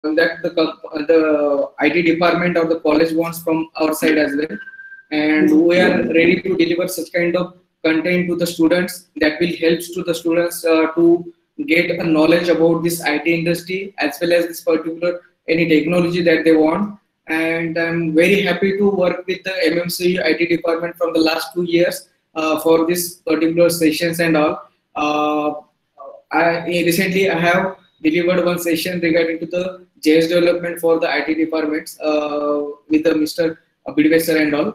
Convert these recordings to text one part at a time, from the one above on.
that the IT department or the college wants from our side as well, and we are ready to deliver such kind of content to the students that will helps to the students to get a knowledge about this IT industry as well as this particular any technology that they want. And I'm very happy to work with the MMC IT department from the last 2 years for this particular sessions and all. I have delivered one session regarding to the JS development for the IT departments with Mr. Bidway and all.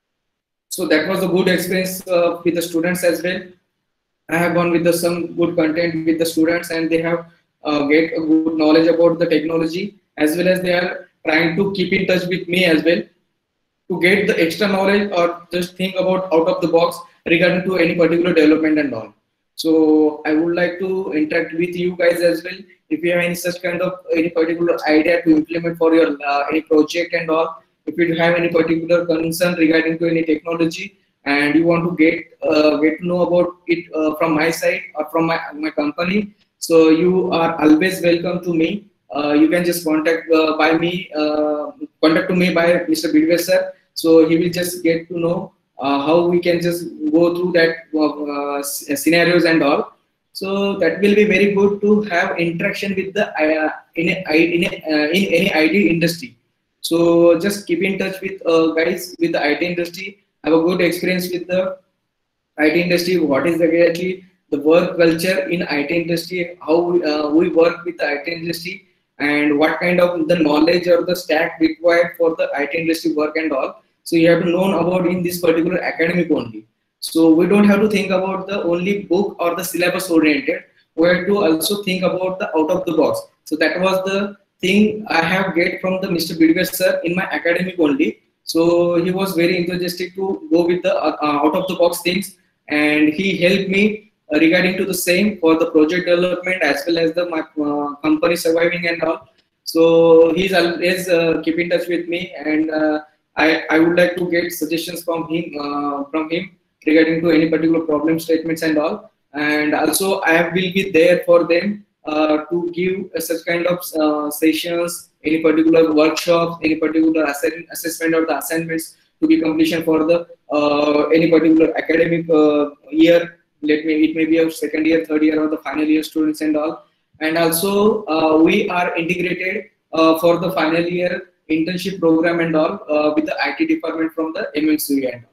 So that was a good experience with the students as well. I have gone with some good content with the students, and they have get a good knowledge about the technology, as well as they are trying to keep in touch with me as well to get the extra knowledge or just think about out of the box regarding to any particular development and all. So I would like to interact with you guys as well. If you have any such kind of any particular idea to implement for your any project and all, if you have any particular concern regarding to any technology and you want to get to know about it from my side or from my company, so you are always welcome to me. You can just contact contact to me by Mr. Bidway sir. So he will just get to know how we can just go through that scenarios and all. So that will be very good to have interaction with the in any IT industry. So just keep in touch with guys with the IT industry. Have a good experience with the IT industry. What is exactly the work culture in IT industry? How we work with the IT industry, and what kind of the knowledge or the stack required for the IT industry work and all. So you have to know about in this particular academic only. So we don't have to think about the only book or the syllabus oriented. We have to also think about the out of the box. So that was the thing I have get from the Mr. Bidway sir in my academic only. So he was very enthusiastic to go with the out of the box things, and he helped me regarding to the same for the project development as well as the my company surviving and all. So he's always keep in touch with me, and I would like to get suggestions from him regarding to any particular problem statements and all. And also I will be there for them to give such kind of sessions, any particular workshops, any particular assessment or the assignments to be completion for the any particular academic year. It may be a second year, third year, or the final year students and all. And also we are integrated for the final year internship program and all with the IT department from the MNC and all.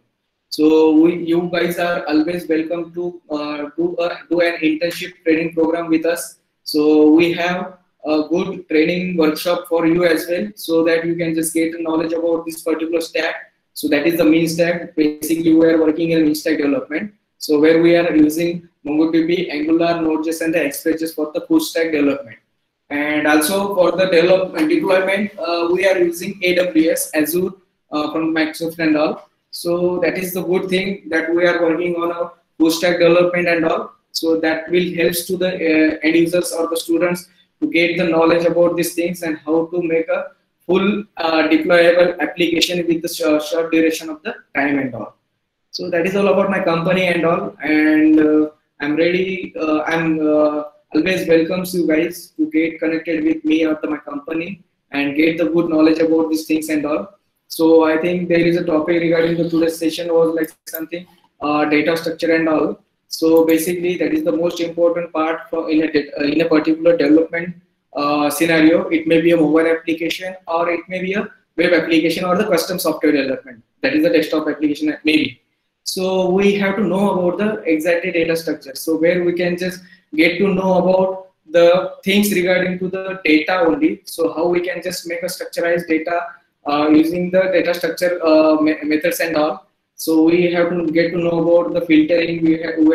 So you guys are always welcome to do an internship training program with us. So we have a good training workshop for you as well, so that you can just get knowledge about this particular stack. So that is the main stack. Basically, we are working in main stack development. So where we are using MongoDB, Angular, Node.js, and the Express.js for the full stack development. And also for the development deployment, we are using AWS, Azure from Microsoft and all. So that is the good thing that we are working on a full stack development and all. So that will help to the end users or the students to get the knowledge about these things and how to make a full deployable application with the short duration of the time and all. So that is all about my company and all. And I'm ready. I'm always welcomes you guys to get connected with me or my company and get the good knowledge about these things and all. So I think there is a topic regarding the today's session was like something data structure and all. So basically that is the most important part for in a particular development scenario. It may be a mobile application, or it may be a web application, or the custom software development. That is a desktop application maybe. So we have to know about the exact data structure. So where we can just get to know about the things regarding to the data only. So how we can just make a structurized data using the data structure methods and all. So we have to get to know about the filtering. We have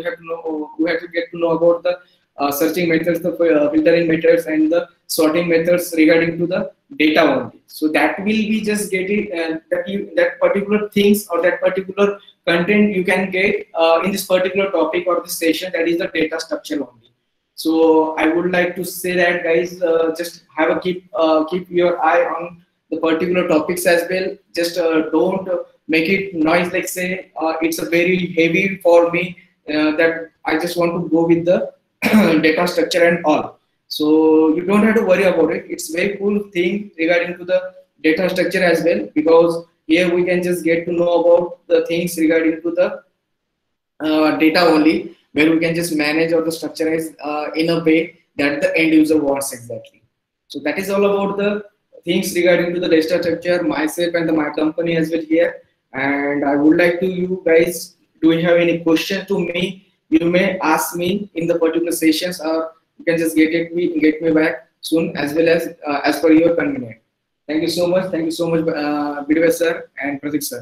to get to know about the searching methods, the filtering methods, and the sorting methods regarding to the data only. So that will be just getting that particular things or that particular content you can get in this particular topic or this session. That is the data structure only. So I would like to say that guys, just have a keep your eye on the particular topics as well. Just don't make it noise like say it's a very heavy for me that I just want to go with the data structure and all. So you don't have to worry about it. It's very cool thing regarding to the data structure as well, because here we can just get to know about the things regarding to the data only, where we can just manage or the structurize in a way that the end user wants exactly. So that is all about the things regarding to the data structure, myself and my company as well here. And I would like to you guys, do you have any question to me? You may ask me in the particular sessions, or you can just get me back soon as per your convenience. Thank you so much. Thank you so much, Bidwes sir and Pratik sir.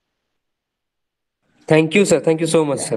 Thank you, sir. Thank you so much, Yeah. sir.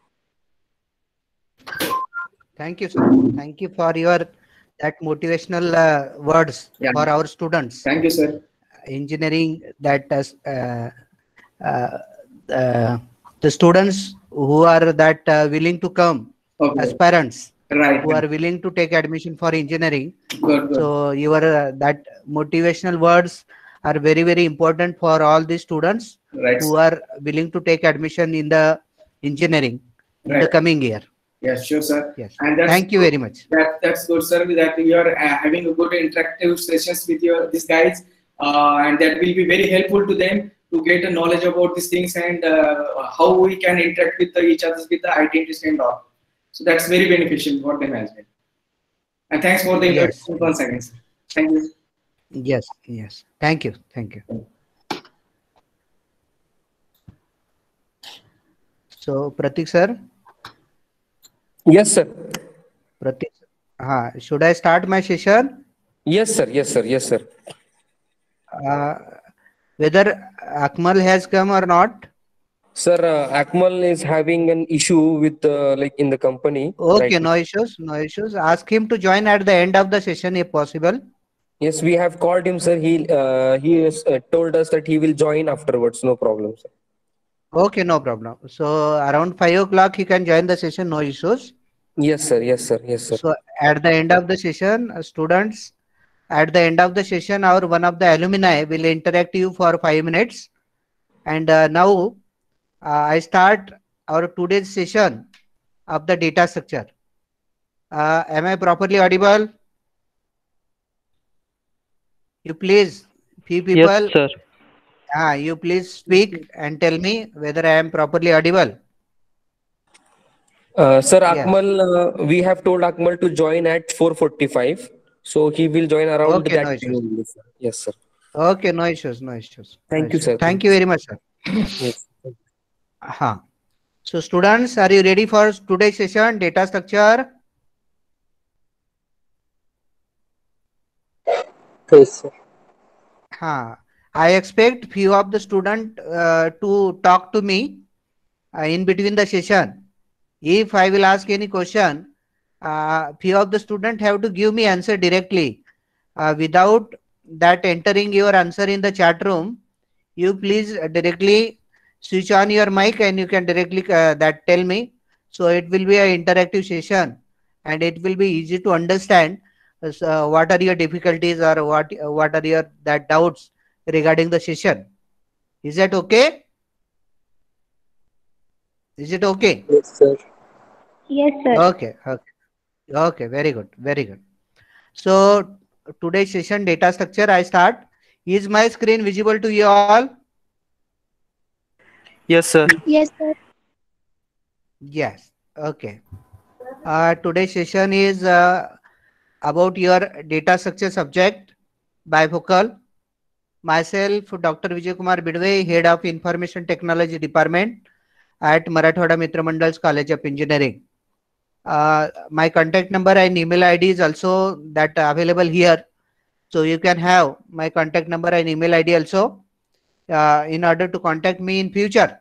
Thank you, sir. Thank you for your that motivational words Yeah. for our students. Thank you, sir. Engineering that uh, uh, the students who are that willing to come, Okay. aspirants Right. who are willing to take admission for engineering. Good, good. So your that motivational words are very, very important for all the students Right. who are willing to take admission in the engineering in the Right. coming year. Yes, sure, sir. Yes. And that's Thank you good. very much. That's good, sir. That you are having a good interactive sessions with these guys, and that will be very helpful to them to get a knowledge about these things, and how we can interact with each other with the IT industry and all. So that's very beneficial for them as well. And thanks for the Yes. introduction once again, sir. Thank you. Yes. Yes. Thank you. Thank you. So Pratik sir, Yes, sir. Pratik, should I start my session? Yes, sir. Yes, sir. Yes, sir. Uh, whether Akmal has come or not? Sir, Akmal is having an issue with like in the company right Okay, now. no issues. No issues. Ask him to join at the end of the session if possible. Yes, we have called him, sir. He has told us that he will join afterwards. No problem, sir. Okay, no problem. So around 5 o'clock he can join the session. No issues. Yes, sir. Yes, sir. Yes, sir. So at the end of the session, students, at the end of the session, our one of the alumni will interact you for 5 minutes. And now I start our today's session of the data structure. Am I properly audible? You please, few Yes, people, sir. you please speak and tell me whether I am properly audible. Sir, Yes. Akmal, we have told Akmal to join at 4:45, so he will join around Okay, no that time issues. only, sir. Yes, sir. Okay, no issues, no issues, no Thank you, issues. sir. Thank you very much, sir. Yes. So students, are you ready for today's session, data structure? Yes, sir. I expect few of the student to talk to me in between the session. If I will ask any question, few of the student have to give me answer directly without that entering your answer in the chat room. You please directly switch on your mic and you can directly that tell me. So it will be an interactive session and it will be easy to understand what are your difficulties or what are your that doubts regarding the session. Is that okay? Is it okay? Yes, sir. Yes, sir. Okay, okay, okay. Very good, very good. So today's session data structure. I start. Is my screen visible to you all? Yes, sir. Yes, sir. Yes. Okay. Today's session is about your data structure subject, bifocal. Myself, Dr. Vijay Kumar Bidwe, Head of Information Technology Department at Marathwada Mitra Mandal's College of Engineering. My contact number and email ID is also that available here. So you can have my contact number and email ID also in order to contact me in future.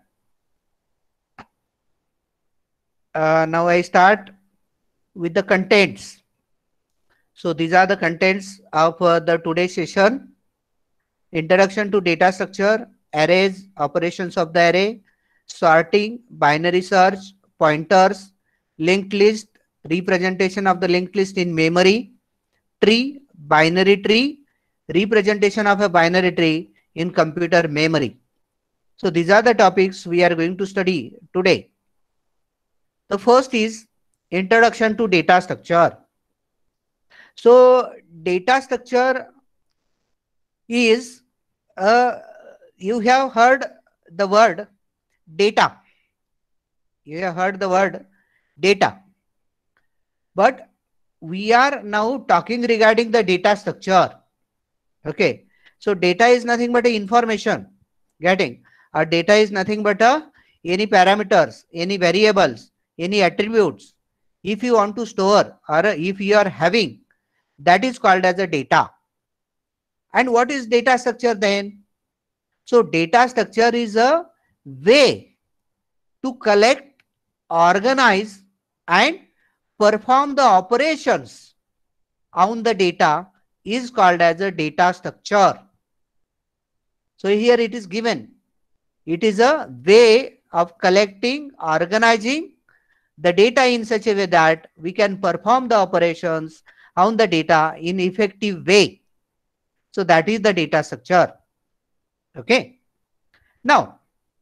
Now I start with the contents. So these are the contents of the today's session. Introduction to data structure, arrays, operations of the array, sorting, binary search, pointers, linked list, representation of the linked list in memory, tree, binary tree, representation of a binary tree in computer memory. So these are the topics we are going to study today. The first is introduction to data structure. So data structure is, you have heard the word data. You have heard the word data. But we are now talking regarding the data structure. Okay. So data is nothing but a information. Getting. Data is nothing but any parameters, any variables, any attributes. If you want to store or if you are having, that is called as a data. And what is data structure then? So data structure is a way to collect, organize, and perform the operations on the data is called as a data structure. So here it is given. It is a way of collecting, organizing the data in such a way that we can perform the operations on the data in effective way. So that is the data structure. Okay. Now,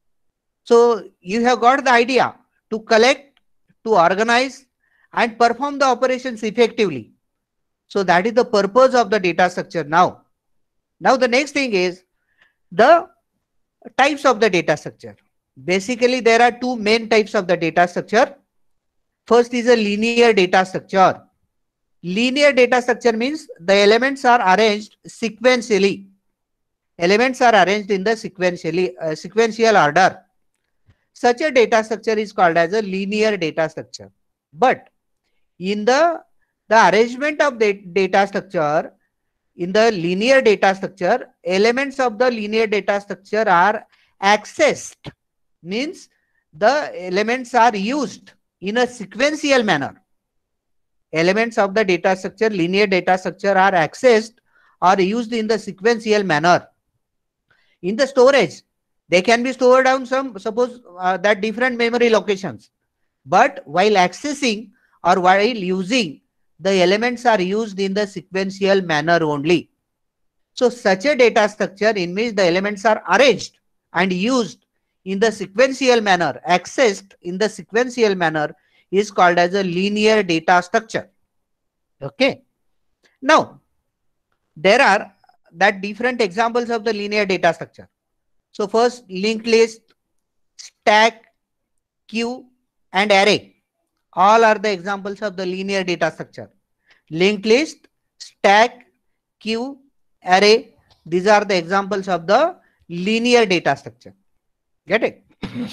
so you have got the idea to collect, to organize, and perform the operations effectively. So that is the purpose of the data structure now. Now the next thing is the types of the data structure. Basically, there are two main types of the data structure. First is a linear data structure. Linear data structure means the elements are arranged sequentially. Elements are arranged in the sequential order. Such a data structure is called as a linear data structure. But in the arrangement of the data structure, in the linear data structure, elements of the linear data structure are accessed. Means the elements are used in a sequential manner. Elements of the data structure, linear data structure, are accessed or used in the sequential manner. In the storage, they can be stored on some, suppose that different memory locations. But while accessing or while using, the elements are used in the sequential manner only. So such a data structure in which the elements are arranged and used in the sequential manner, accessed in the sequential manner, is called as a linear data structure. Okay. Now, there are that different examples of the linear data structure. So first, linked list, stack, queue, and array. All are the examples of the linear data structure. Linked list, stack, queue, array. These are the examples of the linear data structure. Get it?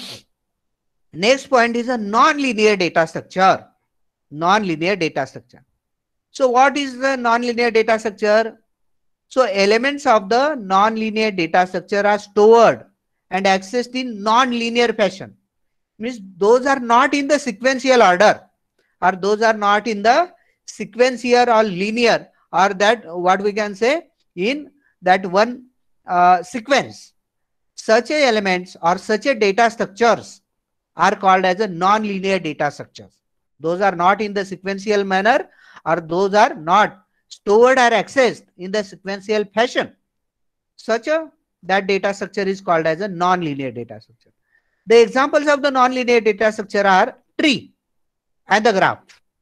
Next point is a non-linear data structure. Non-linear data structure. So what is the non-linear data structure? So elements of the non-linear data structure are stored and accessed in non-linear fashion. Means those are not in the sequential order, or those are not in the sequential or linear, or that what we can say in that one sequence. Such a elements or such a data structures are called as a non-linear data structures. Those are not in the sequential manner, or those are not stored or accessed in the sequential fashion. Such a that data structure is called as a non-linear data structure. The examples of the non-linear data structure are tree and the graph.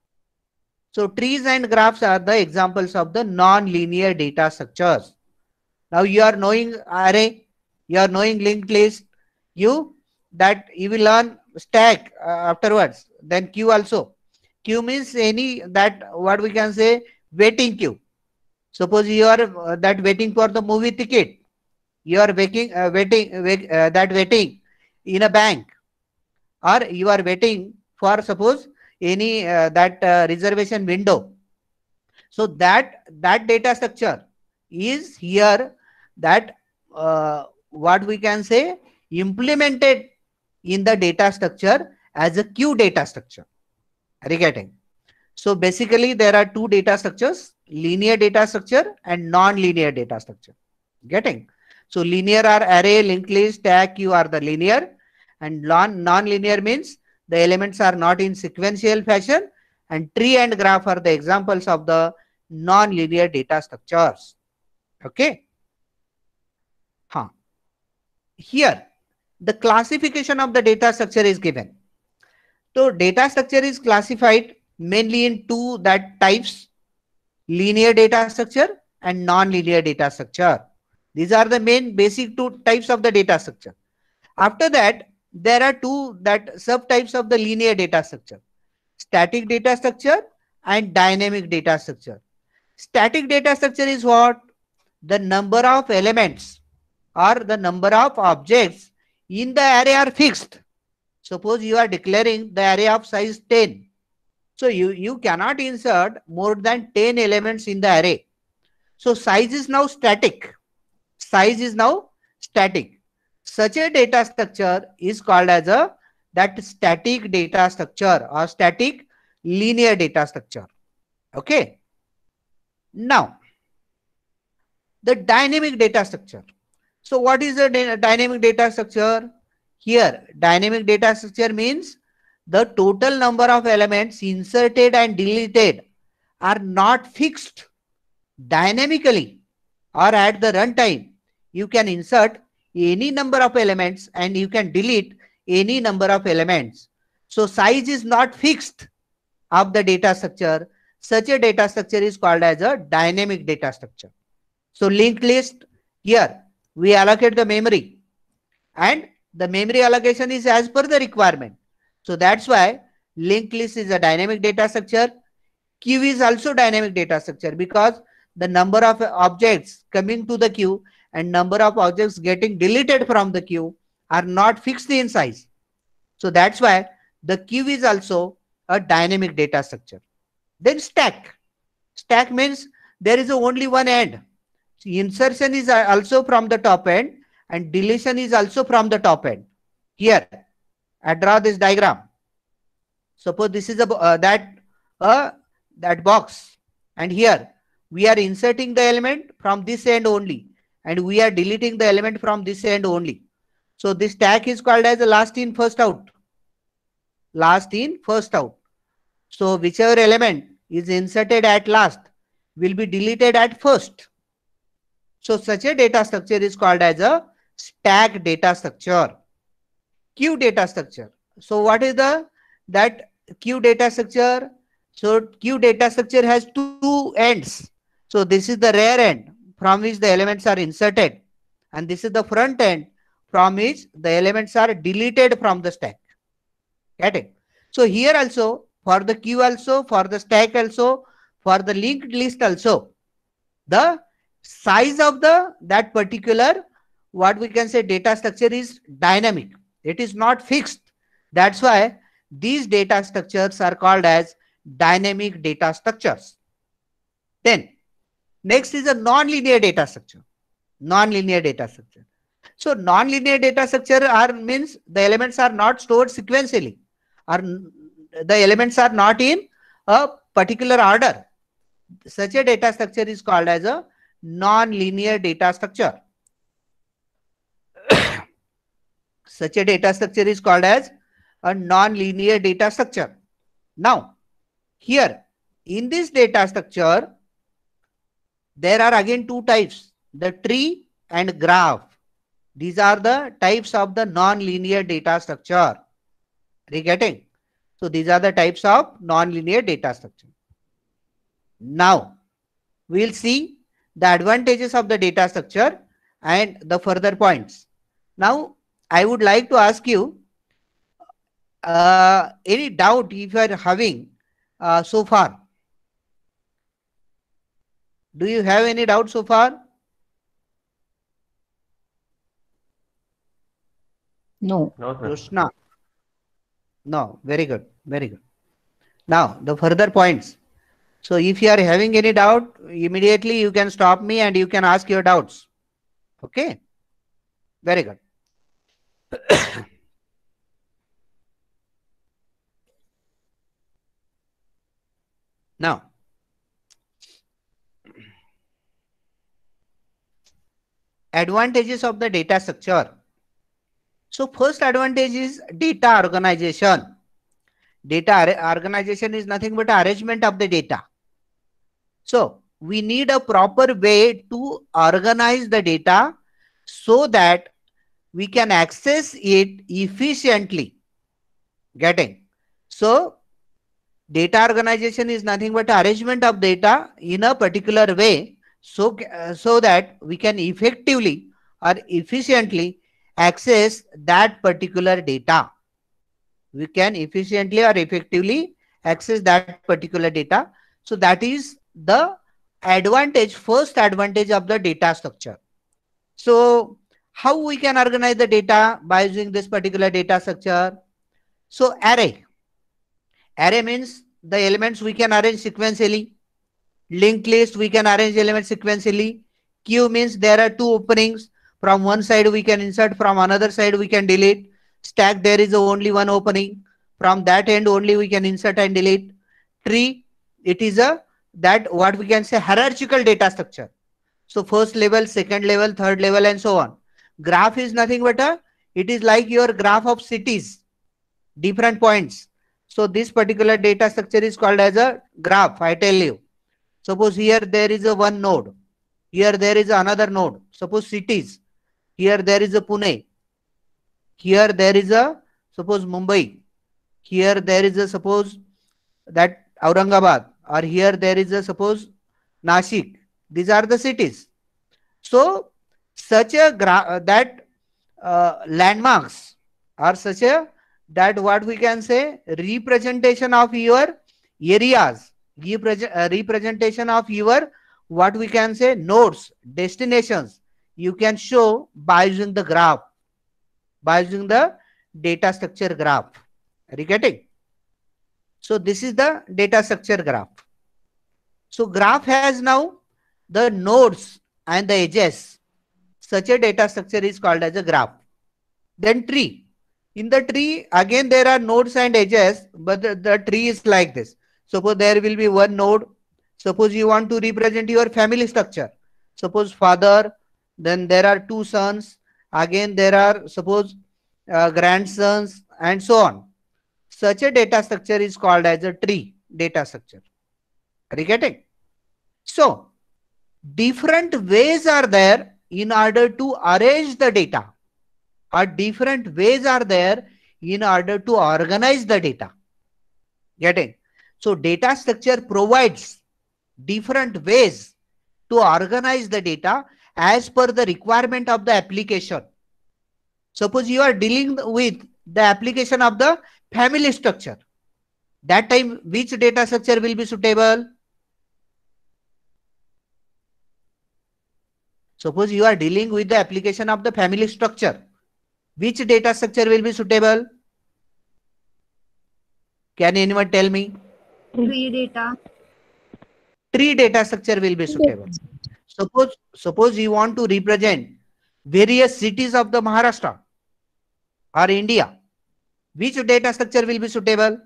So trees and graphs are the examples of the non-linear data structures. Now you are knowing array, you are knowing linked list, you will learn stack afterwards, then queue also. Queue means any that what we can say waiting queue. Suppose you are that waiting for the movie ticket, you are waiting in a bank, or you are waiting for suppose any reservation window. So that data structure is here that what we can say implemented in the data structure as a queue data structure. Are you getting? So basically there are two data structures, linear data structure and non-linear data structure. Getting? So linear are array, linked list, stack, queue are the linear, and non-linear means the elements are not in sequential fashion, and tree and graph are the examples of the non-linear data structures. Okay. Here the classification of the data structure is given. So data structure is classified mainly in two types. linear data structure and non-linear data structure. These are the main basic two types of the data structure. After that, there are two subtypes of the linear data structure: static data structure and dynamic data structure. Static data structure is what? The number of elements or the number of objects in the array are fixed. Suppose you are declaring the array of size 10. So you cannot insert more than 10 elements in the array. So size is now static. Size is now static. Such a data structure is called as that static data structure or static linear data structure. Okay. Now, the dynamic data structure. So what is the dynamic data structure? Here, dynamic data structure means the total number of elements inserted and deleted are not fixed dynamically, or at the runtime. You can insert any number of elements and you can delete any number of elements. So size is not fixed of the data structure. Such a data structure is called as a dynamic data structure. So linked list, here we allocate the memory, and the memory allocation is as per the requirement. So that's why linked list is a dynamic data structure. Queue is also dynamic data structure because the number of objects coming to the queue and number of objects getting deleted from the queue are not fixed in size. So that's why the queue is also a dynamic data structure. Then stack. Stack means there is only one end. So insertion is also from the top end and deletion is also from the top end. Here, I draw this diagram. Suppose this is that box, and here we are inserting the element from this end only, and we are deleting the element from this end only. So this stack is called as a last in first out. Last in first out. So whichever element is inserted at last will be deleted at first. So such a data structure is called as a stack data structure. Queue data structure. So what is that queue data structure? So queue data structure has two ends. So this is the rear end from which the elements are inserted, and this is the front end from which the elements are deleted from the stack. Get it? So here also, for the queue also, for the stack also, for the linked list also, the size of that particular, what we can say, data structure is dynamic. It is not fixed. That's why these data structures are called as dynamic data structures. Then next is a non-linear data structure. Non-linear data structure. So non-linear data structure means the elements are not stored sequentially, or the elements are not in a particular order. Such a data structure is called as a non-linear data structure. Such a data structure is called as a non-linear data structure. Now, here in this data structure, there are again two types, the tree and graph. These are the types of the non-linear data structure. Are you getting? So these are the types of non-linear data structure. Now, we'll see the advantages of the data structure and the further points. Now, I would like to ask you any doubt if you are having so far. Do you have any doubt so far? No. No, sir. Krishna? No. Very good. Very good. Now, the further points. So, if you are having any doubt, immediately you can stop me and you can ask your doubts. Okay? Very good. Now, advantages of the data structure. So first advantage is data organization. Data organization is nothing but arrangement of the data. So we need a proper way to organize the data so that we can access it efficiently. Getting? So Data organization is nothing but arrangement of data in a particular way, so that we can effectively or efficiently access that particular data. We can efficiently or effectively access that particular data. So that is the first advantage of the data structure. So how we can organize the data by using this particular data structure? So array means the elements we can arrange sequentially. Linked list, we can arrange elements sequentially. Queue means there are two openings. From one side we can insert, from another side we can delete. Stack, there is only one opening. From that end only we can insert and delete. Tree, it is a that what we can say hierarchical data structure. So first level, second level, third level, and so on. Graph is nothing but it is like your graph of cities, different points. So this particular data structure is called as a graph, I tell you. Suppose here there is a one node. Here there is another node. Suppose cities. Here there is a Pune. Here there is a suppose Mumbai. Here there is a suppose that Aurangabad. Or here there is a suppose Nashik. These are the cities. So such a landmarks are such a that what we can say representation of your areas, representation of your what we can say nodes, destinations, you can show by using the graph, by using the data structure graph. Are you getting? So this is the data structure graph. So graph has now the nodes and the edges. Such a data structure is called as a graph. Then tree. In the tree, again there are nodes and edges, but the tree is like this. Suppose there will be one node. Suppose you want to represent your family structure. Suppose father, then there are two sons. Again there are suppose grandsons and so on. Such a data structure is called as a tree data structure. Are you getting? So different ways are there in order to arrange the data, or different ways are there in order to organize the data. Getting? So data structure provides different ways to organize the data as per the requirement of the application. Suppose you are dealing with the application of the family structure. That time which data structure will be suitable? Suppose you are dealing with the application of the family structure. Which data structure will be suitable? Can anyone tell me? Tree data. Tree data structure will be suitable. Suppose you want to represent various cities of the Maharashtra or India. Which data structure will be suitable?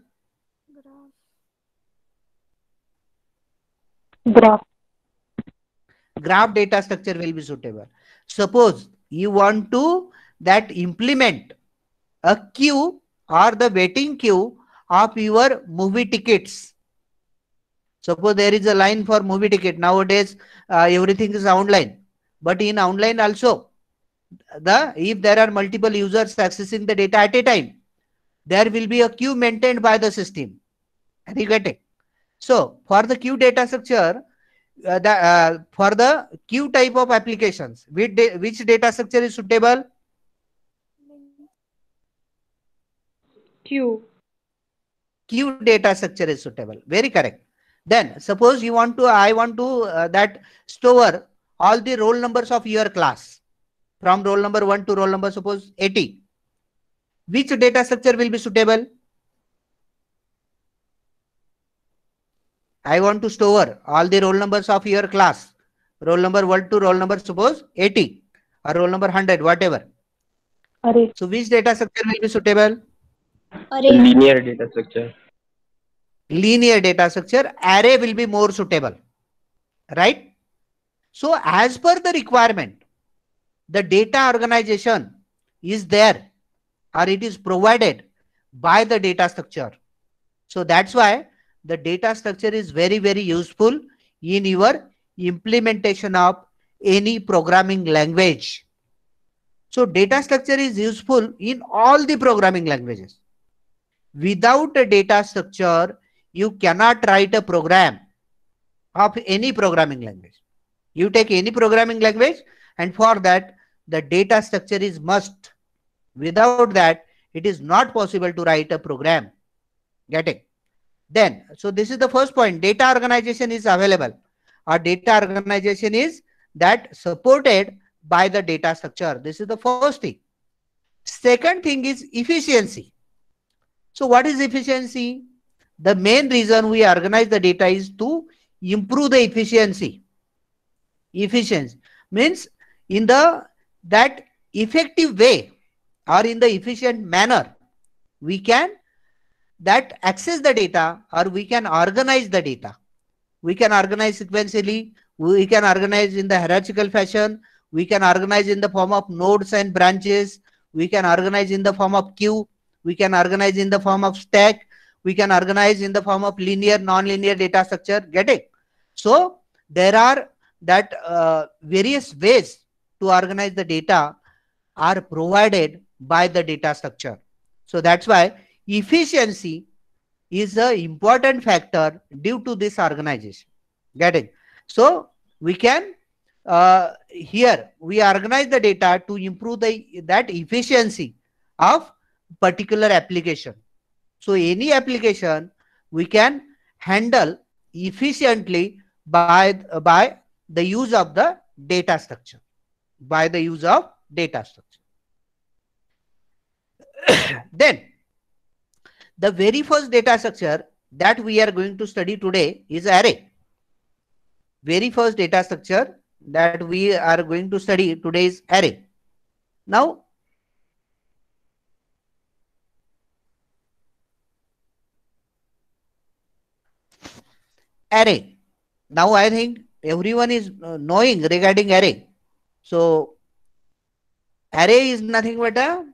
Graph. Graph data structure will be suitable. Suppose you want to that implement a queue or the waiting queue of your movie tickets. Suppose there is a line for movie ticket. Nowadays everything is online, but in online also if there are multiple users accessing the data at a time, there will be a queue maintained by the system. Are you getting? So for the queue data structure, for the queue type of applications, which data structure is suitable? Queue. Queue data structure is suitable. Very correct. Then suppose you want to, I want to that store all the roll numbers of your class from roll number 1 to roll number suppose 80. Which data structure will be suitable? I want to store all the roll numbers of your class. Roll number 1 to roll number suppose 80 or roll number 100, whatever. Array. So which data structure will be suitable? Array. Linear data structure. Linear data structure. Array will be more suitable. Right? So as per the requirement, the data organization is there or it is provided by the data structure. So that's why the data structure is very, very useful in your implementation of any programming language. So data structure is useful in all the programming languages. Without a data structure, you cannot write a program of any programming language. You take any programming language, and for that, the data structure is must. Without that, it is not possible to write a program. Getting? Then, so this is the first point. Data organization is available. Our data organization is that supported by the data structure. This is the first thing. Second thing is efficiency. So what is efficiency? The main reason we organize the data is to improve the efficiency. Efficiency means in the that effective way or in the efficient manner, we can that access the data, or we can organize the data. We can organize sequentially, we can organize in the hierarchical fashion, we can organize in the form of nodes and branches, we can organize in the form of queue, we can organize in the form of stack, we can organize in the form of linear, non-linear data structure. Get it? So there are that various ways to organize the data are provided by the data structure. So that's why efficiency is an important factor due to this organization. Get it? So we can here we organize the data to improve that efficiency of particular application. So any application we can handle efficiently by the use of the data structure. By the use of data structure. Then the very first data structure that we are going to study today is array. Very first data structure that we are going to study today is array. Now, array. Now I think everyone is knowing regarding array. So array is nothing but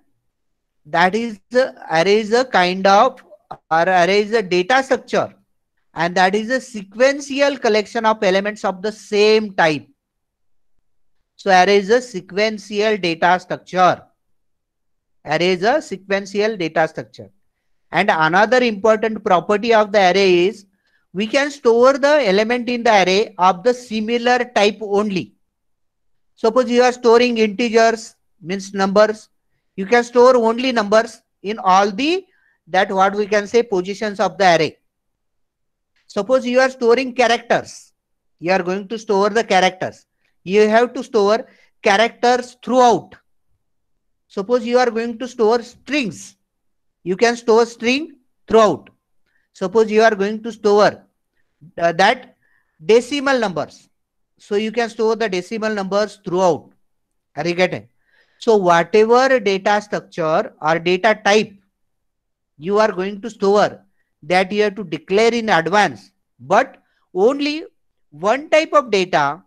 array is a kind of, or array is a data structure, and that is a sequential collection of elements of the same type. So array is a sequential data structure. Array is a sequential data structure. And another important property of the array is we can store the element in the array of the similar type only. Suppose you are storing integers, means numbers. You can store only numbers in all the what we can say positions of the array. Suppose you are storing characters. You are going to store the characters. You have to store characters throughout. Suppose you are going to store strings. You can store string throughout. Suppose you are going to store that decimal numbers. So you can store the decimal numbers throughout. Are you getting? So whatever data structure or data type you are going to store, that you have to declare in advance. But only one type of data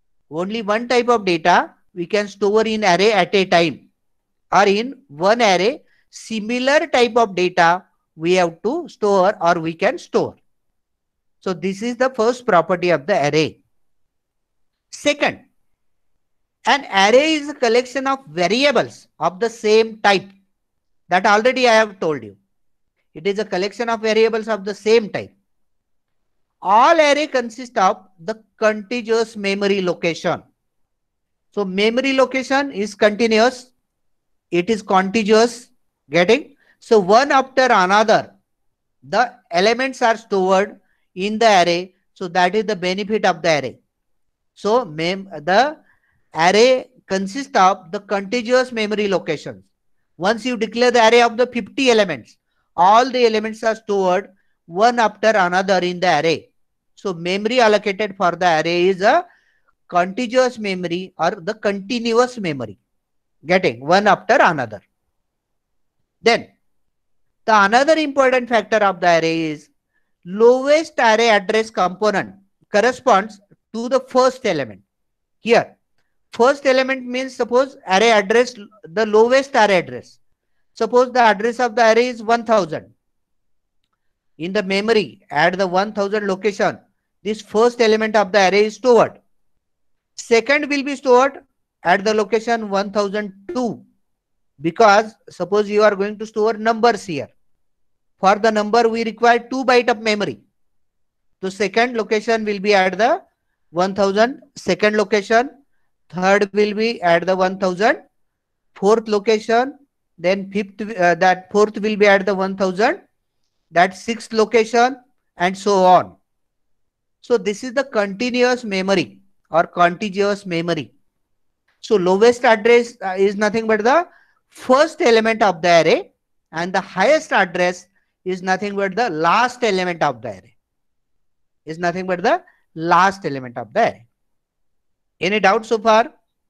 we can store in array at a time, or in one array similar type of data we have to store, or we can store. So this is the first property of the array. Second, an array is a collection of variables of the same type. That already I have told you. It is a collection of variables of the same type. All array consist of the contiguous memory location. So memory location is continuous. It is contiguous. Getting? So one after another, the elements are stored in the array. So that is the benefit of the array. So the array consists of the contiguous memory locations. Once you declare the array of the 50 elements, all the elements are stored one after another in the array. So memory allocated for the array is a contiguous memory or the continuous memory. Getting? One after another. Then the another important factor of the array is lowest array address component corresponds to the first element. Here, first element means suppose array address, the lowest array address. Suppose the address of the array is 1000. In the memory, at the 1000 location, this first element of the array is stored. Second will be stored at the location 1002, because suppose you are going to store numbers here. For the number we require 2 bytes of memory. So second location will be at the 1000, second location, third will be at the 1000, fourth location, then fifth, that fourth will be at the 1000, that sixth location, and so on. So this is the continuous memory or contiguous memory. So lowest address is nothing but the first element of the array, and the highest address is nothing but the last element of the array. Is nothing but the last element of the array. Any doubt so far?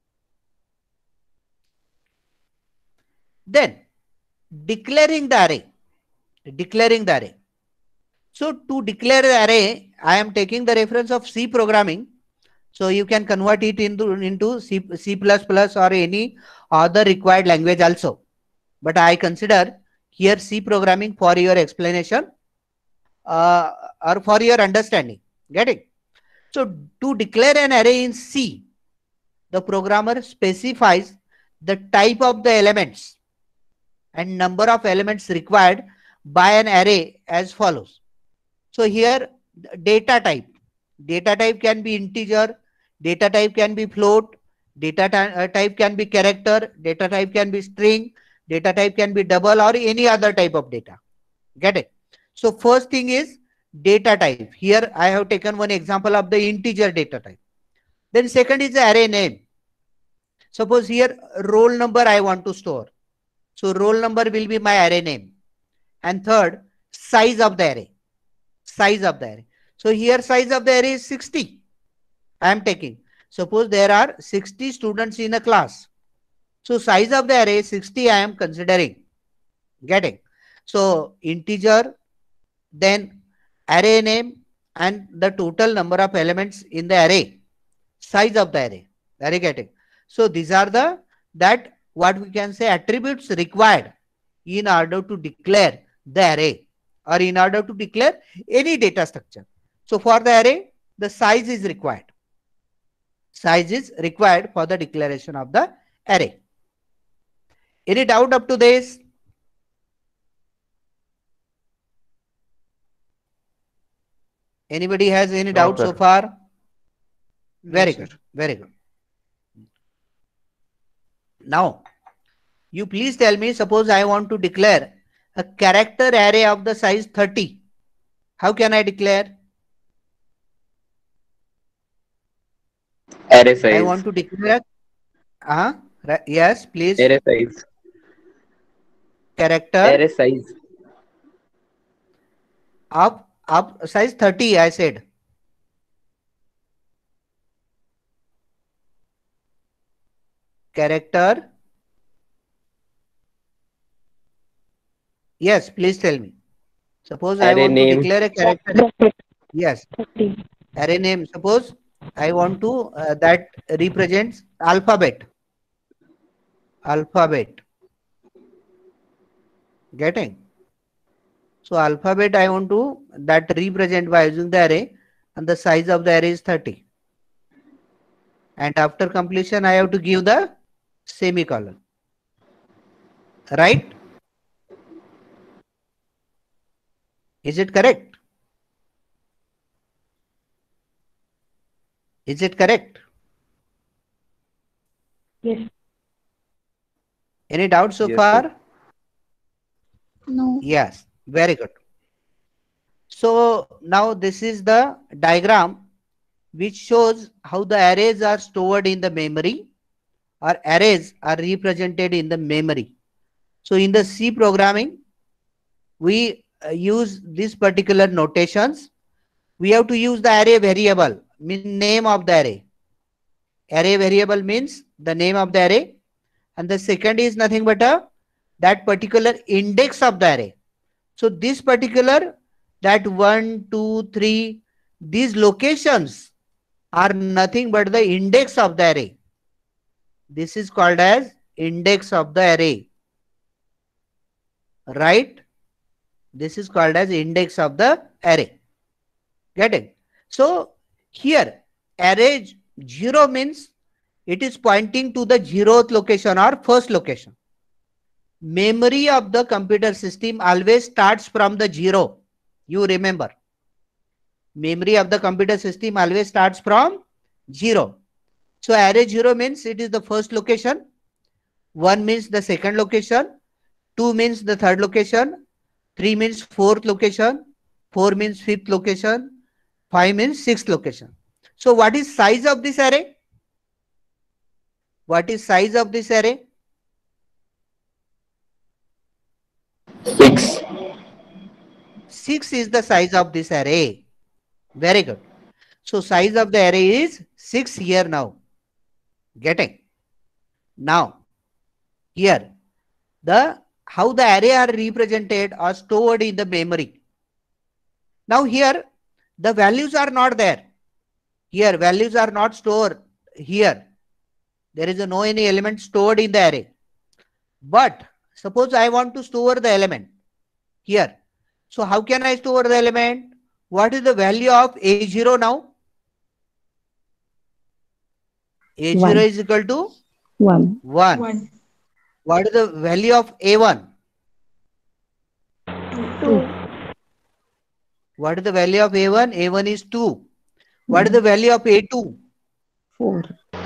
Then declaring the array. Declaring the array. So to declare the array, I am taking the reference of C programming. So you can convert it into C++ or any other required language also. But I consider here C programming for your explanation or for your understanding. Get it? So to declare an array in C, the programmer specifies the type of the elements and number of elements required by an array as follows. So here data type can be integer, data type can be float, data type can be character, data type can be string, data type can be double or any other type of data. Get it? So first thing is data type. Here I have taken one example of the integer data type. Then second is the array name. Suppose here roll number I want to store. So roll number will be my array name. And third, size of the array. Size of the array. So here size of the array is 60. I am taking. Suppose there are 60 students in a class. So size of the array 60 I am considering. Getting. So integer, then array name and the total number of elements in the array. Size of the array. Are you getting? So these are the what we can say attributes required in order to declare the array or in order to declare any data structure. So for the array, the size is required. Size is required for the declaration of the array. Any doubt up to this? Anybody has any doubt so far? Very good. Very good. Now, you please tell me, suppose I want to declare a character array of the size 30. How can I declare? Array size. I want to declare. Yes, please. Array size. Character. Array size. Up size 30, I said. Character. Yes, please tell me. Suppose I want to declare a character. Yes. Array name. Suppose I want to that represents alphabet. Alphabet. Getting? So alphabet I want to that represent by using the array, and the size of the array is 30. And after completion I have to give the semicolon. Right? Is it correct? Is it correct? Yes. Any doubt so Yes, far? sir. No. Yes, very good. So now this is the diagram which shows how the arrays are stored in the memory or arrays are represented in the memory. So in the C programming, we use these particular notations. We have to use the array variable, means name of the array. Array variable means the name of the array, and the second is nothing but that particular index of the array. So this particular that 1, 2, 3, these locations are nothing but the index of the array. This is called as index of the array. Right? This is called as index of the array. Get it? So here array 0 means it is pointing to the 0th location or first location. Memory of the computer system always starts from the 0. You remember. Memory of the computer system always starts from 0. So array 0 means it is the first location, 1 means the second location, 2 means the third location, 3 means fourth location, 4 means fifth location, 5 means sixth location. So what is size of this array? What is size of this array? 6. 6 is the size of this array. Very good. So size of the array is 6 here now. Getting? Now, here, how the array are represented or stored in the memory. Now here, the values are not there. Here, values are not stored here. There is no any element stored in the array. But suppose I want to store the element here. So how can I store the element? What is the value of A0 now? A0 1. is equal to 1. 1. What is the value of A1? 2. What is the value of A1? A1 is 2. What is the value of A2? 4.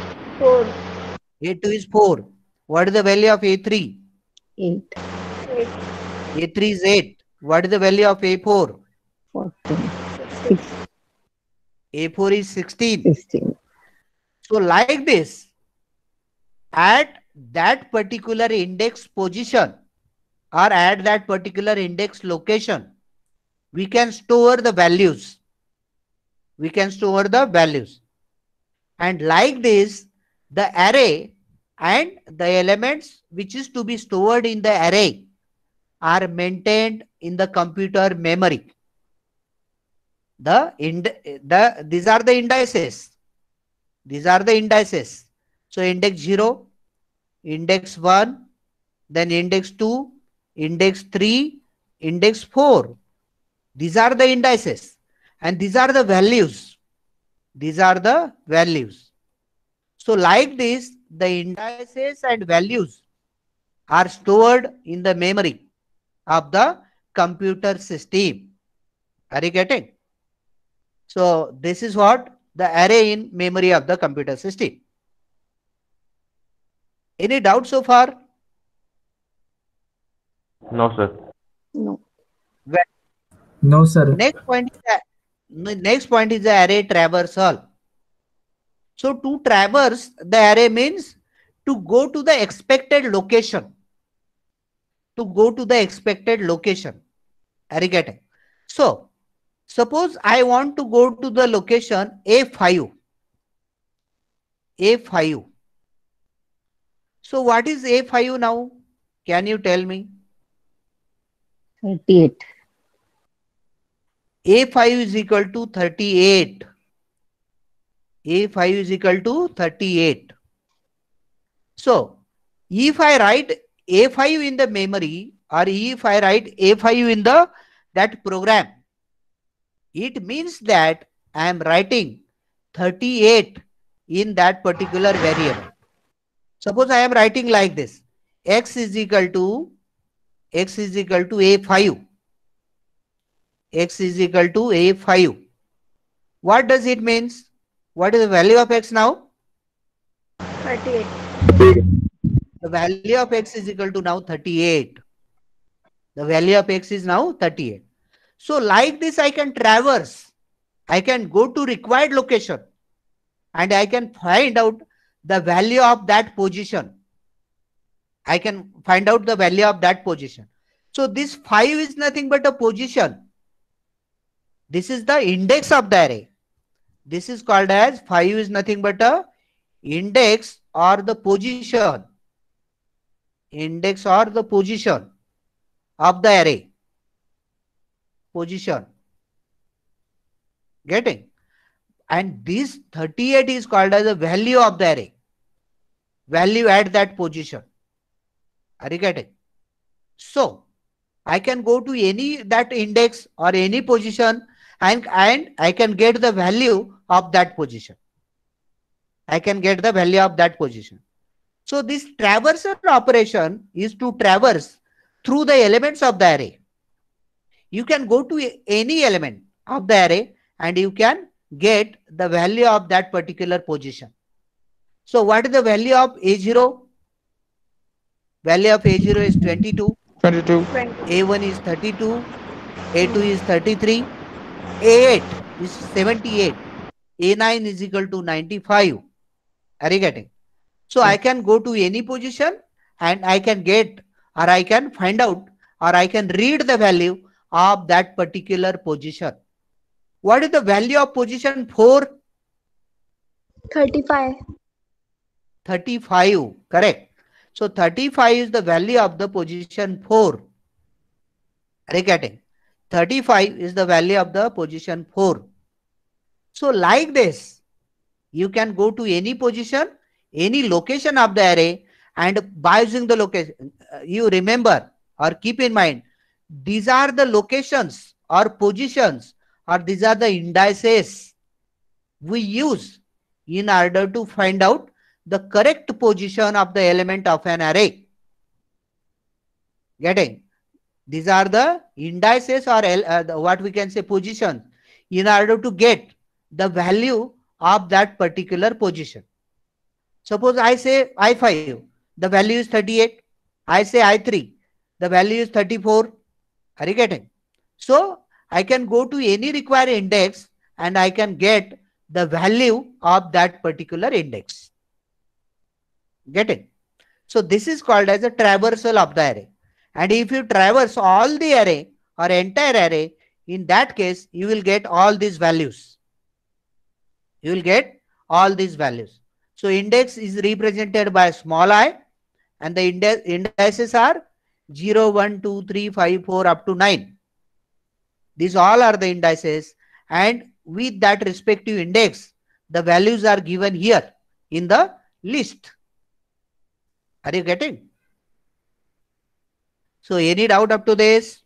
A2 is 4. What is the value of A3? 8. A3 is 8. What is the value of A4? 14. 6. A4 is 16. 16. So like this, at that particular index position or at that particular index location, we can store the values. We can store the values. And like this, the array and the elements which is to be stored in the array are maintained in the computer memory. These are the indices. These are the indices. So index 0, index 1, then index 2, index 3, index 4. These are the indices. And these are the values. These are the values. So like this, the indices and values are stored in the memory of the computer system. Are you getting? So this is what the array in memory of the computer system. Any doubt so far? No, sir. No. No, sir. Next point is the array traversal. So to traverse the array means to go to the expected location. To go to the expected location. Are you getting? So suppose I want to go to the location A5. A5. So what is A5 now? Can you tell me? 38. A5 is equal to 38. A5 is equal to 38. So if I write A5 in the memory or if I write A5 in that program, it means that I am writing 38 in that particular variable. Suppose I am writing like this. X is equal to A5. X is equal to A5. What does it means? What is the value of X now? 38. The value of X is equal to now 38. The value of X is now 38. So like this I can traverse. I can go to required location and I can find out the value of that position. I can find out the value of that position. So this 5 is nothing but a position. This is the index of the array. This is called as 5 is nothing but a index or the position. Index or the position of the array. Position. Getting? And this 38 is called as the value of the array. Value at that position. Are you getting? So I can go to any that index or any position and I can get the value of that position. I can get the value of that position. So this traversal operation is to traverse through the elements of the array. You can go to any element of the array and you can get the value of that particular position. So what is the value of A0? Value of A0 is 22. 22. 20. A1 is 32. A2 is 33. A8 is 78. A9 is equal to 95. Are you getting? So I can go to any position and I can get, or I can find out, or I can read the value of that particular position. What is the value of position 4? 35. 35. Correct. So 35 is the value of the position 4. Are you getting? 35 is the value of the position 4. So like this, you can go to any position, any location of the array, and by using the location, you remember or keep in mind, these are the locations or positions, or these are the indices we use in order to find out the correct position of the element of an array. Getting? These are the indices, or what we can say positions, in order to get the value of that particular position. Suppose I say I5, the value is 38. I say I3, the value is 34. Are you getting? So I can go to any required index and I can get the value of that particular index. Get it? So this is called as a traversal of the array. And if you traverse all the array or entire array, in that case, you will get all these values. You will get all these values. So index is represented by small I, and the indices are 0, 1, 2, 3, 5, 4 up to 9. These all are the indices, and with that respective index, the values are given here in the list. Are you getting? So any doubt up to this?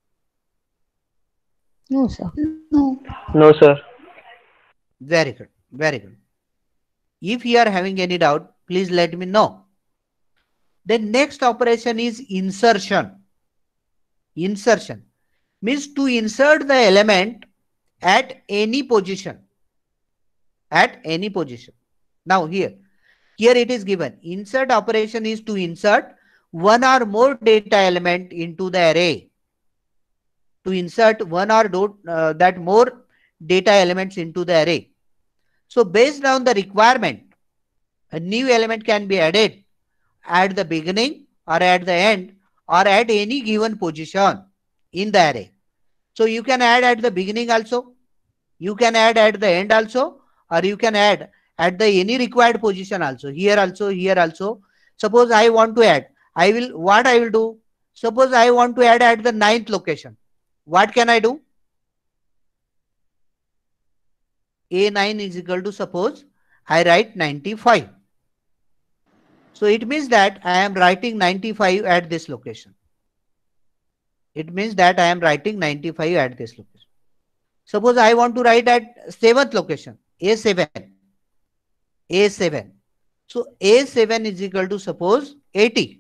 No, sir. No. No, sir. Very good. Very good. If you are having any doubt, please let me know. The next operation is insertion. Insertion means to insert the element at any position. At any position. Now here it is given. Insert operation is to insert one or more data element into the array. To insert one or that more data elements into the array. So based on the requirement, a new element can be added at the beginning or at the end or at any given position in the array. So you can add at the beginning also, you can add at the end also, or you can add at the any required position also, here also, here also. Suppose I want to add, what I will do? Suppose I want to add at the 9th location. What can I do? A9 is equal to, suppose I write 95. So it means that I am writing 95 at this location. It means that I am writing 95 at this location. Suppose I want to write at 7th location, A7. A7. So A7 is equal to, suppose 80.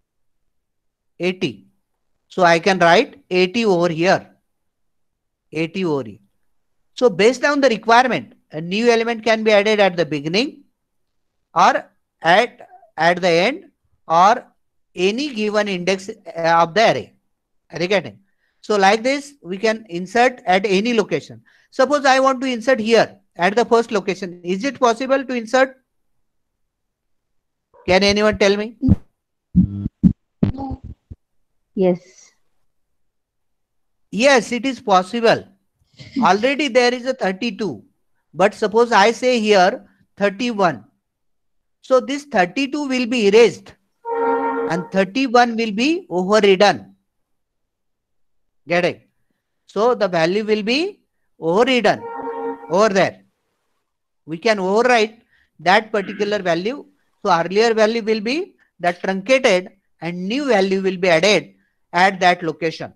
80. So I can write 80 over here. 80 over here. So based on the requirement, a new element can be added at the beginning or at the end or any given index of the array. Are you getting? So like this, we can insert at any location. Suppose I want to insert here at the first location. Is it possible to insert? Can anyone tell me? No. Yes. Yes, it is possible. Already there is a 32. But suppose I say here 31. So this 32 will be erased and 31 will be overridden. Get it? So the value will be overridden over there. We can overwrite that particular value. So earlier value will be that truncated and new value will be added at that location.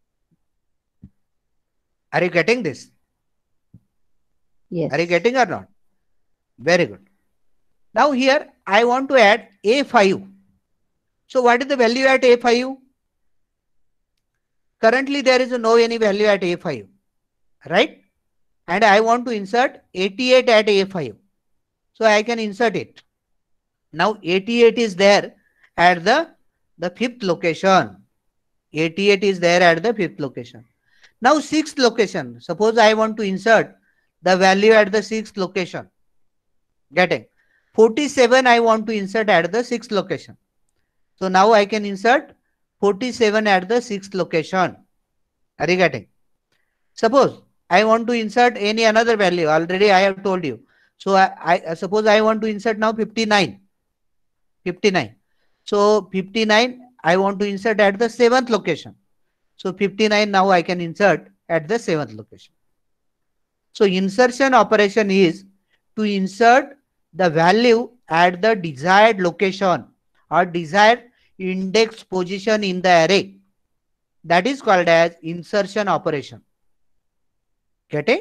Are you getting this? Yes. Are you getting or not? Very good. Now here I want to add A5. So what is the value at A5? Currently there is no any value at A5. Right? and I want to insert 88 at A5. So I can insert it. Now 88 is there at the fifth location. 88 is there at the fifth location. Now sixth location. Suppose I want to insert the value at the sixth location. Getting 47 I want to insert at the sixth location. So now I can insert 47 at the sixth location. Are you getting? Suppose I want to insert any another value. Already I have told you. So I suppose I want to insert now 59. 59. So 59 I want to insert at the seventh location. So 59 now I can insert at the seventh location. So insertion operation is to insert the value at the desired location or desired index position in the array. That is called as insertion operation. Getting?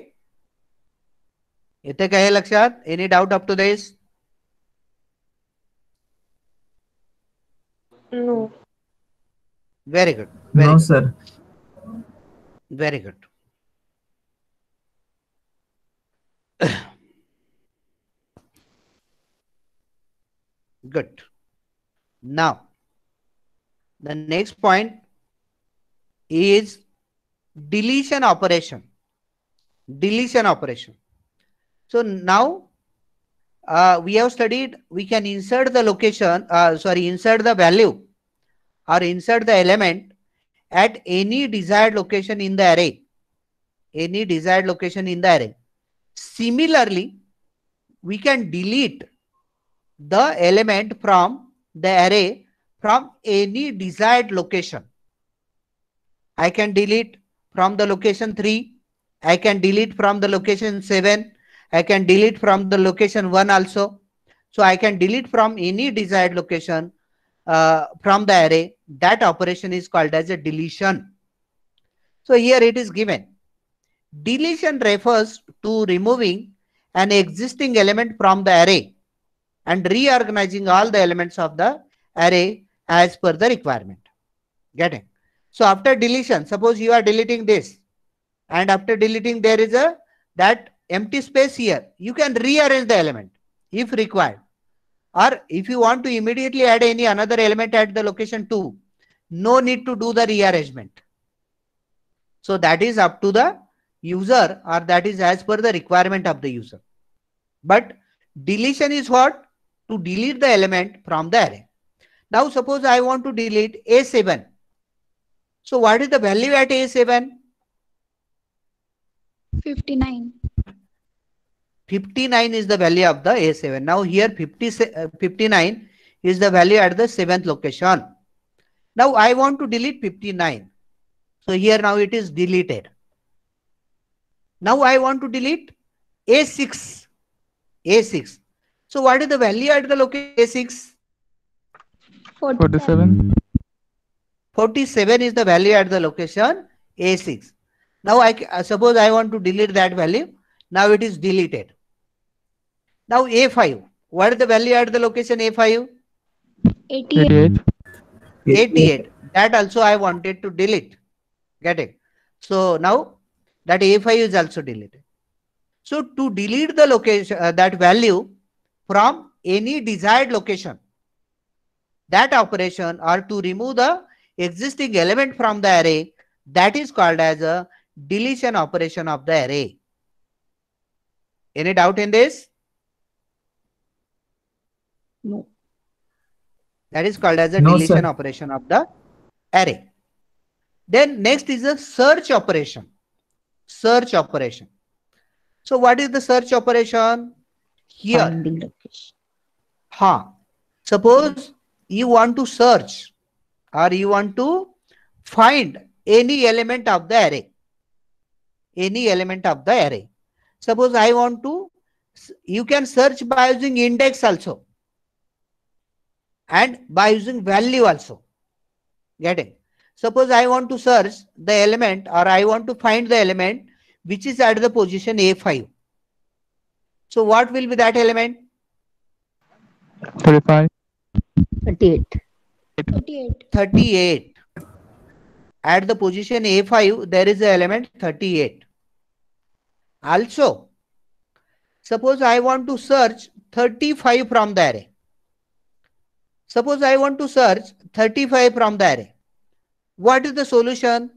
येते काय लक्षात? Any doubt up to this? No. Very good. Very No, good. sir. Very good. Good. Now, the next point is deletion operation. Deletion operation. So now we have studied, we can insert the location, insert the value or insert the element at any desired location in the array. Any desired location in the array. Similarly, we can delete the element from the array from any desired location. I can delete from the location 3. I can delete from the location 7. I can delete from the location 1 also. So I can delete from any desired location from the array. That operation is called as a deletion. So here it is given. Deletion refers to removing an existing element from the array and reorganizing all the elements of the array as per the requirement. Getting? So after deletion, suppose you are deleting this, and after deleting there is that empty space here. You can rearrange the element if required. Or if you want to immediately add any another element at the location 2, no need to do the rearrangement. So that is up to the user, or that is as per the requirement of the user. But deletion is what? To delete the element from the array. Now suppose I want to delete A7. So what is the value at A7? 59. 59 is the value of the A7. Now here 59 is the value at the 7th location. Now I want to delete 59. So here now it is deleted. Now I want to delete A6. A6. So what is the value at the location A6? 47. 47 is the value at the location A6. Now suppose I want to delete that value. Now it is deleted. Now A5. What is the value at the location A5? 88. 88. That also I wanted to delete. Get it? So now that A5 is also deleted. So to delete the location, that value from any desired location, that operation, or to remove the existing element from the array, that is called as a deletion operation of the array. Any doubt in this? No. That is called as a No, deletion sir. operation of the array. Then next is a search operation. Search operation. So what is the search operation? Here. Finding location. Suppose you want to search or you want to find any element of the array. Any element of the array. Suppose I want to, you can search by using index also and by using value also. Getting? Suppose I want to search the element, or I want to find the element which is at the position A5. So what will be that element? 35. 38. 38. 38. At the position A5, there is the element 38. Also, suppose I want to search 35 from the array. Suppose I want to search 35 from the array. What is the solution?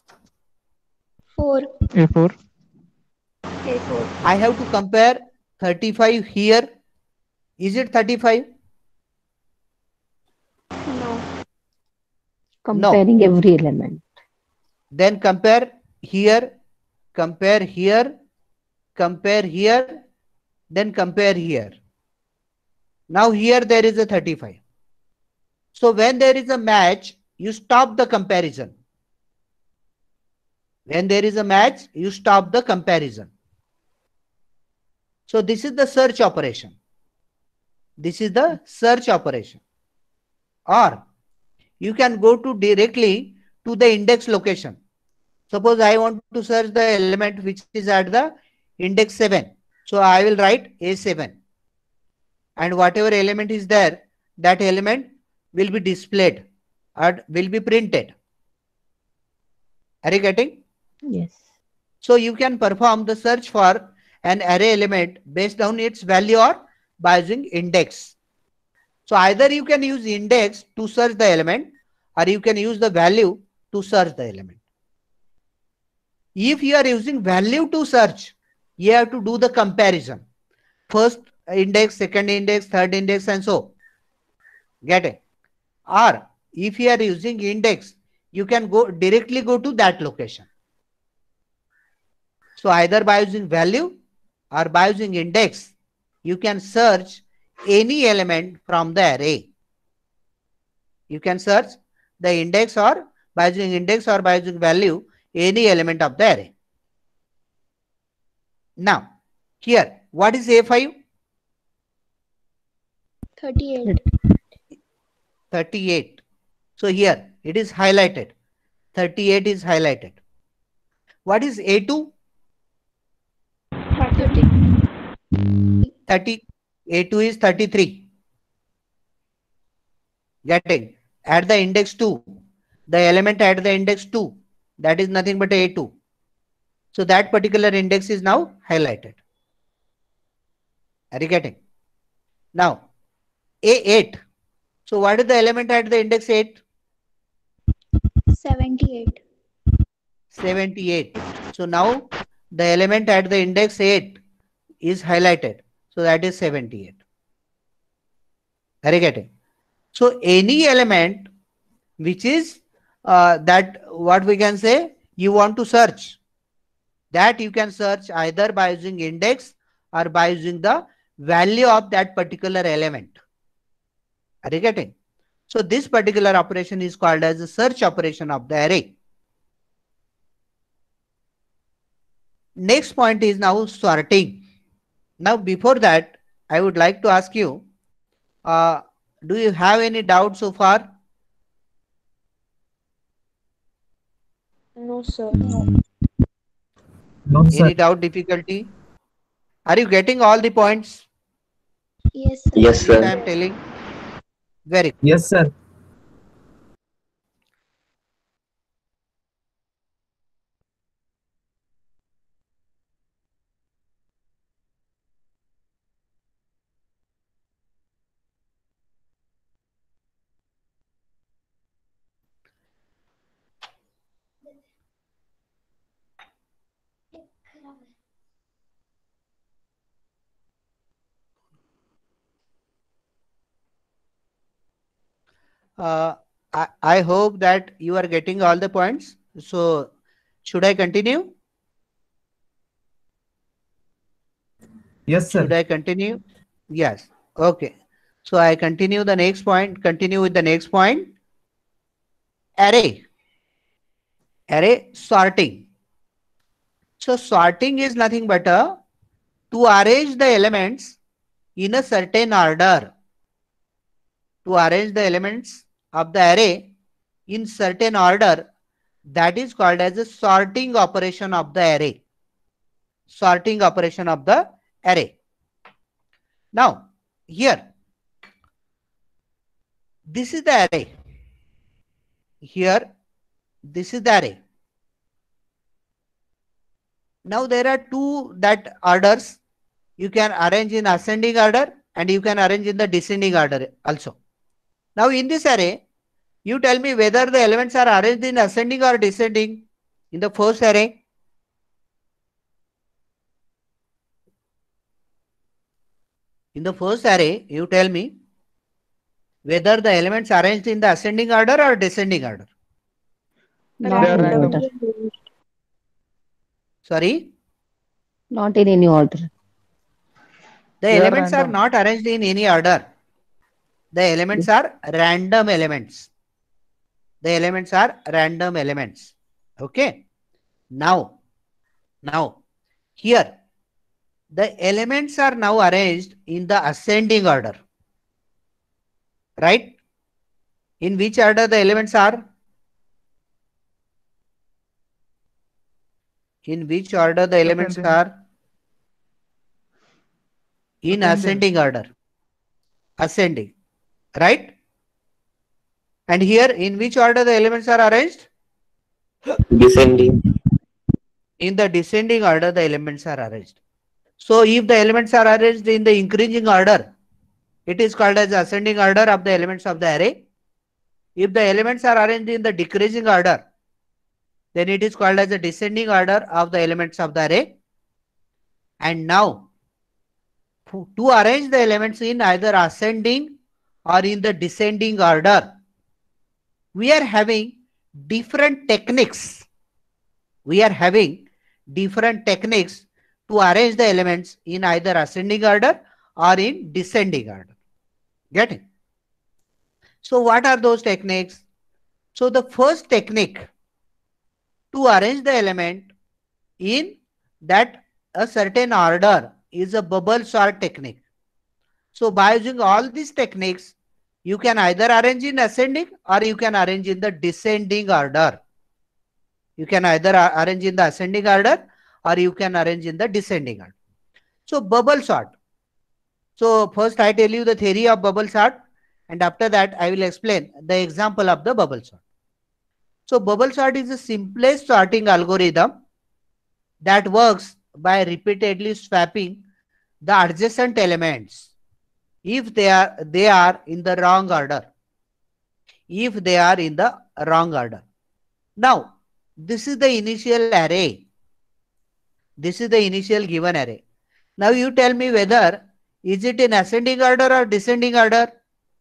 4. A4. A4. I have to compare 35 here. Is it 35? No. Comparing every element. Then compare here, compare here, compare here, then compare here. Now here there is a 35. So when there is a match, you stop the comparison. When there is a match, you stop the comparison. So this is the search operation. This is the search operation. Or you can go to directly to the index location. Suppose I want to search the element which is at the index 7. So I will write A7. And whatever element is there, that element will be displayed or will be printed. Are you getting? Yes. So you can perform the search for an array element based on its value or by using index. So either you can use index to search the element or you can use the value to search the element. If you are using value to search, you have to do the comparison. First index, second index, third index, and so. Get it? Or if you are using index, you can directly go to that location. So either by using value or by using index, you can search any element from the array. You can search the index or by using index or by using value any element of the array. Now, here, what is A5? 38. 38. So here, it is highlighted. 38 is highlighted. What is A2? 30. 30. A2 is 33. Getting? At the index 2, the element at the index 2, that is nothing but A2. So that particular index is now highlighted. Are you getting? Now, A8. So what is the element at the index 8? 78. 78. So now the element at the index 8 is highlighted. So that is 78. Are you getting? So any element which is that what we can say you want to search, that you can search either by using index or by using the value of that particular element. Are you getting? So this particular operation is called as a search operation of the array. Next point is now sorting. Now before that, I would like to ask you, do you have any doubt so far? No, sir. No, sir. Any doubt, difficulty? Are you getting all the points Yes, sir. Yes, which I sir. am telling? Very good. Yes, sir. I hope that you are getting all the points. So should I continue? Yes, Should sir. I continue? Yes. Okay. So I continue the next point. Continue with the next point. Array. Array sorting. So sorting is nothing but to arrange the elements in a certain order. To arrange the elements of the array in certain order, that is called as a sorting operation of the array. Sorting operation of the array. Now, here, this is the array. Here, this is the array. Now there are two that orders. You can arrange in ascending order and you can arrange in the descending order also. Now in this array, you tell me whether the elements are arranged in ascending or descending in the first array. In the first array, you tell me whether the elements are arranged in the ascending order or descending order. Not in any order. Sorry? Not in any order. The They are elements are random. not arranged in any order. The elements are random elements. The elements are random elements. Okay. Now, here, the elements are now arranged in the ascending order. Right? In which order the elements are? In which order the elements Ascending. are? In Ascending. ascending order. Ascending. Right? And here, in which order the elements are arranged? Descending. In the descending order, the elements are arranged. So, if the elements are arranged in the increasing order, it is called as ascending order of the elements of the array. If the elements are arranged in the decreasing order, then it is called as the descending order of the elements of the array. And now, to arrange the elements in either ascending or in the descending order, we are having different techniques. We are having different techniques to arrange the elements in either ascending order or in descending order. Get it? So what are those techniques? So the first technique to arrange the element in that a certain order is a bubble sort technique. So by using all these techniques, you can either arrange in ascending or you can arrange in the descending order. You can either arrange in the ascending order or you can arrange in the descending order. So bubble sort. So first I tell you the theory of bubble sort, and after that I will explain the example of the bubble sort. So bubble sort is the simplest sorting algorithm that works by repeatedly swapping the adjacent elements if they are in the wrong order. If they are in the wrong order. Now, this is the initial array. This is the initial given array. Now you tell me whether is it in ascending order or descending order?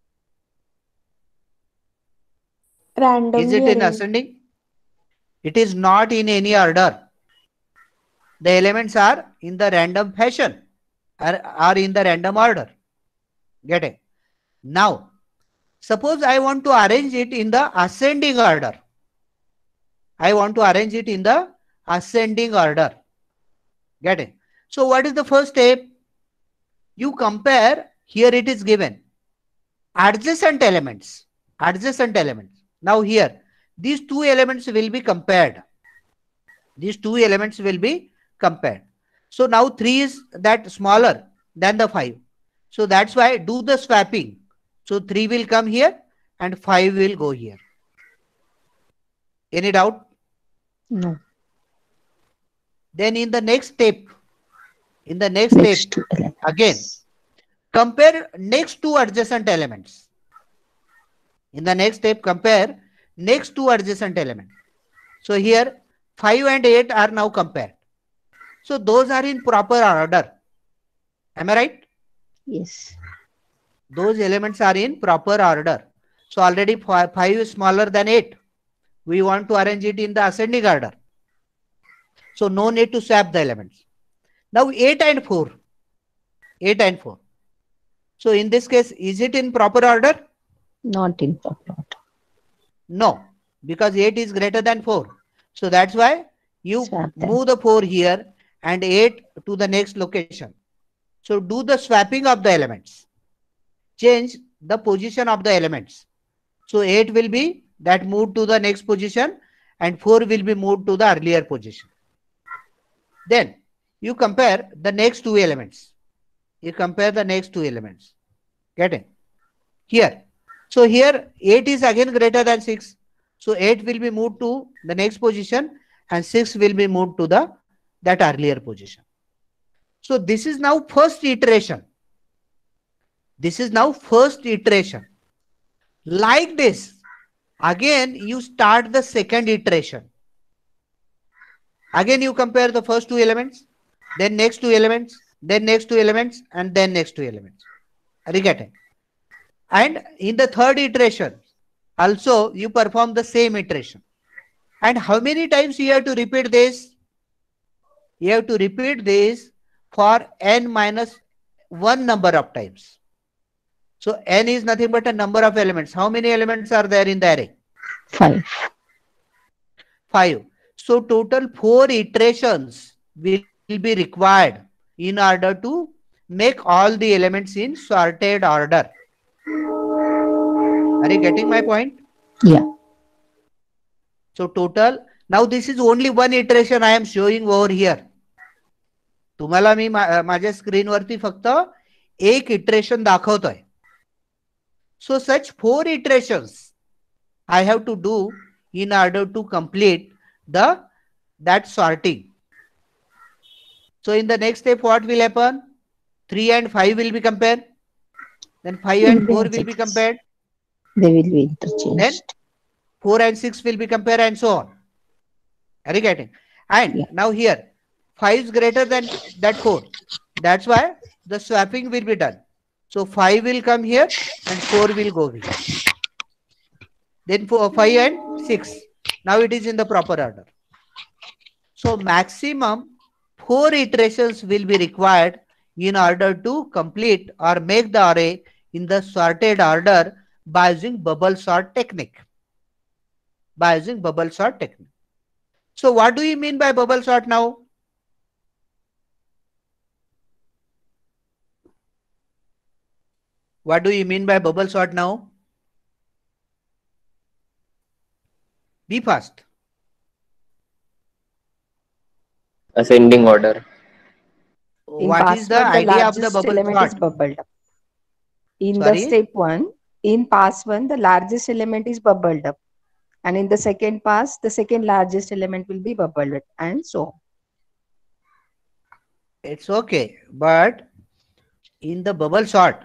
Randomly Is it in arranged. ascending? It is not in any order. The elements are in the random fashion or are in the random order. Get it? Now, suppose I want to arrange it in the ascending order. I want to arrange it in the ascending order. Get it? So what is the first step? You compare, here it is given, adjacent elements. Adjacent elements. Now here, these two elements will be compared. These two elements will be compared. So now 3 is that smaller than the 5. So that's why do the swapping. So 3 will come here and 5 will go here. Any doubt? No. Then in the next step, Next to elements. again, compare next two adjacent elements. In the next step, compare next two adjacent elements. So here 5 and 8 are now compared. So those are in proper order. Am I right? Yes. Those elements are in proper order. So already 5 is smaller than 8. We want to arrange it in the ascending order. So no need to swap the elements. Now 8 and 4. 8 and 4. So in this case, is it in proper order? Not in proper order. No, because 8 is greater than 4. So that's why you Swap them. move the 4 here and 8 to the next location. So do the swapping of the elements. Change the position of the elements. So 8 will be that moved to the next position and 4 will be moved to the earlier position. Then you compare the next two elements. You compare the next two elements. Get it? Here. So here 8 is again greater than 6. So 8 will be moved to the next position and 6 will be moved to the that earlier position. So this is now first iteration. This is now first iteration. Like this, again you start the second iteration. Again you compare the first two elements, then next two elements, then next two elements, and then next two elements. Are you getting? And in the third iteration, also you perform the same iteration. And how many times you have to repeat this? You have to repeat this for n minus 1 number of times. So n is nothing but a number of elements. How many elements are there in the array? 5. 5. So total 4 iterations will be required in order to make all the elements in sorted order. Are you getting my point? Yeah. So total, now this is only one iteration I am showing over here. तुम्हाला मी माझ्या स्क्रीनवरती फक्त एक iteration दाखवतोय. So such 4 iterations I have to do in order to complete that sorting. So in the next step, what will happen? 3 and 5 will be compared. Then 5 and 4 will be compared. They will be interchanged. Then 4 and 6 will be compared, and so on. Are you getting? And Yeah. now here, 5 is greater than that 4. That's why the swapping will be done. So 5 will come here and 4 will go here. Then 5 and 6. Now it is in the proper order. So maximum 4 iterations will be required in order to complete or make the array in the sorted order by using bubble sort technique. By using bubble sort technique. So what do you mean by bubble sort now? What do you mean by bubble sort now? Be fast. Ascending order. In What pass is the one, idea of the largest bubble element sort? is bubbled up. In Sorry? the step 1, in pass 1, the largest element is bubbled up. And in the second pass, the second largest element will be bubbled up, and so on. It's okay, but in the bubble sort,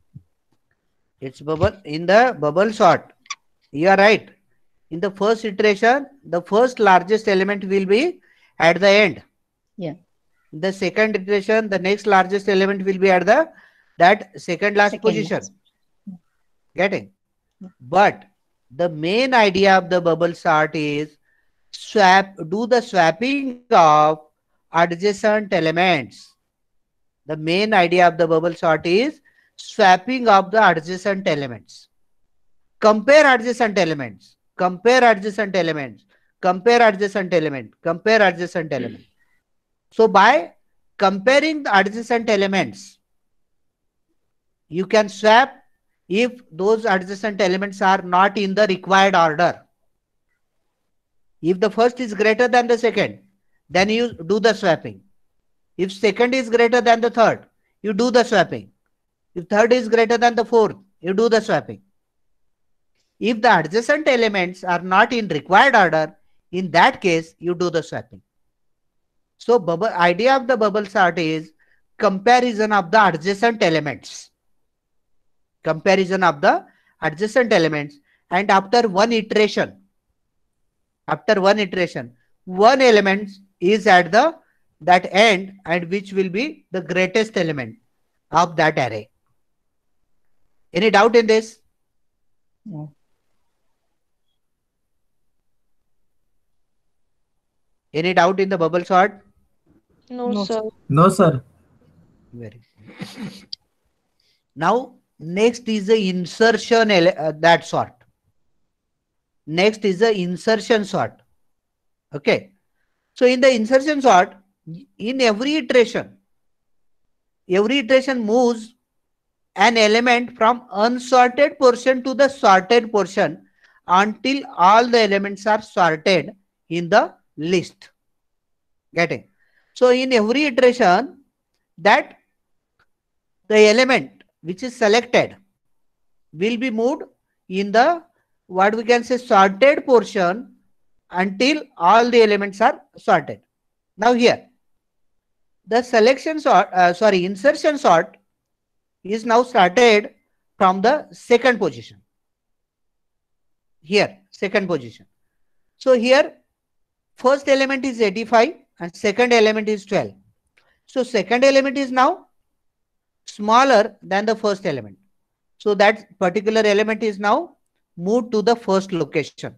in the bubble sort, you are right. In the first iteration, the first largest element will be at the end. Yeah. In the second iteration, the next largest element will be at that second last position. last. Getting? But the main idea of the bubble sort is do the swapping of adjacent elements. The main idea of the bubble sort is swapping of the adjacent elements. Compare adjacent elements. Compare adjacent elements. Compare adjacent element. Compare adjacent element. So by comparing the adjacent elements, you can swap if those adjacent elements are not in the required order. If the first is greater than the second, then you do the swapping. If second is greater than the third, you do the swapping. If third is greater than the fourth, you do the swapping. If the adjacent elements are not in required order, in that case, you do the swapping. So idea of the bubble sort is comparison of the adjacent elements. Comparison of the adjacent elements, and after one iteration, one element is at that end, and which will be the greatest element of that array. Any doubt in this? No. Any doubt in the bubble sort? No, sir. No, sir. Very good. Now, next is the insertion that sort. Next is the insertion sort. Okay. So in the insertion sort, in every iteration moves an element from unsorted portion to the sorted portion until all the elements are sorted in the list. Getting? So in every iteration, that the element which is selected will be moved in the, what we can say, sorted portion until all the elements are sorted. Now here, the selection sort, insertion sort is now started from the second position. Here, second position. So here, first element is 85 and second element is 12. So second element is now smaller than the first element. So that particular element is now moved to the first location.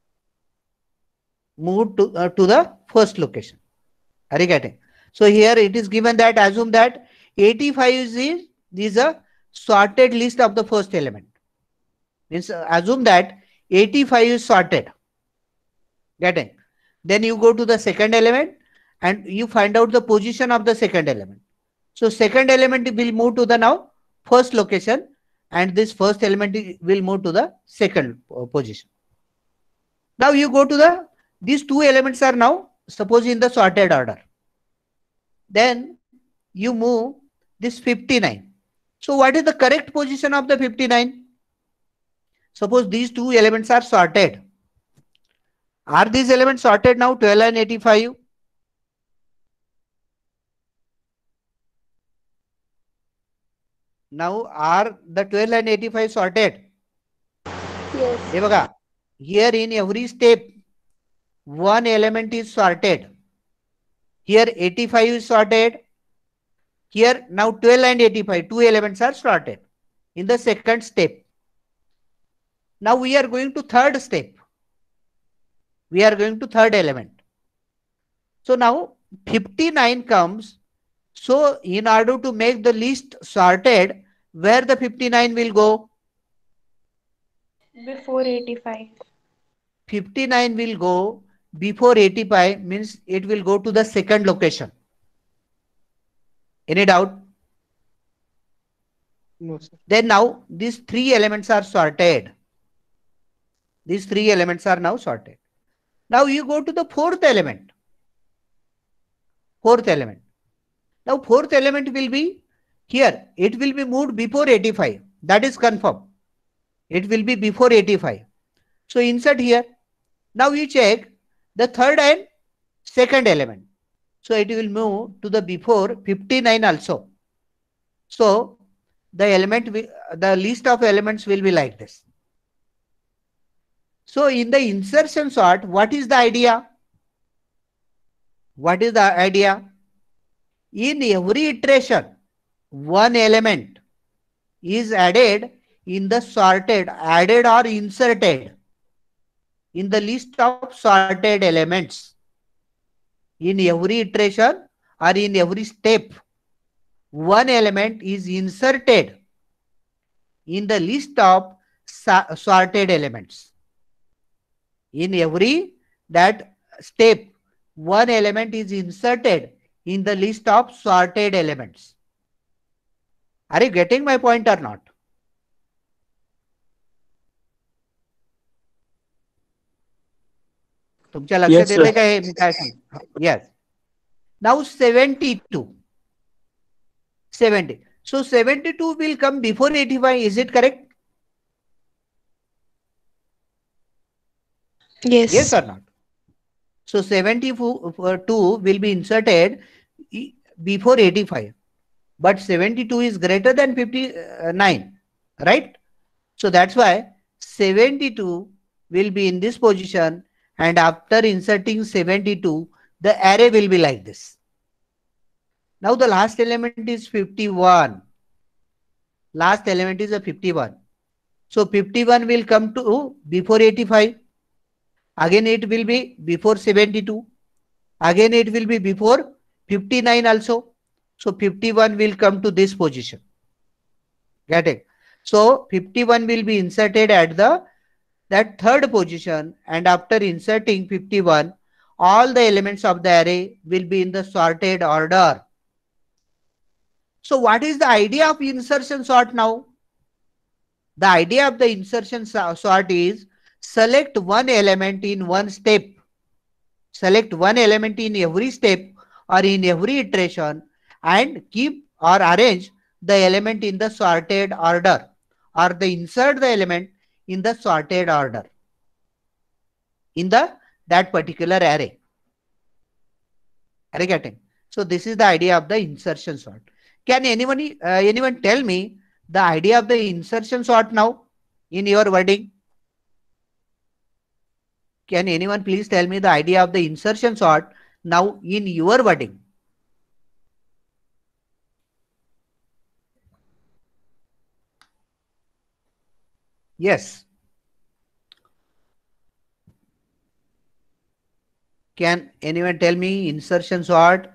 Moved to the first location. Are you getting? So here it is given that assume that 85 is a sorted list of the first element. Means assume that 85 is sorted. Getting? Then you go to the second element and you find out the position of the second element. So second element will move to the now first location and this first element will move to the second position. Now you go to the, these two elements are now suppose in the sorted order. Then you move this 59. So what is the correct position of the 59? Suppose these two elements are sorted. Are these elements sorted now 12 and 85? Now are the 12 and 85 sorted? Yes. Here in every step, one element is sorted. Here 85 is sorted. Here now 12 and 85, two elements are sorted in the second step. Now we are going to third step. We are going to third element. So now 59 comes. So in order to make the list sorted, where the 59 will go? Before 85. 59 will go before 85, means it will go to the second location. Any doubt? No, sir. Then now these three elements are sorted. These three elements are now sorted. Now you go to the fourth element. Fourth element. Now fourth element will be here. It will be moved before 85. That is confirmed. It will be before 85. So insert here. Now you check the third and second element. So it will move to the before 59 also. So the element, the list of elements will be like this. So in the insertion sort, what is the idea? What is the idea? In every iteration, one element is added in the sorted, added or inserted in the list of sorted elements. In every iteration or in every step, one element is inserted in the list of sorted elements. In every that step, one element is inserted in the list of sorted elements. Are you getting my point or not? तुमच्या लक्षात Yes, sir. येते का हे मी काय सांग? Yes. Now 72. 70. So 72 will come before 85. Is it correct? Yes. Yes or not? So 72 will be inserted before 85. But 72 is greater than 59. Right? So that's why 72 will be in this position. And after inserting 72, the array will be like this. Now the last element is 51. Last element is a 51. So 51 will come to before 85. Again it will be before 72. Again it will be before 59 also. So 51 will come to this position. Get it? So 51 will be inserted at that third position, and after inserting 51, all the elements of the array will be in the sorted order. So what is the idea of insertion sort now? The idea of the insertion sort is select one element in one step. Select one element in every step or in every iteration and keep or arrange the element in the sorted order, or the insert the element in the sorted order in that particular array. Are you getting? So this is the idea of the insertion sort. Can anyone tell me the idea of the insertion sort now in your wording? Can anyone please tell me the idea of the insertion sort now in your wording? Yes. Can anyone tell me insertion sort?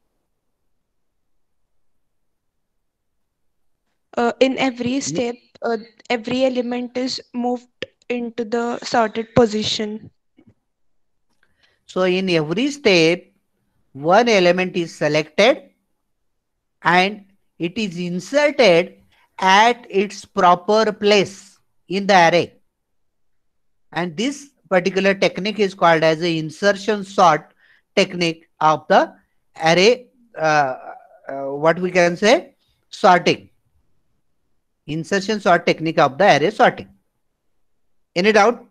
In every step, every element is moved into the sorted position. So in every step, one element is selected and it is inserted at its proper place in the array. And this particular technique is called as the insertion sort technique of the array, what we can say, sorting. Insertion sort technique of the array sorting. Any doubt?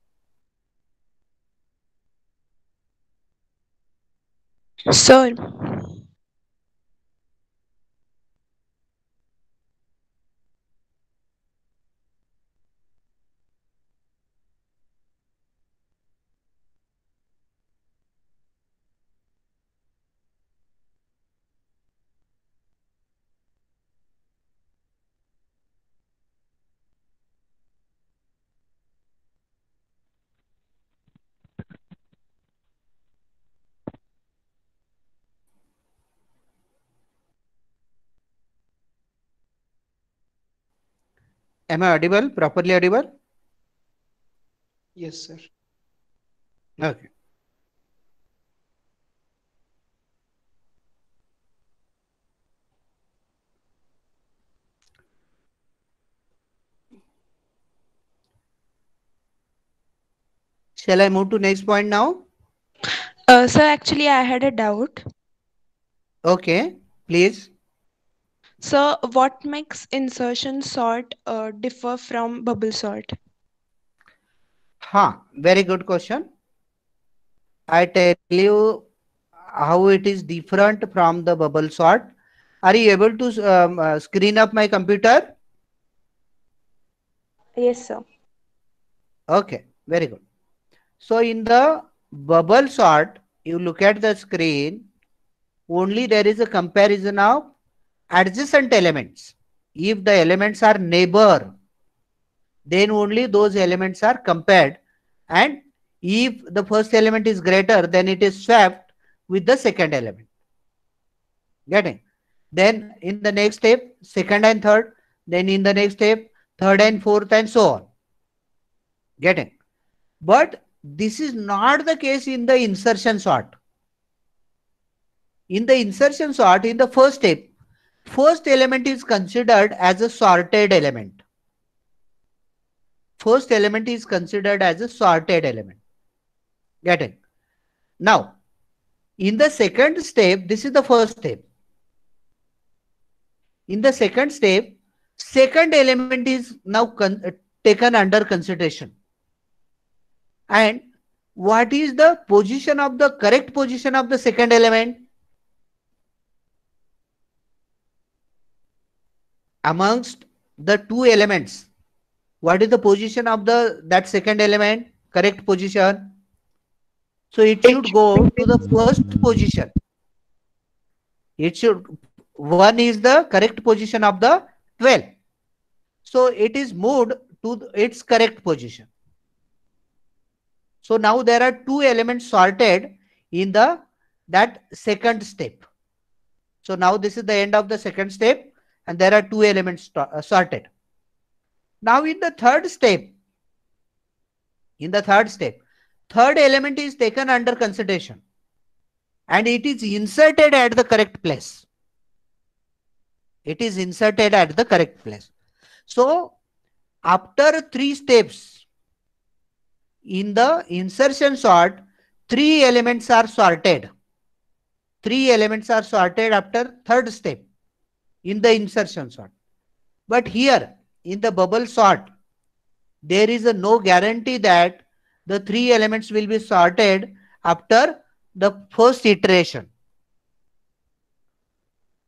Sir, Am I audible? Properly audible? Yes, sir. Okay. Shall I move to next point now? sir, actually, I had a doubt. Okay, please. So, what makes insertion sort differ from bubble sort? Very good question. I tell you how it is different from the bubble sort. Are you able to screen up my computer? Yes, sir. Okay, very good. So in the bubble sort, you look at the screen, only there is a comparison of adjacent elements. If the elements are neighbor, then only those elements are compared, and if the first element is greater, then it is swapped with the second element. Getting? Then in the next step, second and third, then in the next step, third and fourth, and so on. Getting? But this is not the case in the insertion sort. In the insertion sort, in the first step, first element is considered as a sorted element. First element is considered as a sorted element. Getting? Now, in the second step, this is the first step. In the second step, second element is now taken under consideration. And what is the position of the correct position of the second element? Amongst the two elements, what is the position of that second element? Correct position. So it should go to the first position. It should, 1 is the correct position of the 12. So it is moved to its correct position. So now there are two elements sorted in that second step. So now this is the end of the second step, and there are two elements sorted. Now in the third step, third element is taken under consideration and it is inserted at the correct place. It is inserted at the correct place. So after 3 steps in the insertion sort, 3 elements are sorted. 3 elements are sorted after third step in the insertion sort. But here in the bubble sort, there is no guarantee that the 3 elements will be sorted after the first iteration.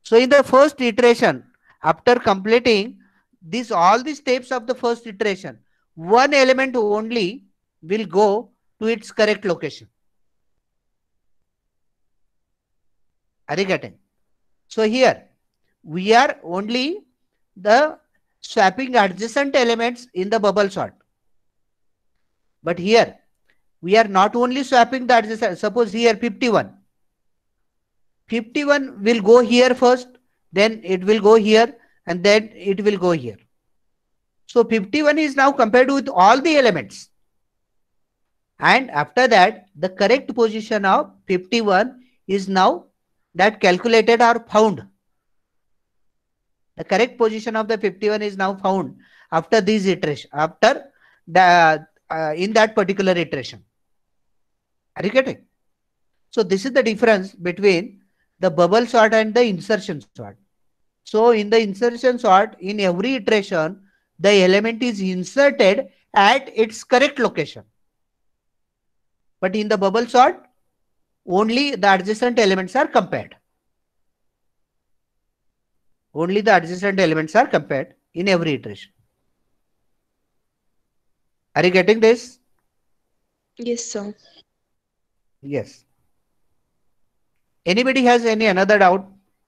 So in the first iteration, after completing this all the steps of the first iteration, one element only will go to its correct location. Are you getting? So here we are only the swapping adjacent elements in the bubble sort. But here we are not only swapping the adjacent. Suppose here 51. 51 will go here first, then it will go here, and then it will go here. So 51 is now compared with all the elements. And after that, the correct position of 51 is now that calculated or found. The correct position of the 51 is now found after this iteration, after the in that particular iteration. Are you getting? So this is the difference between the bubble sort and the insertion sort. So in the insertion sort, in every iteration, the element is inserted at its correct location. But in the bubble sort, only the adjacent elements are compared. Only the adjacent elements are compared in every iteration. Are you getting this? Yes, sir. Yes. Anybody has any another doubt?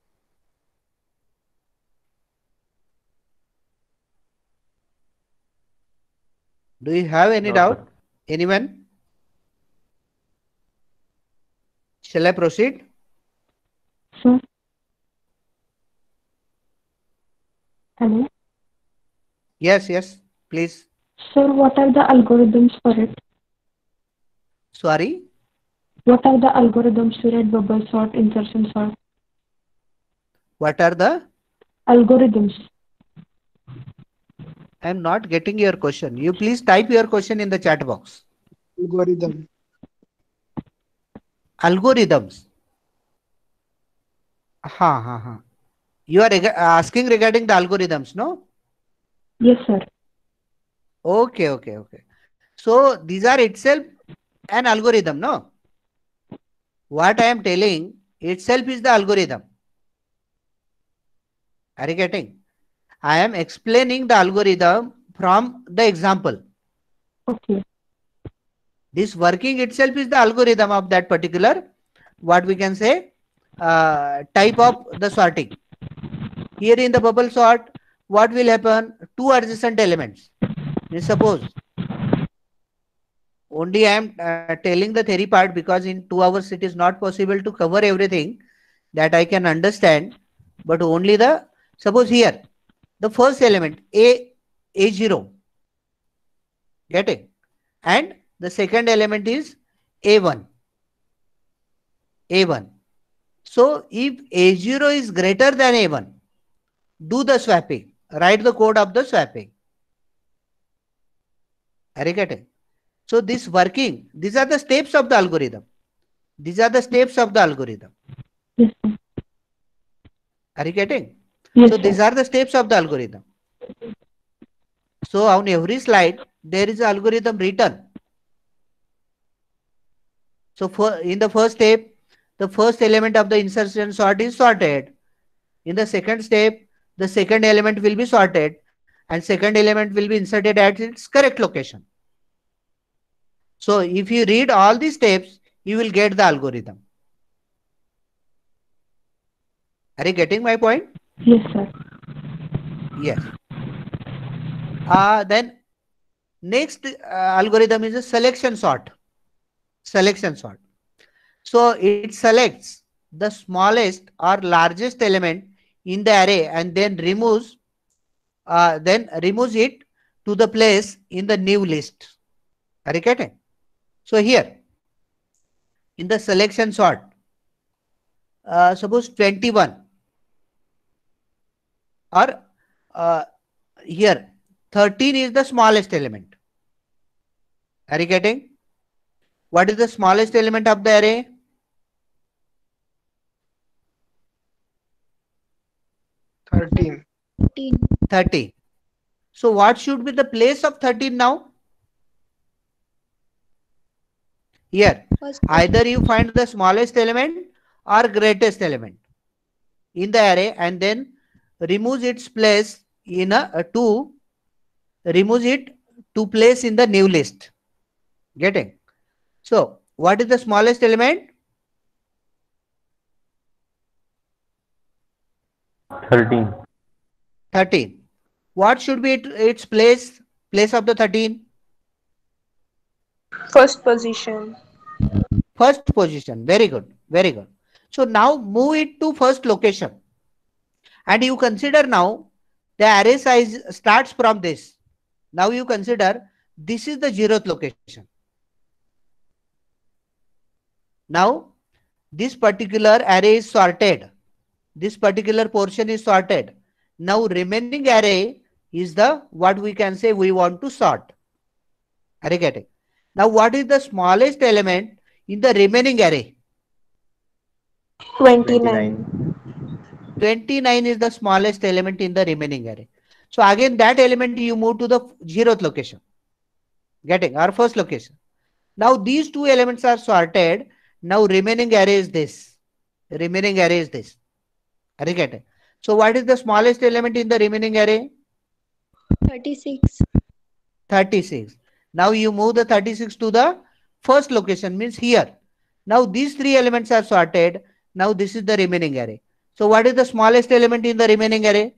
Do you have any No, doubt? sir. Anyone? Shall I proceed? Sir. Hello. Yes, yes, please. Sir, what are the algorithms for it? Sorry. What are the algorithms to write bubble sort, insertion sort? What are the? Algorithms. I am not getting your question. You please type your question in the chat box. Algorithm. Algorithms. Ha. You are asking regarding the algorithms, no? Yes, sir. Okay. So these are itself an algorithm, no? What I am telling itself is the algorithm. Are you getting? I am explaining the algorithm from the example. Okay. This working itself is the algorithm of that particular, what we can say, type of the sorting. Here in the bubble sort, what will happen? Two adjacent elements. Suppose only I am telling the theory part because in 2 hours it is not possible to cover everything that I can understand, but only the, suppose here the first element A0, getting, and the second element is A1. So if A0 is greater than A1, do the swapping, write the code of the swapping. Are you getting? So this working, these are the steps of the algorithm. These are the steps of the algorithm. Yes, sir. Are you getting? Yes, So sir. these are the steps of the algorithm. So on every slide, there is an algorithm written. So in the first step, the first element of the insertion sort is sorted. In the second step, the second element will be sorted and second element will be inserted at its correct location. So if you read all these steps, you will get the algorithm. Are you getting my point? Yes, sir. Yes. Then next algorithm is a selection sort. So it selects the smallest or largest element in the array and then removes it to the place in the new list. Are you getting? So here in the selection sort, suppose 21 or here 13 is the smallest element. Are you getting? What is the smallest element of the array? 13. 13. So what should be the place of 13 now? Here, either you find the smallest element or greatest element. in the array and then removes its place in removes it to place in the new list. Getting? So what is the smallest element? 13. 13. What should be its place of the 13? First position. First position. Very good. Very good. So now move it to first location. And you consider now the array size starts from this. Now you consider this is the 0th location. Now this particular array is sorted. This particular portion is sorted. Now remaining array is the what we can say we want to sort. Are you getting? Now what is the smallest element in the remaining array? 29. 29 is the smallest element in the remaining array. So again that element you move to the 0th location. Getting? Our first location. Now these two elements are sorted. Now remaining array is this. Remaining array is this. Are you getting? So what is the smallest element in the remaining array? 36. 36. Now you move the 36 to the first location, means here. Now these three elements are sorted. Now this is the remaining array. So what is the smallest element in the remaining array?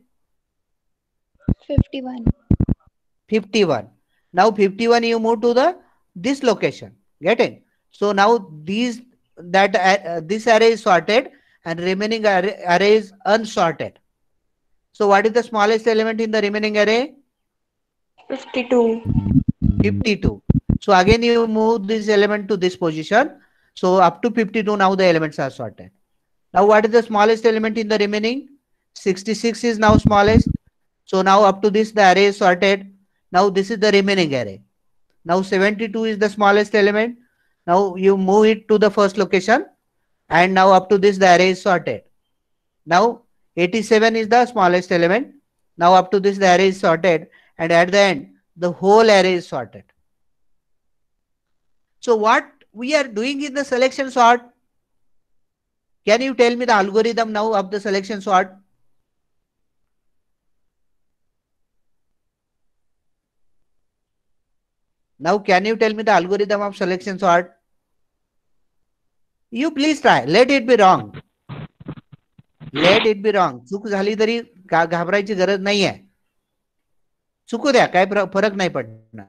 51. 51. Now 51 you move to the this location. Getting? So now this array is sorted and remaining array is unsorted. So what is the smallest element in the remaining array? 52. 52. So again you move this element to this position. So up to 52 now the elements are sorted. Now what is the smallest element in the remaining? 66 is now smallest. So now up to this the array is sorted. Now this is the remaining array. Now 72 is the smallest element. Now you move it to the first location and now up to this the array is sorted. Now 87 is the smallest element. Now up to this the array is sorted and at the end the whole array is sorted. So what we are doing in the selection sort? Can you tell me the algorithm now of the selection sort? Now can you tell me the algorithm of selection sort? You please try. Let it be wrong. Let it be wrong. चूक झाली तरी घाबरायची गरज नाहीये. चुकू द्या, काय फरक नाही पडणार.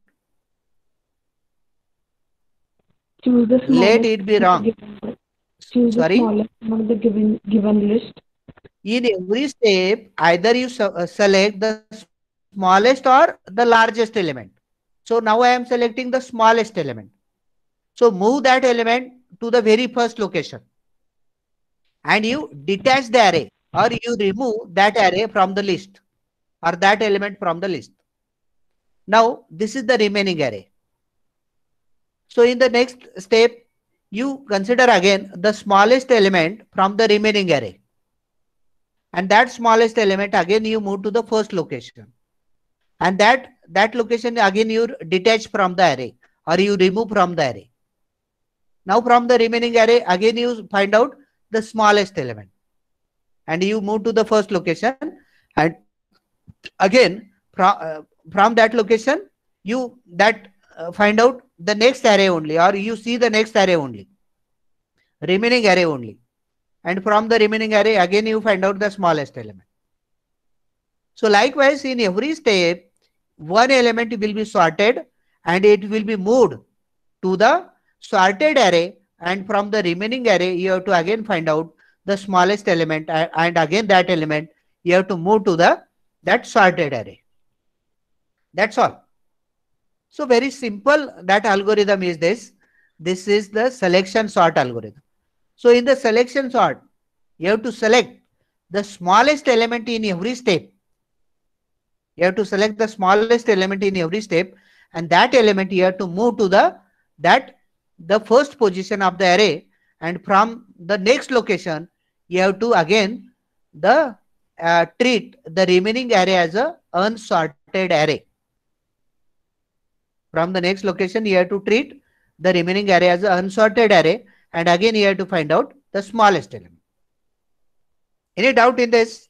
Choose the Let smallest it be wrong. Choose Sorry? the smallest among the given list. In every step, either you select the smallest or the largest element. So now I am selecting the smallest element. So move that element to the very first location. And you detach the array or you remove that array from the list or that element from the list. Now this is the remaining array. So in the next step, you consider again the smallest element from the remaining array. And that smallest element again you move to the first location. And that location again you detach from the array or you remove from the array. Now from the remaining array again you find out the smallest element. And you move to the first location and again from that location you find out the next array only or you see the next array only. Remaining array only. And from the remaining array again you find out the smallest element. So likewise in every step one element will be sorted and it will be moved to the sorted array and from the remaining array you have to again find out the smallest element and again that element you have to move to that sorted array. That's all. So very simple that algorithm is this. This is the selection sort algorithm. So in the selection sort, you have to select the smallest element in every step. You have to select the smallest element in every step and that element you have to move to the first position of the array and from the next location you have to again treat the remaining array as a unsorted array. From the next location you have to treat the remaining array as an unsorted array and again you have to find out the smallest element. Any doubt in this?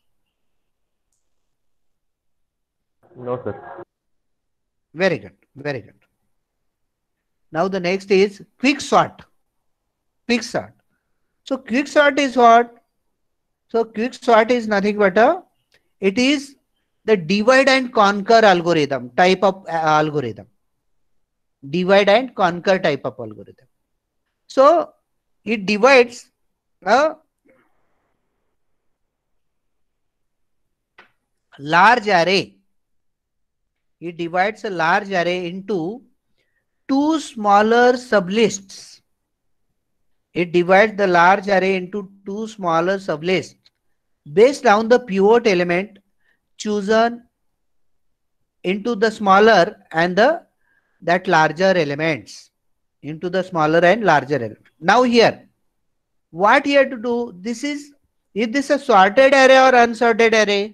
No, sir. Very good. Very good. Now the next is quick sort. Quick sort. So quick sort is what? So quick sort is nothing but it is the divide and conquer algorithm type of algorithm. Divide and conquer type of algorithm. So it divides a large array. It divides a large array into two smaller sublists. It divides the large array into two smaller sublists based on the pivot element chosen into the smaller and that larger elements, into the smaller and larger element. Now here, what here to do? Is this a sorted array or unsorted array?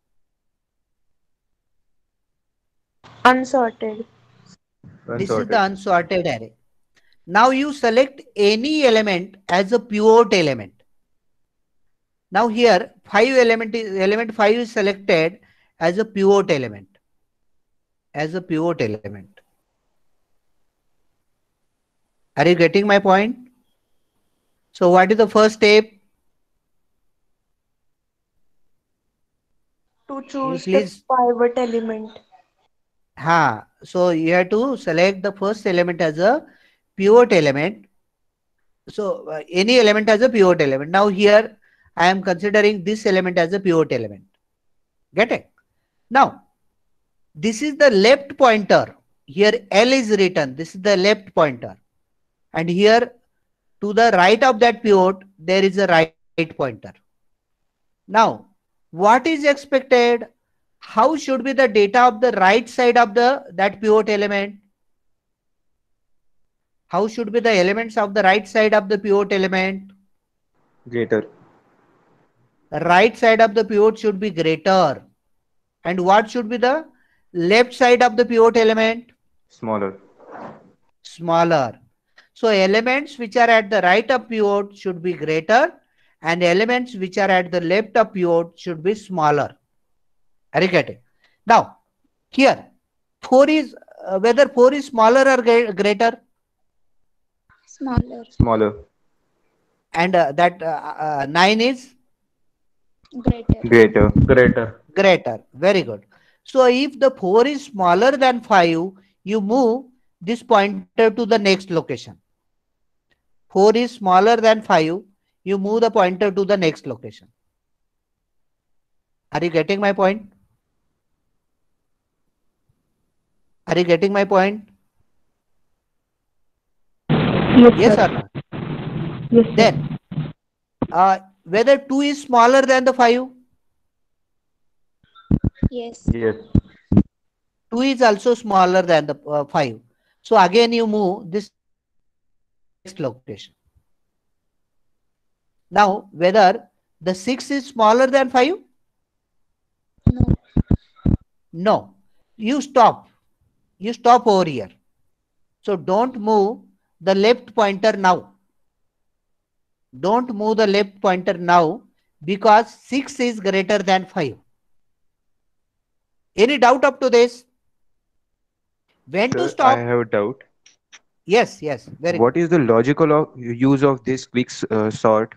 Unsorted. This is the unsorted array. Now you select any element as a pivot element. Now here element 5 is selected as a pivot element. As a pivot element. Are you getting my point? So what is the first step? To choose the Please. pivot element. So you have to select the first element as a pivot element. So any element as a pivot element. Now here I am considering this element as a pivot element. Get it? Now this is the left pointer. Here L is written. This is the left pointer. And here to the right of that pivot, there is a right pointer. Now, what is expected? How should be the data of the right side of that pivot element? How should be the elements of the right side of the pivot element? Greater. Right side of the pivot should be greater. And what should be the left side of the pivot element? Smaller. Smaller. So elements which are at the right of pivot should be greater and elements which are at the left of pivot should be smaller. Are you getting? Now, here 4 is whether 4 is smaller or greater? Smaller. Smaller. And that 9 is? Greater. Greater. Greater. Greater. Very good. So if the 4 is smaller than 5, you move this pointer to the next location. 4 is smaller than 5, you move the pointer to the next location. Are you getting my point? Are you getting my point? Yes sir. or not? Yes, sir. Then, whether 2 is smaller than the 5? Yes. Yes. 2 is also smaller than the 5. So again you move this next location. Now, whether the 6 is smaller than 5? No. No. You stop. You stop over here. So don't move the left pointer now. Don't move the left pointer now because 6 is greater than 5. Any doubt up to this? When to Sir, stop? I have a doubt. Yes, very What good. is the logical use of this quick sort?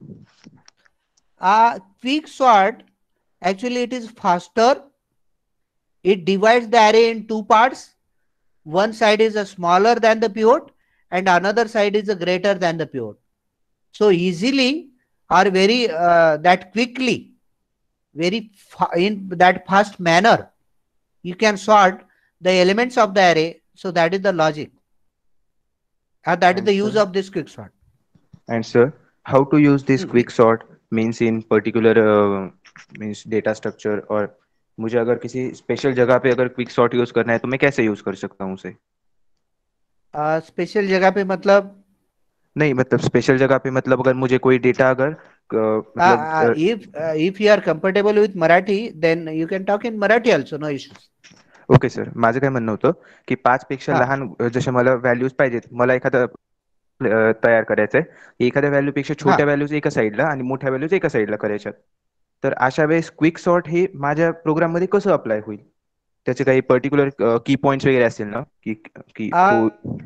Quick sort, actually it is faster. It divides the array in two parts. One side is a smaller than the pivot and another side is a greater than the pivot. So easily or very that quickly, in that fast manner, you can sort the elements of the array. So that is the logic. That is the use of this quick sort. And sir, how to use this quick sort means in particular means data structure, और मुझे अगर किसी special जगह पे अगर quick sort use करना है तो मैं कैसे यूज कर सकता हूँ उसे? स्पेशल जगह पे मतलब नहीं, मतलब स्पेशल जगह पे मतलब अगर मुझे कोई डेटा अगर मतलब if you are comfortable with Marathi, then you can talk in Marathi also, no issues. Okay sir, माझं काय म्हणणं होतं की 5 पेक्षा लहान जसे मला व्हॅल्यूज पाहिजेत, मला एखादा तयार करायचंय, एखाद्या व्हॅल्यू पेक्षा छोट्या व्हॅल्यूज एका साइडला आणि मोठ्या व्हॅल्यूज एका साइडला करायच्यात. तर अशा वेळेस क्विक सॉर्ट हे माझ्या प्रोग्राम मध्ये कसं अप्लाय होईल? त्याचे काही पर्टिक्युलर की पॉइंट्स वगैरे असतील ना की की तो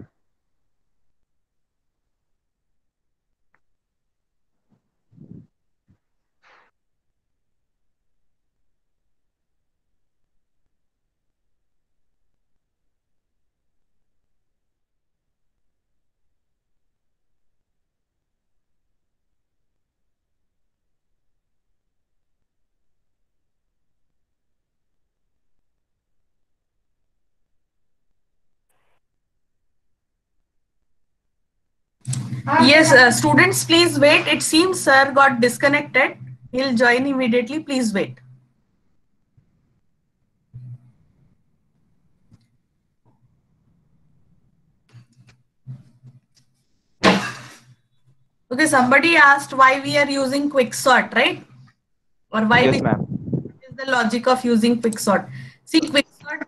Yes, students, please wait. It seems sir got disconnected. He'll join immediately. Please wait. Okay, somebody asked why we are using quicksort, right? Or why yes we ma'am. is the logic of using quicksort. See, quicksort,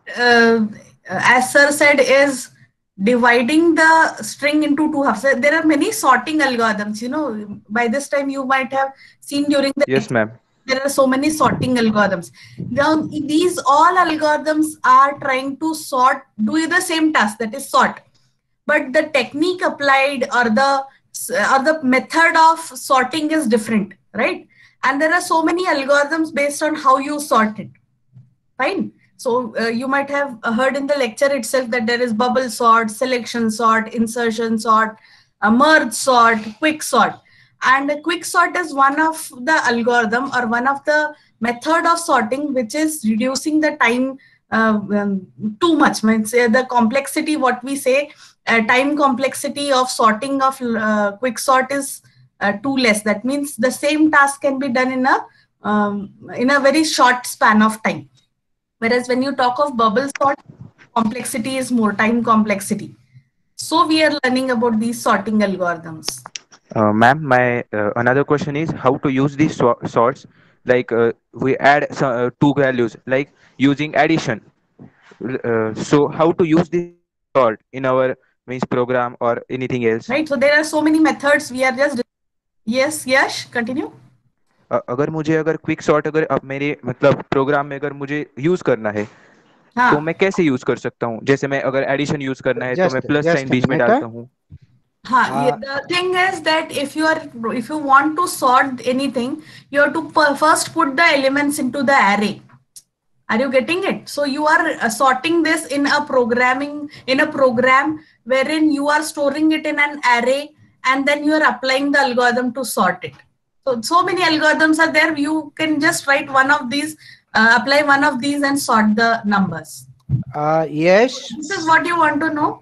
as sir said, is dividing the string into two halves. There are many sorting algorithms. You know, by this time you might have seen during the Yes ma'am. there are so many sorting algorithms. Now, these all algorithms are trying to do the same task, that is sort. But the technique applied or the method of sorting is different, right? And there are so many algorithms based on how you sort it. Fine. So you might have heard in the lecture itself that there is bubble sort, selection sort, insertion sort, merge sort, quick sort. And a quick sort is one of the algorithm or one of the method of sorting which is reducing the time too much. Means the complexity, what we say, time complexity of sorting of quick sort is too less. That means the same task can be done in a very short span of time. Whereas when you talk of bubble sort, complexity is more time complexity. So we are learning about these sorting algorithms. Ma'am, my another question is how to use these sorts. Like we add two values, like using addition. So how to use this sort in our means program or anything else? Right. So there are so many methods. We are just yes. Continue. अगर मुझे quick sort अब मेरे मतलब programme में अगर मुझे use करना है तो मैं कैसे यूज कर सकता हूँ? जैसे मैं अगर एडिशन यूज करना है तो मैं प्लस साइन बीच में डालता हूँ. The thing is that if you want to sort anything, you have to first put the elements into the array. Are you getting it? So you are sorting this in a program wherein you are storing it in an array and then you are applying the algorithm to sort it. So many algorithms are there. You can just write one of these, apply one of these and sort the numbers. Yes. This is what you want to know.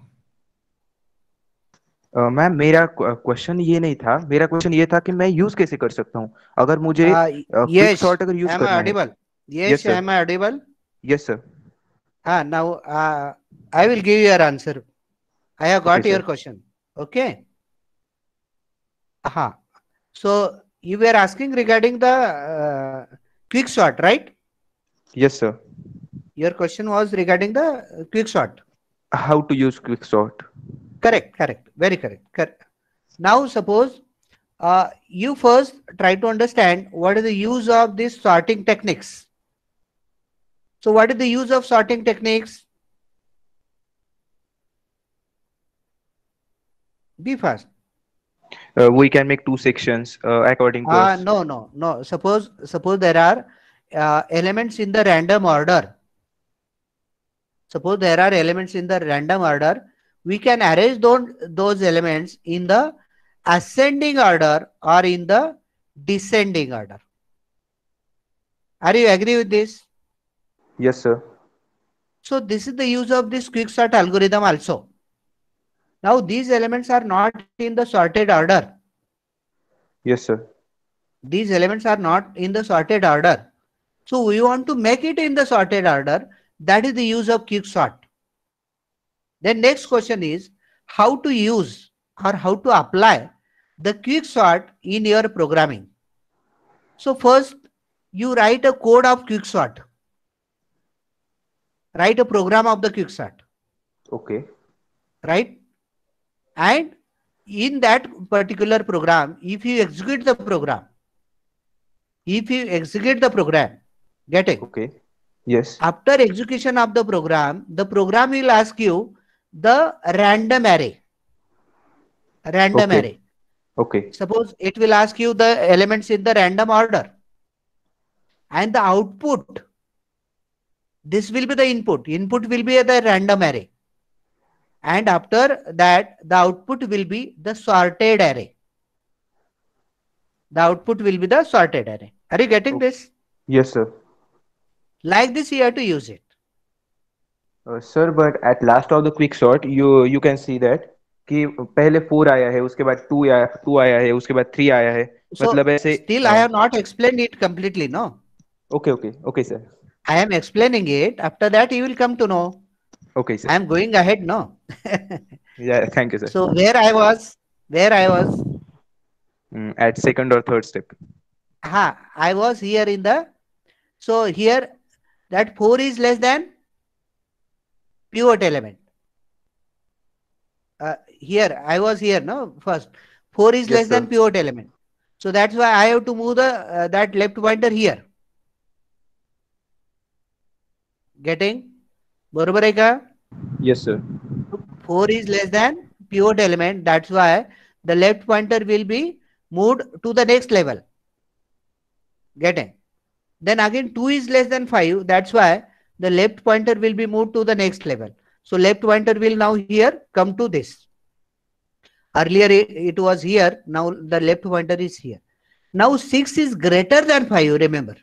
Ma'am मेरा question ये नहीं था. मेरा question ये था कि मैं use कैसे कर सकता हूँ अगर मुझे क्विक सॉर्ट अगर यूज करना है. Yes, am I audible? Yes, sir. Now I will give you your answer. I have got your question. Okay. So you were asking regarding the quick sort, right? Yes, sir. Your question was regarding the quick sort. How to use quick sort? Correct. Very correct. Now suppose you first try to understand what is the use of these sorting techniques. So what is the use of sorting techniques? Be fast. We can make two sections according to us. No. Suppose there are elements in the random order. Suppose there are elements in the random order. We can arrange those elements in the ascending order or in the descending order. Are you agree with this? Yes, sir. So this is the use of this quicksort algorithm also. Now these elements are not in the sorted order. Yes, sir. These elements are not in the sorted order. So we want to make it in the sorted order. That is the use of quicksort. Then next question is how to use or how to apply the quicksort in your programming. So first you write a code of quicksort. Write a program of the quicksort. Okay. Right? And in that particular program, if you execute the program, If you execute the program, getting? Okay. Yes. After execution of the program will ask you the random array. Random Okay. array. Okay. Suppose it will ask you the elements in the random order. And the output, this will be the input. Input will be the random array. And after that, the output will be the sorted array. The output will be the sorted array. Are you getting this? Yes, sir. Like this, you have to use it. Sir, but at last of the quick sort, you can see that कि पहले 4 आया है, उसके बाद 2 आया है, उसके बाद 3 आया है. So मतलब ऐसे. still I have not explained it completely, no? Okay, sir. I am explaining it. After that, you will come to know. Okay, sir. I am going ahead, no? Yeah, thank you, sir. So where I was? At second or third step. I was here in the. So here, that 4 is less than pivot element. Here I was here, no? First, 4 is Yes, less than sir. pivot element. So that's why I have to move the that left pointer here. Getting? बरोबर है क्या? Yes, sir. 4 is less than pivot element. That's why the left pointer will be moved to the next level. Getting? Then again 2 is less than 5. That's why the left pointer will be moved to the next level. So left pointer will now here come to this. Earlier it was here. Now the left pointer is here. Now 6 is greater than 5. Remember.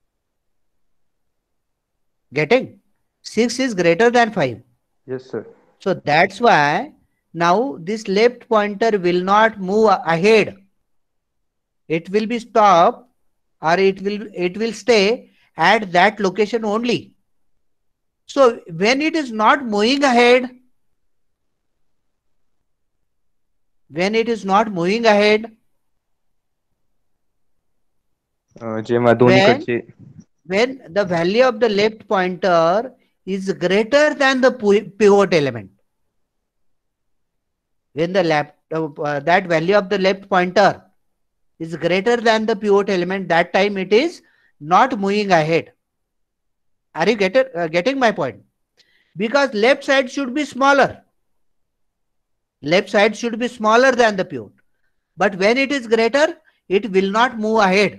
Getting? 6 is greater than 5. Yes, sir. So that's why now this left pointer will not move ahead. It will be stopped, or it will stay at that location only. So when it is not moving ahead, when जेव्हा दोन्हीकडचे when the value of the left pointer is greater than the pivot element, when the that value of the left pointer is greater than the pivot element, that time it is not moving ahead. Are you getting my point? Because left side should be smaller. Left side should be smaller than the pivot. But when it is greater, it will not move ahead.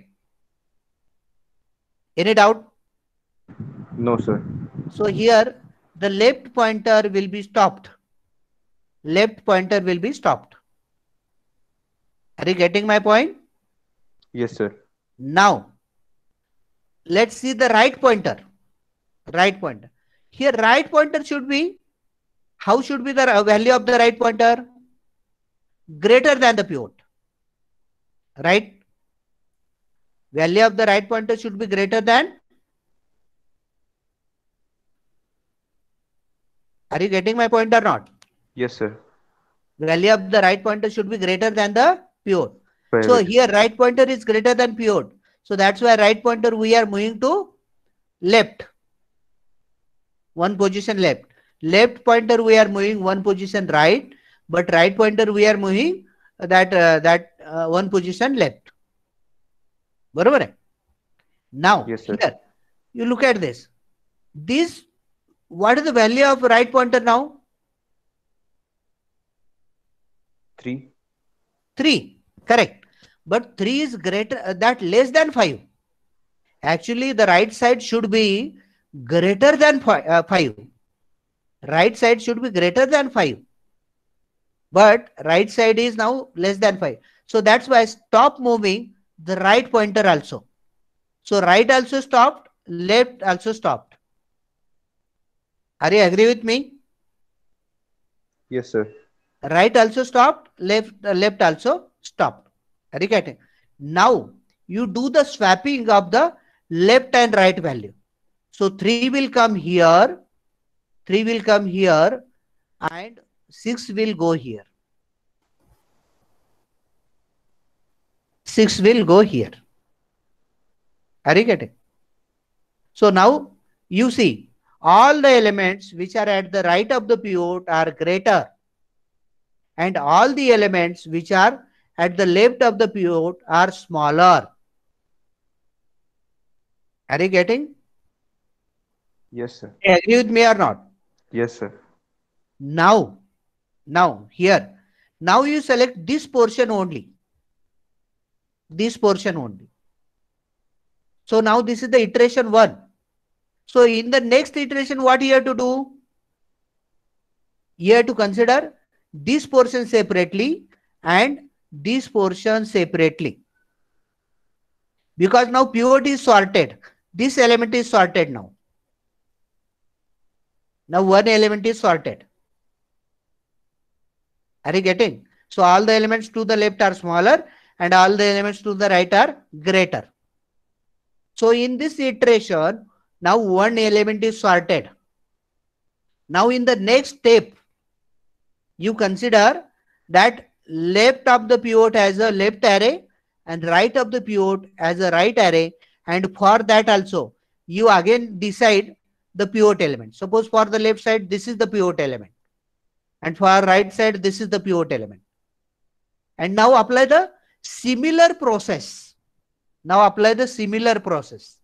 Any doubt? No, sir. So here the left pointer will be stopped. Left pointer will be stopped. Are you getting my point? Yes, sir. Now let's see the right pointer. Right pointer. Here right pointer should be, how should be the value of the right pointer? Greater than the pivot. Right? Value of the right pointer should be greater than. Are you getting my point or not? Yes, sir. The value of the right pointer should be greater than the pivot. So Pivot. here right pointer is greater than pivot. So that's why right pointer we are moving to left. One position left. Left pointer we are moving one position right. But right pointer we are moving that one position left. बरोबर है? Now Yes, sir. here you look at this. This, what is the value of right pointer now? 3. 3. Correct. But 3 is greater that less than 5. Actually the right side should be greater than 5. Right side should be greater than 5. But right side is now less than 5. So that's why stop moving the right pointer also. So right also stopped, left also stopped. Are you agree with me? Yes, sir. Right also stopped, left also stopped. Are you getting? Now you do the swapping of the left and right value. So 3 will come here, 3 will come here, and 6 will go here. 6 will go here. Are you getting? So now you see all the elements which are at the right of the pivot are greater, and all the elements which are at the left of the pivot are smaller. Are you getting? Yes, sir. Agree with me or not? Yes, sir. Now here, now you select this portion only. This portion only. So now this is the iteration 1. So in the next iteration, what you have to do? You have to consider this portion separately and this portion separately. Because now pivot is sorted. This element is sorted now. Now one element is sorted. Are you getting? So all the elements to the left are smaller and all the elements to the right are greater. So in this iteration, now one element is sorted. Now in the next step, you consider that left of the pivot as a left array and right of the pivot as a right array, and for that also you again decide the pivot element. Suppose for the left side this is the pivot element and for right side this is the pivot element. And now apply the similar process. Now apply the similar process.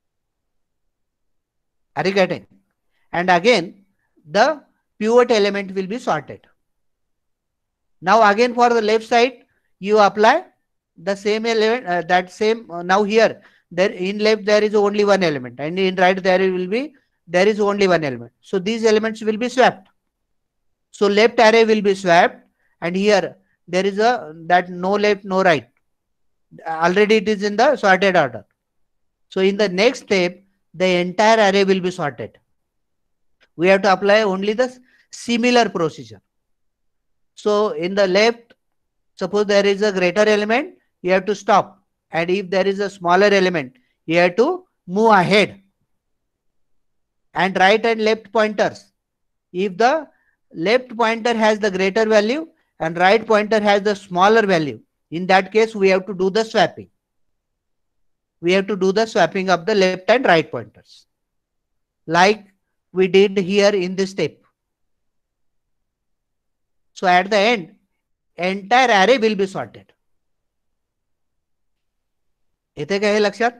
Are you getting? And again the pivot element will be sorted. Now again for the left side you apply the same element, now here there in left there is only one element and in right there is only one element. So these elements will be swapped. So left array will be swapped and here there is that no left no right. Already it is in the sorted order. So in the next step the entire array will be sorted. We have to apply only the similar procedure. So in the left, suppose there is a greater element, you have to stop. And if there is a smaller element, you have to move ahead. And right and left pointers. If the left pointer has the greater value and right pointer has the smaller value, in that case we have to do the swapping. We have to do the swapping of the left and right pointers. Like we did here in this step. So at the end, entire array will be sorted. येते का हे लक्षात?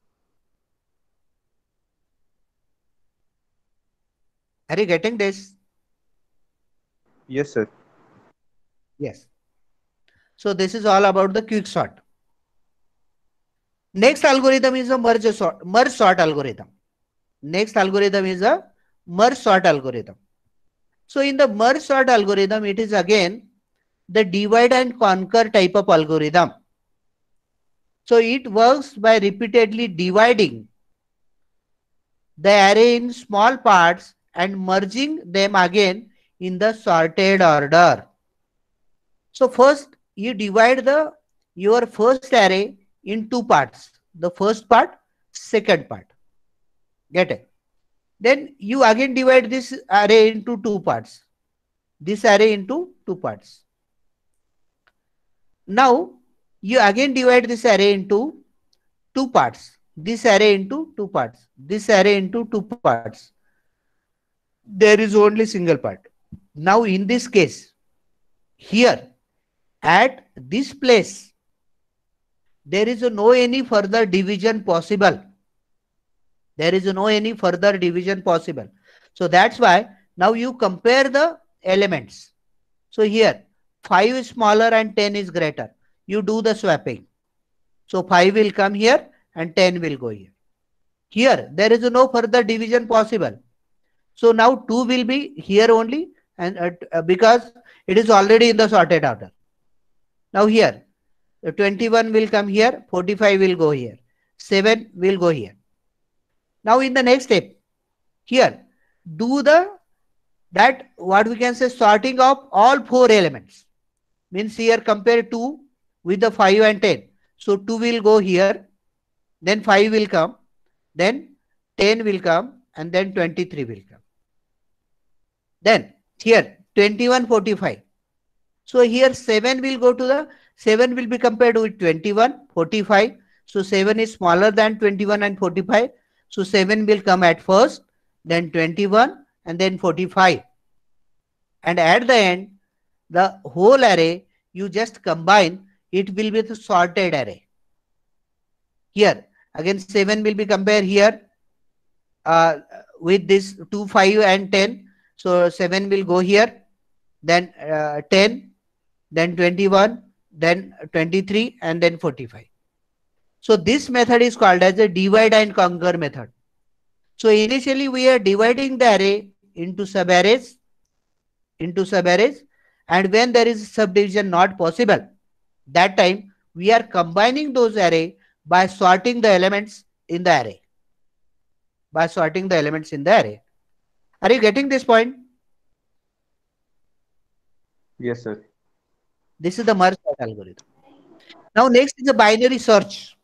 Are you getting this? Yes, sir. Yes. So this is all about the quick sort. Next algorithm is a merge sort algorithm. Next algorithm is a merge sort algorithm. So in the merge sort algorithm, it is again the divide and conquer type of algorithm. So it works by repeatedly dividing the array in small parts and merging them again in the sorted order. So first you divide your first array in two parts. The first part, second part. Get it? Then you again divide this array into two parts. This array into two parts. Now you again divide this array into two parts. This array into two parts. This array into two parts. There is only single part. Now in this case, here at this place, there is no any further division possible. There is no any further division possible. So that's why now you compare the elements. So here 5 is smaller and 10 is greater. You do the swapping. So 5 will come here and 10 will go here. Here there is no further division possible. So now 2 will be here only, and because it is already in the sorted order. Now here 21 will come here, 45 will go here, 7 will go here. Now in the next step, here do that what we can say sorting of all 4 elements. Means here compare 2 with the 5 and 10. So 2 will go here, then 5 will come, then 10 will come, and then 23 will come. Then here 21, 45. So here 7 will go to 7 will be compared with 21, 45. So 7 is smaller than 21 and 45. So 7 will come at first, then 21 and then 45. And at the end, the whole array you just combine, it will be the sorted array. Here Again 7 will be compared here with this 2, 5 and 10. So 7 will go here, then 10, then 21, then 23, and then 45. So this method is called as the divide and conquer method. So initially we are dividing the array into subarrays, and when there is subdivision not possible, that time we are combining those array by sorting the elements in the array. Are you getting this point? Yes, sir. This is the merge sort algorithm. Now next is the binary search.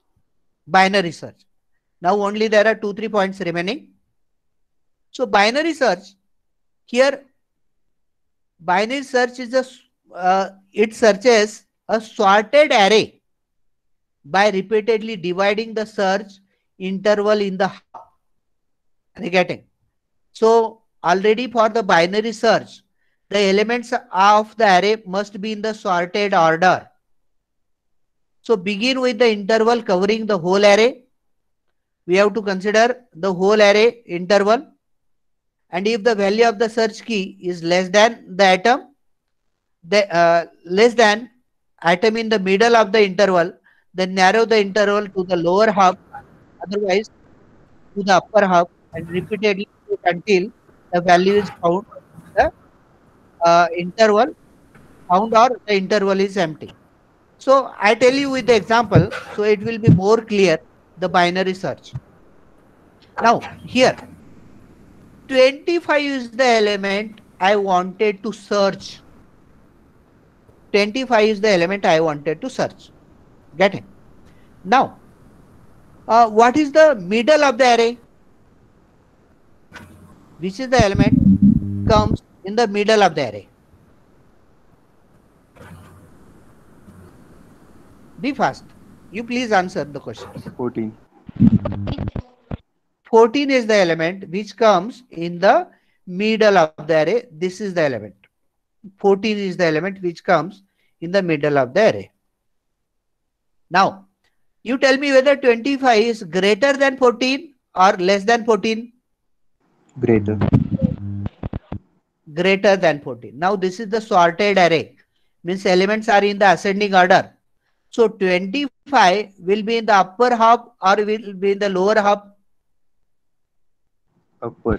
Now only there are 2-3 points remaining. So binary search, here binary search is it searches a sorted array by repeatedly dividing the search interval in the hop. Are you getting? So already for the binary search, the elements of the array must be in the sorted order. So begin with the interval covering the whole array. We have to consider the whole array interval. And if the value of the search key is less than the atom, less than atom in the middle of the interval, then narrow the interval to the lower half, otherwise to the upper half, and repeatedly until the value is found the interval found or the interval is empty. So I tell you with the example, so it will be more clear the binary search. Now here 25 is the element I wanted to search. 25 is the element I wanted to search. Get it? Now, what is the middle of the array? Which is the element comes in the middle of the array? Be fast. You please answer the question. 14. 14 is the element which comes in the middle of the array. This is the element. 14 is the element which comes in the middle of the array. Now, you tell me whether 25 is greater than 14 or less than 14? Greater. Greater than 14. Now, this is the sorted array. Means elements are in the ascending order. So, 25 will be in the upper half or will be in the lower half? Upper.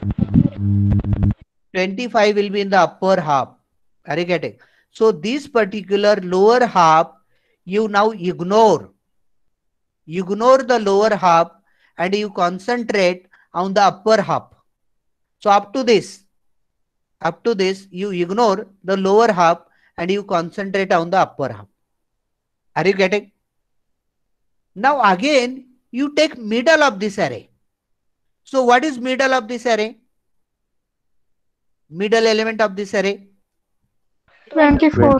25 will be in the upper half. Are you getting? So this particular lower half, you now ignore the lower half and you concentrate on the upper half. So up to this, you ignore the lower half and you concentrate on the upper half. Are you getting? Now again, you take middle of this array. So what is middle of this array? Middle element of this array? 24.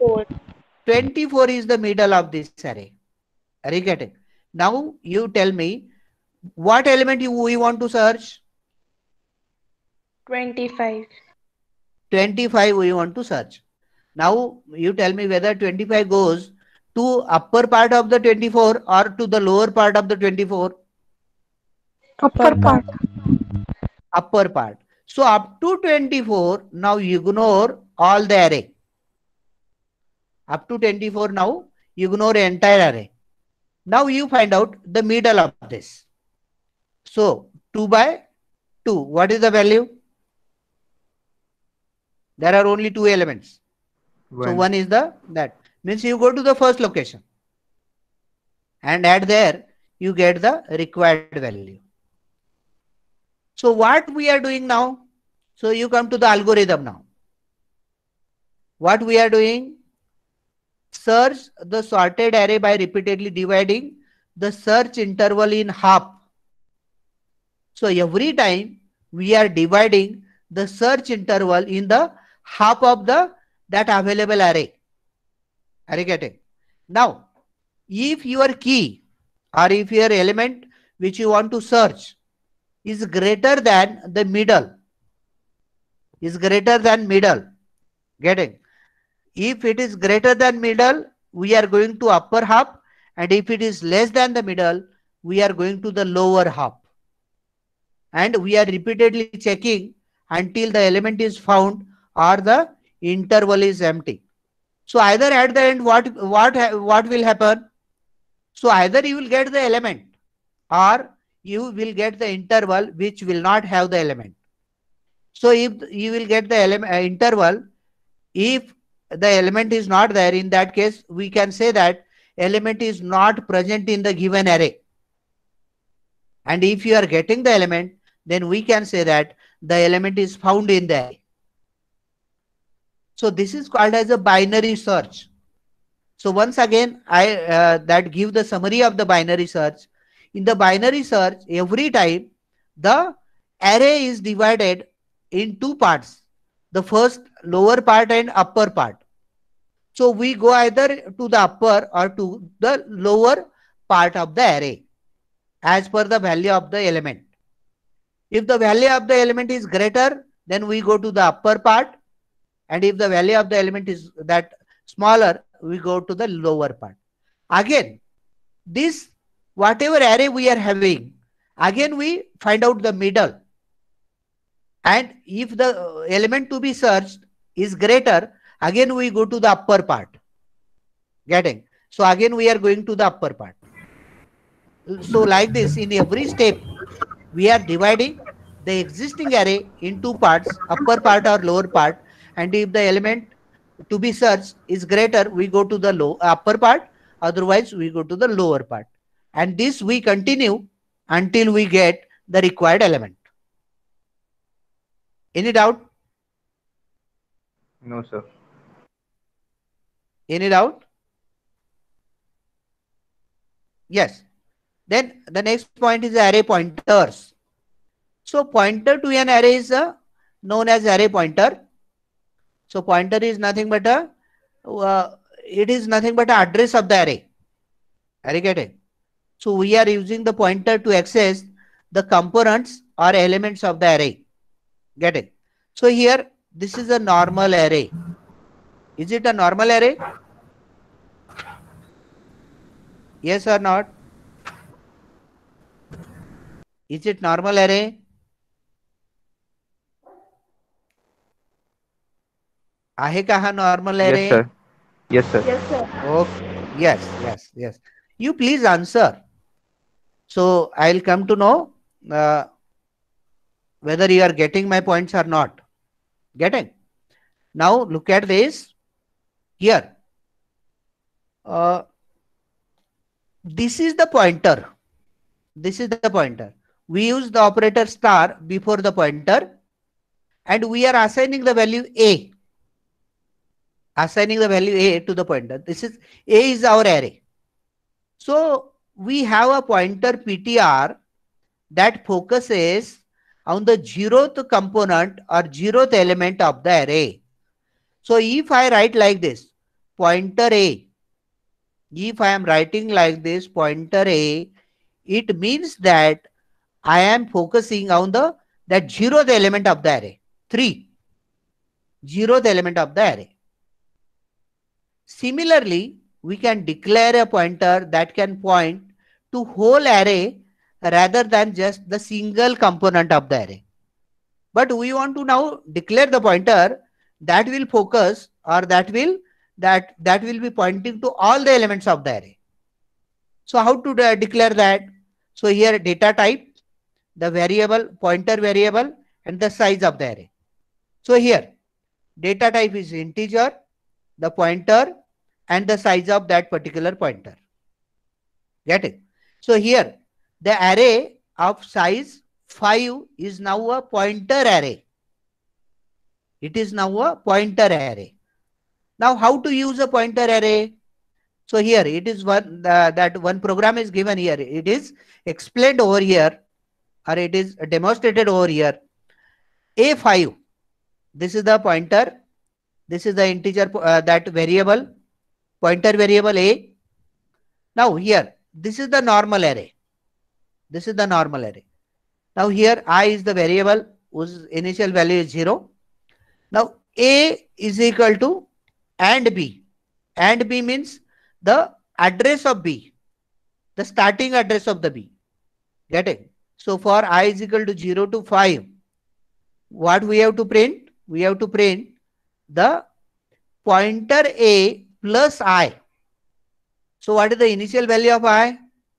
24 is the middle of this array. Are you getting? Now you tell me what element we want to search? 25. 25 we want to search. Now you tell me whether 25 goes to upper part of the 24 or to the lower part of the 24? Upper part. Upper part. So up to 24, now ignore all the array. Up to 24 now, ignore entire array. Now you find out the middle of this. So 2 by 2, what is the value? There are only 2 elements. So 1 is that. Means you go to the first location. And add there, you get the required value. So what we are doing now? So you come to the algorithm now. What we are doing? Search the sorted array by repeatedly dividing the search interval in half. So every time we are dividing the search interval in the half of that available array. Are you getting? Now, if your key or if your element which you want to search is greater than the middle, getting? If it is greater than middle, we are going to upper half, and if it is less than the middle, we are going to the lower hop. And we are repeatedly checking until the element is found or the interval is empty. So either at the end, what will happen? So either you will get the element or you will get the interval which will not have the element. So if you will get the interval, if the element is not there, in that case, we can say that element is not present in the given array. And if you are getting the element, then we can say that the element is found in the array. So this is called as a binary search. So once again, I that give the summary of the binary search. In the binary search, every time the array is divided in two parts, the first lower part and upper part. So we go either to the upper or to the lower part of the array as per the value of the element. If the value of the element is greater, then we go to the upper part. And if the value of the element is that smaller, we go to the lower part. Again, this whatever array we are having, again we find out the middle. And if the element to be searched is greater, again we go to the upper part. Getting? So again we are going to the upper part. So like this, in every step, we are dividing the existing array in two parts, upper part or lower part. And if the element to be searched is greater, we go to the upper part. Otherwise, we go to the lower part. And this we continue until we get the required element. Any doubt? No, sir. Any doubt? Yes. Then the next point is array pointers. So pointer to an array is known as array pointer. So pointer is nothing but it is nothing but an address of the array. Are you getting? So we are using the pointer to access the components or elements of the array. Get it? So here, this is a normal array. Is it a normal array? Yes or not? Is it normal array? आहे का हा normal array? Yes, sir. Yes, sir. Yes, sir. Okay. Yes. You please answer. So I'll come to know whether you are getting my points or not. Getting? Now look at this here. This is the pointer. This is the pointer. We use the operator star before the pointer and we are assigning the value A. Assigning the value A to the pointer. This is A is our array. So we have a pointer PTR that focuses on the 0th component or 0th element of the array. So if I write like this, pointer A, if I am writing like this, pointer A, it means that I am focusing on that 0th element of the array. 3. 0th element of the array. Similarly, we can declare a pointer that can point to whole array rather than just the single component of the array. But we want to now declare the pointer that will focus or that will be pointing to all the elements of the array. So how to declare that? So here data type, the variable, pointer variable and the size of the array. So here data type is integer, the pointer and the size of that particular pointer. Get it? So here the array of size 5 is now a pointer array. It is now a pointer array. Now how to use a pointer array? So here it is that one program is given here. It is explained over here or it is demonstrated over here. A5. This is the pointer. This is the integer that variable. Pointer variable A. Now here, this is the normal array. This is the normal array. Now here I is the variable whose initial value is 0. Now A is equal to and B. And B means the address of B. the starting address of the B. Getting? So for I is equal to 0 to 5, what we have to print? We have to print the pointer A plus I. So what is the initial value of I?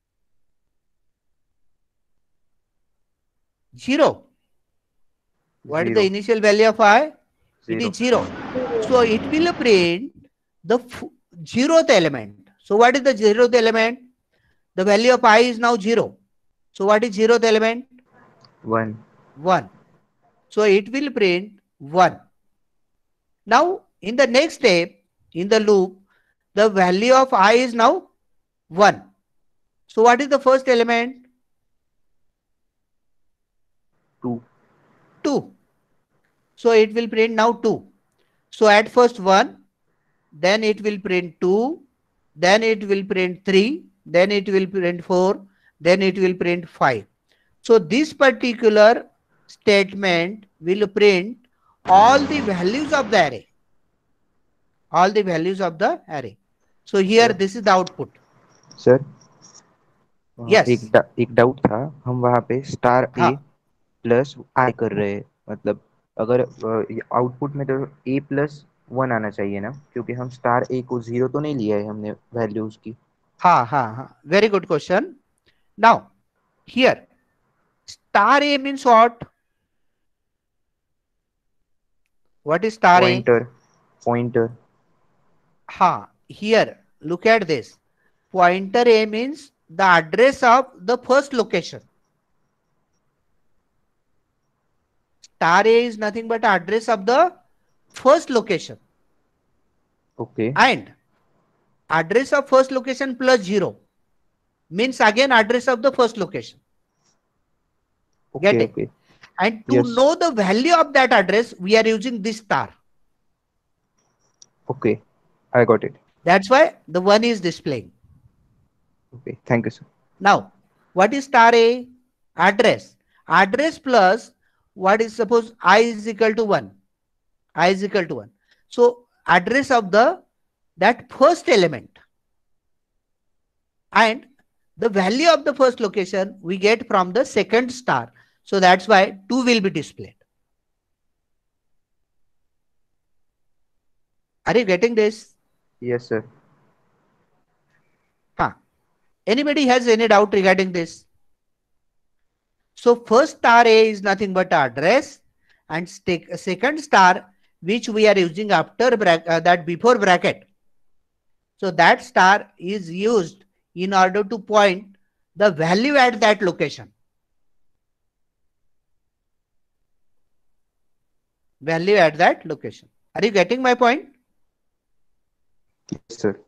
0. What is the 0. initial value of I? It 0. is 0. So it will print the 0th element. So what is the 0th element? The value of I is now 0. So what is 0th element? 1. 1. So it will print 1. Now in the next step, in the loop, the value of I is now 1. So what is the first element? 2. 2. So it will print now 2. So at first 1, then it will print 2, then it will print 3, then it will print 4, then it will print 5. So this particular statement will print all the values of the array. All the values of the array. So here Sir. this is the output. Sir Yes. एक doubt था, हम वहाँ पे star ए हाँ. Plus आई कर रहे हैं, मतलब अगर आउटपुट में तो ए प्लस 1 आना चाहिए ना, क्योंकि हम स्टार ए को 0 तो नहीं लिया है हमने वैल्यूज की. हाँ हाँ हाँ, very good question. Now here star A means what? What is star A? Pointer. Ha, here look at this. Pointer A means the address of the first location. Star A is nothing but address of the first location. Okay. And address of first location plus 0 means again address of the first location. Okay. Get it? Okay. And to Yes. know the value of that address, we are using this star. Okay, I got it. That's why the 1 is displaying. Okay, thank you, sir. Now, what is star A? Address. Address plus what is, suppose I is equal to 1. I is equal to 1. So address of that first element. And the value of the first location we get from the second star. So that's why 2 will be displayed. Are you getting this? Yes, sir. Huh. Anybody has any doubt regarding this? So first star A is nothing but address, and second star which we are using after that before bracket. So that star is used in order to point the value at that location. Value at that location. Are you getting my point? Yes, sir.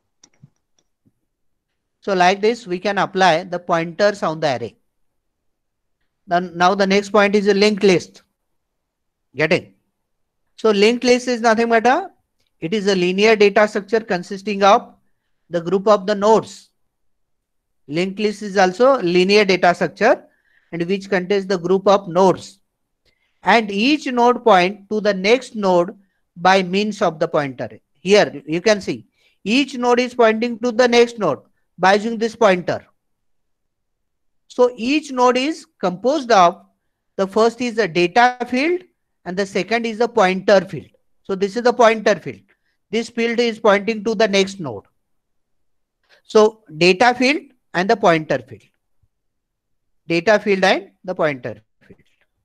So like this, we can apply the pointers on the array. Then now the next point is a linked list. Getting? So linked list is nothing but it is a linear data structure consisting of the group of the nodes. Linked list is also linear data structure and which contains the group of nodes. And each node point to the next node by means of the pointer. Here you can see each node is pointing to the next node by using this pointer. So each node is composed of, the first is the data field and the second is the pointer field. So this is the pointer field. This field is pointing to the next node. So data field and the pointer field. Data field and the pointer field.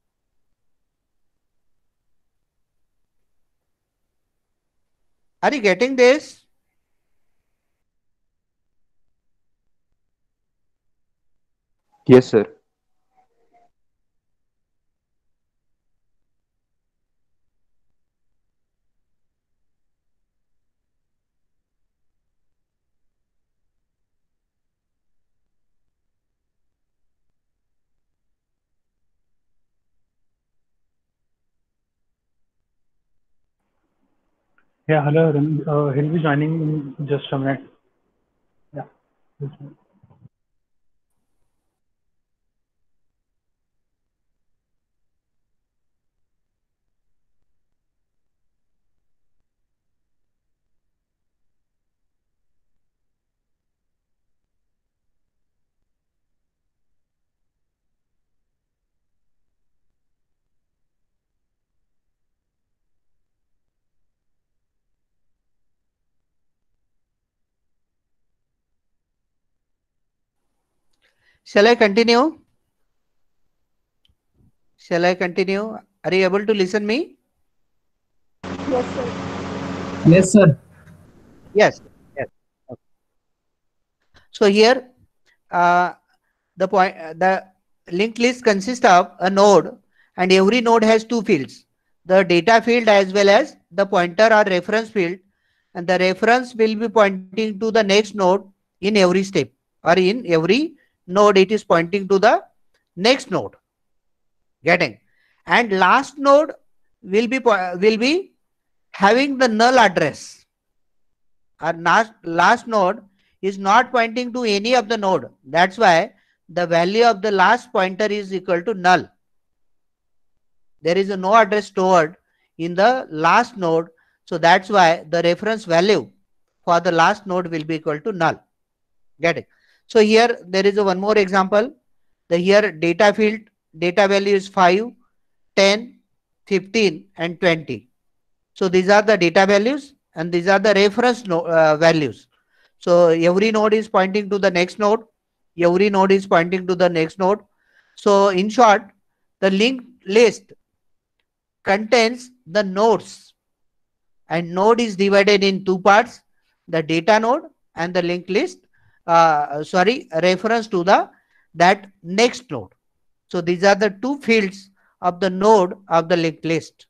Are you getting this? Yes, sir. Yeah, hello, Arun. He'll be joining in just a minute. Yeah. Shall I continue? Shall I continue? Are you able to listen me? Yes, sir. Yes, sir. Yes. Yes. Okay. So here, the linked list consists of a node, and every node has two fields: the data field as well as the pointer or reference field, and the reference will be pointing to the next node in every step, or in every node it is pointing to the next node. Getting? And last node will be having the null address. Our last node is not pointing to any of the node. That's why the value of the last pointer is equal to null. There is no address stored in the last node. So that's why the reference value for the last node will be equal to null. Get it? So here there is one more example. The here data field, data value is 5, 10, 15 and 20. So these are the data values and these are the reference values. So every node is pointing to the next node. Every node is pointing to the next node. So in short, the linked list contains the nodes, and node is divided in two parts: the data node and the linked list. Reference to that next node. So these are the two fields of the node of the linked list.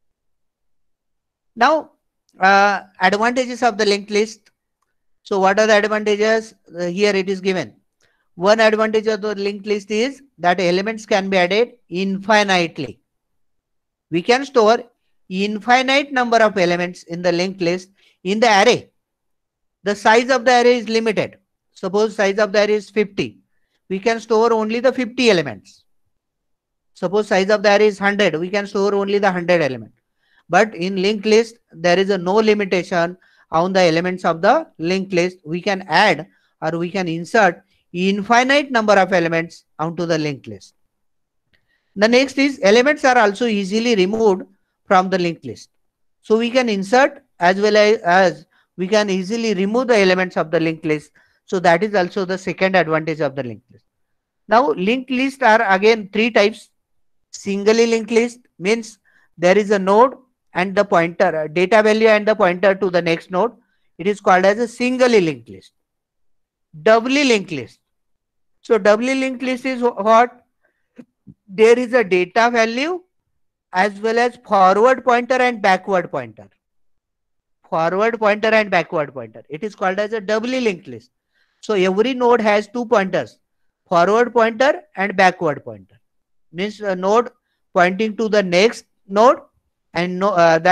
Now, advantages of the linked list. So what are the advantages? Here it is given. One advantage of the linked list is that elements can be added infinitely. We can store infinite number of elements in the linked list in the array. The size of the array is limited. Suppose size of the array is 50. We can store only the 50 elements. Suppose size of the array is 100. We can store only the 100 elements. But in linked list, there is no limitation on the elements of the linked list. We can add or we can insert infinite number of elements onto the linked list. The next is elements are also easily removed from the linked list. So we can insert as well as we can easily remove the elements of the linked list. So that is also the second advantage of the linked list. Now linked list are again three types. Singly linked list means there is a node and the pointer, data value and the pointer to the next node. It is called as a singly linked list. Doubly linked list. So doubly linked list is what? There is a data value as well as forward pointer and backward pointer. Forward pointer and backward pointer. It is called as a doubly linked list. So every node has two pointers, forward pointer and backward pointer. Means a node pointing to the next node, and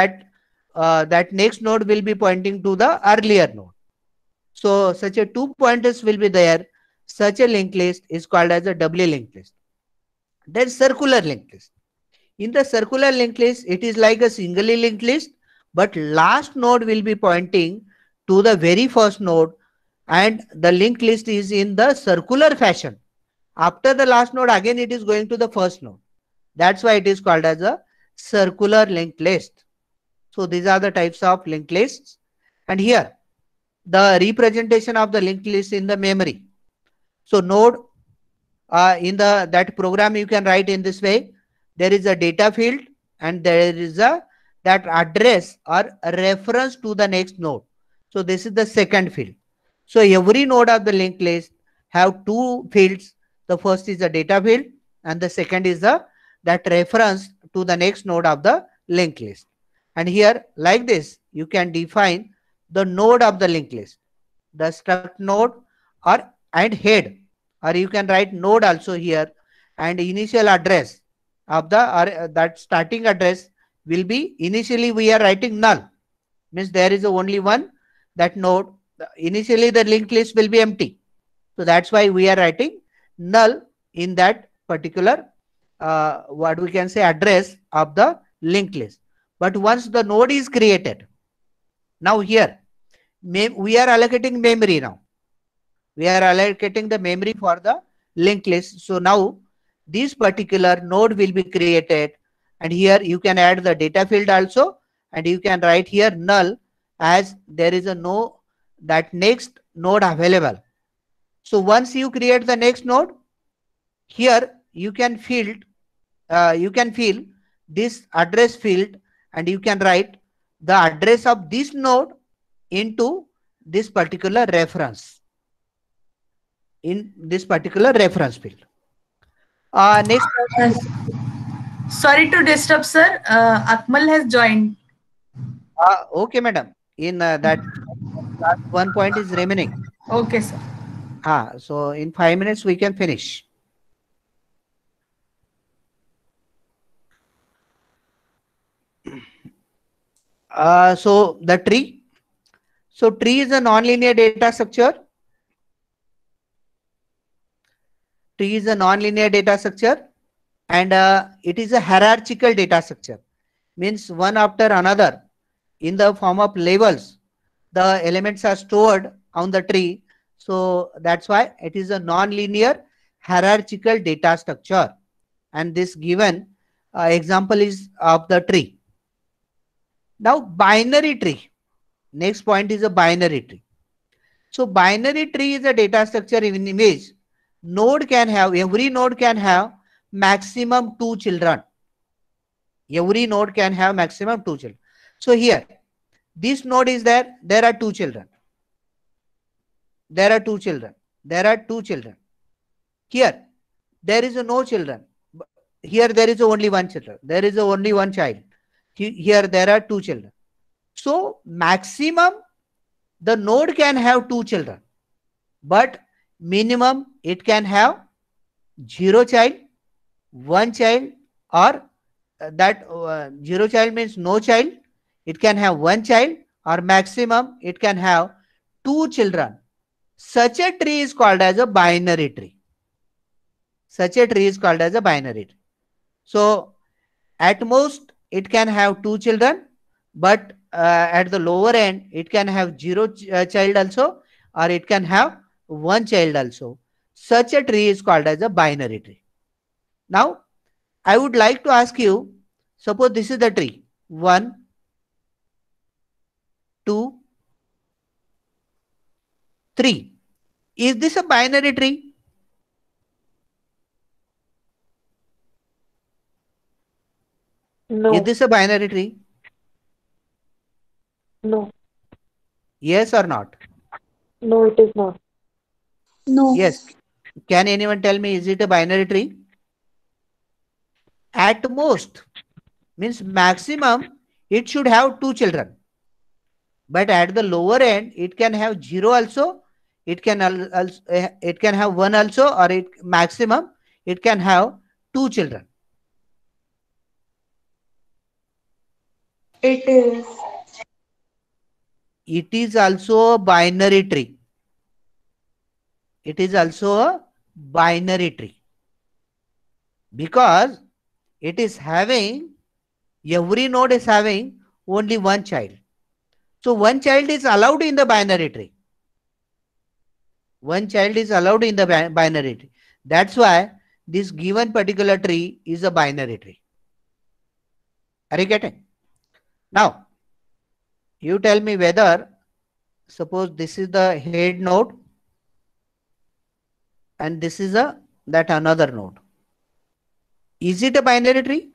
that next node will be pointing to the earlier node. So such a two pointers will be there. Such a linked list is called as a doubly linked list. Then circular linked list. In the circular linked list, it is like a singly linked list, but last node will be pointing to the very first node, and the linked list is in the circular fashion. After the last node, again it is going to the first node. That's why it is called as a circular linked list. So these are the types of linked lists. And here, the representation of the linked list in the memory. So node in that program you can write in this way. There is a data field and there is that address or a reference to the next node. So this is the second field. So every node of the linked list have two fields. The first is the data field and the second is that reference to the next node of the linked list. And here like this, you can define the node of the linked list, the struct node and head, or you can write node also here, and initial address of the that starting address will be, initially we are writing null, means there is only one that node. Initially the linked list will be empty. So that's why we are writing null in that particular what we can say address of the linked list. But once the node is created, now here we are allocating memory now. We are allocating the memory for the linked list. So now this particular node will be created, and here you can add the data field also, and you can write here null as there is that next node available. So once you create the next node, Here you can fill this address field, and you can write the address of this node into this particular reference, in this particular reference field. Next. Sorry to disturb, sir. Akmal has joined. Okay, madam. In that last one point is remaining. Okay, sir. So in 5 minutes we can finish. So the tree. So tree is a nonlinear data structure. Tree is a nonlinear data structure, and it is a hierarchical data structure. Means one after another, in the form of levels, the elements are stored on the tree. So that's why it is a nonlinear hierarchical data structure. And this given example is of the tree. Now binary tree. Next point is a binary tree. So binary tree is a data structure in image. Every node can have maximum 2 children. Every node can have maximum 2 children. So here, this node is there. There are 2 children. There are 2 children. There are 2 children. Here, there is no children. Here, there is only 1 child. There is only 1 child. Here, there are 2 children. So, maximum, the node can have 2 children. But minimum, it can have 0 child, 1 child, or 0 child means no child. It can have 1 child, or maximum, it can have 2 children. Such a tree is called as a binary tree. Such a tree is called as a binary tree. So, at most, it can have 2 children, but at the lower end, it can have 0 child also, or it can have 1 child also. Such a tree is called as a binary tree. Now, I would like to ask you, suppose this is the tree. 1, 2, 3. Is this a binary tree? No. Is this a binary tree? No. Yes or not? No, it is not. No. Yes. Can anyone tell me, is it a binary tree? At most, means maximum, it should have 2 children. But at the lower end, it can have 0 also. It can have 1 also, or maximum, it can have 2 children. It is. It is also a binary tree. It is also a binary tree. Because it is having, every node is having only 1 child. So 1 child is allowed in the binary tree. 1 child is allowed in the binary tree. That's why this given particular tree is a binary tree. Are you getting? Now, you tell me whether, suppose this is the head node and this is that another node. Is it a binary tree?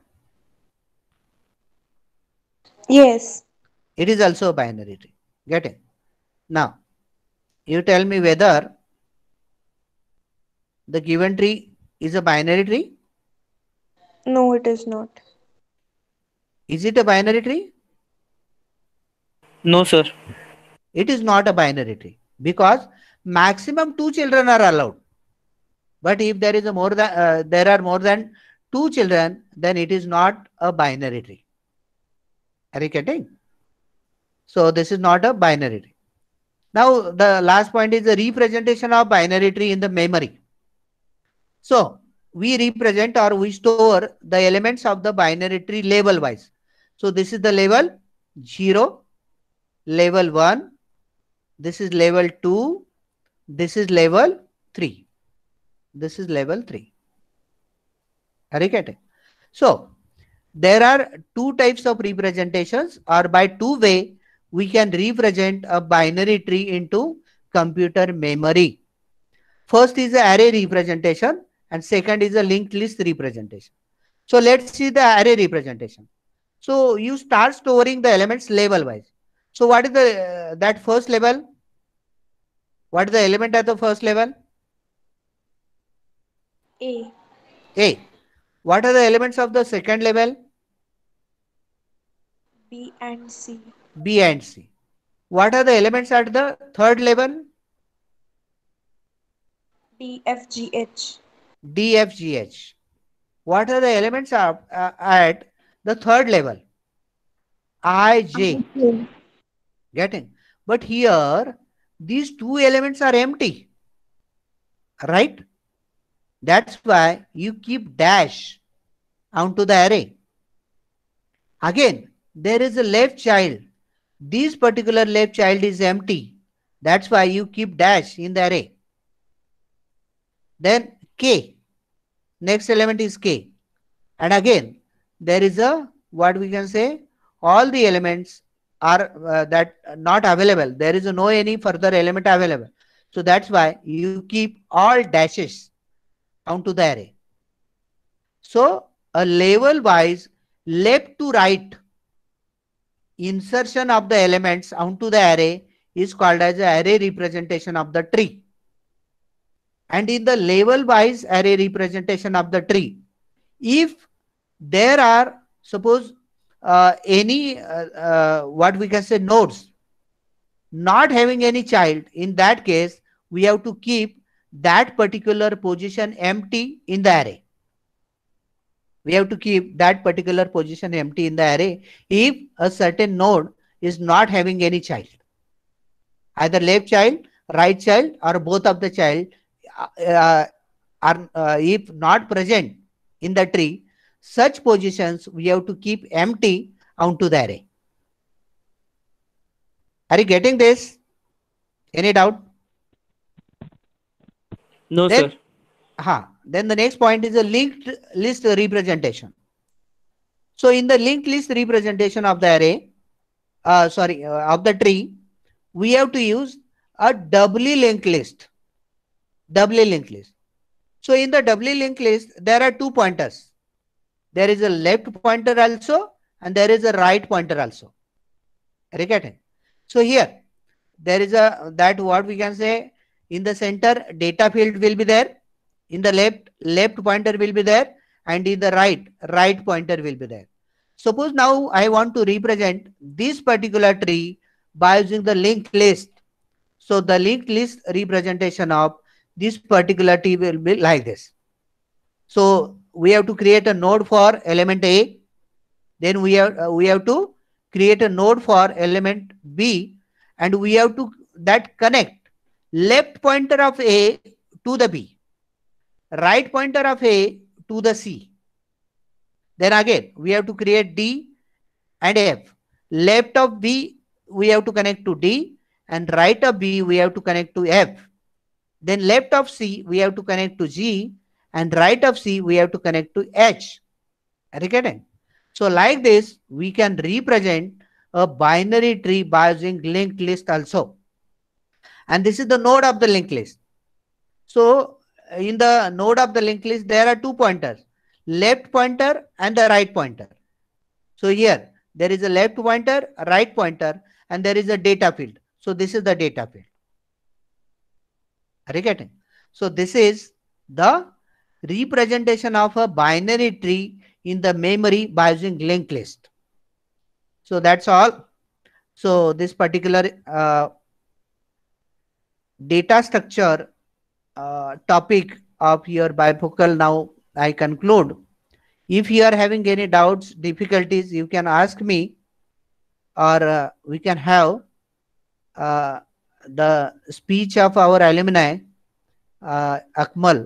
Yes. It is also a binary tree. Get it? Now, you tell me whether the given tree is a binary tree? No, it is not. Is it a binary tree? No, sir. It is not a binary tree because maximum 2 children are allowed. But if there is there are more than 2 children, then it is not a binary tree. Are you getting? So this is not a binary tree. Now the last point is the representation of binary tree in the memory. So we represent or we store the elements of the binary tree label wise. So this is the level 0, level 1, this is level 2, this is level 3. This is level 3. Are you getting? So there are 2 types of representations, or by 2 ways we can represent a binary tree into computer memory. First is the array representation and second is a linked list representation. So let's see the array representation. So you start storing the elements level wise. So what is the that first level? What is the element at the first level? A. A. What are the elements of the second level? B and C. B and C. What are the elements at the third level? D, F, G, H. D, F, G, H. What are the elements at the third level? I, J. Getting? But here, these two elements are empty. Right? That's why you keep dash onto the array. Again, there is a left child. This particular left child is empty. That's why you keep dash in the array. Then K. Next element is K. And again, there is a, what we can say, all the elements are that not available. There is no any further element available. So that's why you keep all dashes onto the array. So a level wise left to right insertion of the elements onto the array is called as the array representation of the tree. And in the level wise array representation of the tree, if there are suppose any what we can say nodes not having any child, in that case we have to keep that particular position empty in the array. We have to keep that particular position empty in the array if a certain node is not having any child, either left child, right child, or both of the child are if not present in the tree. Such positions we have to keep empty onto the array. Are you getting this? Any doubt? No, then, sir. Then the next point is a linked list representation. So in the linked list representation of the array, of the tree, we have to use a doubly linked list. Doubly linked list. So in the doubly linked list, there are two pointers. There is a left pointer also, and there is a right pointer also. Are you getting? So here, there is a, that what we can say, in the center, data field will be there. In the left pointer will be there, and in the right pointer will be there. Suppose now I want to represent this particular tree by using the linked list. So the linked list representation of this particular tree will be like this. So we have to create a node for element A. Then we have to create a node for element B, and we have to that connect left pointer of A to the B, right pointer of A to the C. Then again we have to create D and F. Left of B we have to connect to D, and right of B we have to connect to F. Then left of C we have to connect to G, and right of C we have to connect to H. Are you getting? So like this we can represent a binary tree by using linked list also. And this is the node of the linked list. So in the node of the linked list there are two pointers, left pointer and the right pointer. So here there is a left pointer, a right pointer, and there is a data field. So this is the data field. Are you getting? So this is the representation of a binary tree in the memory by using linked list. So that's all. So this particular data structure topic of your bifocal now I conclude. If you are having any doubts, difficulties, you can ask me, or we can have the speech of our alumni, Akmal.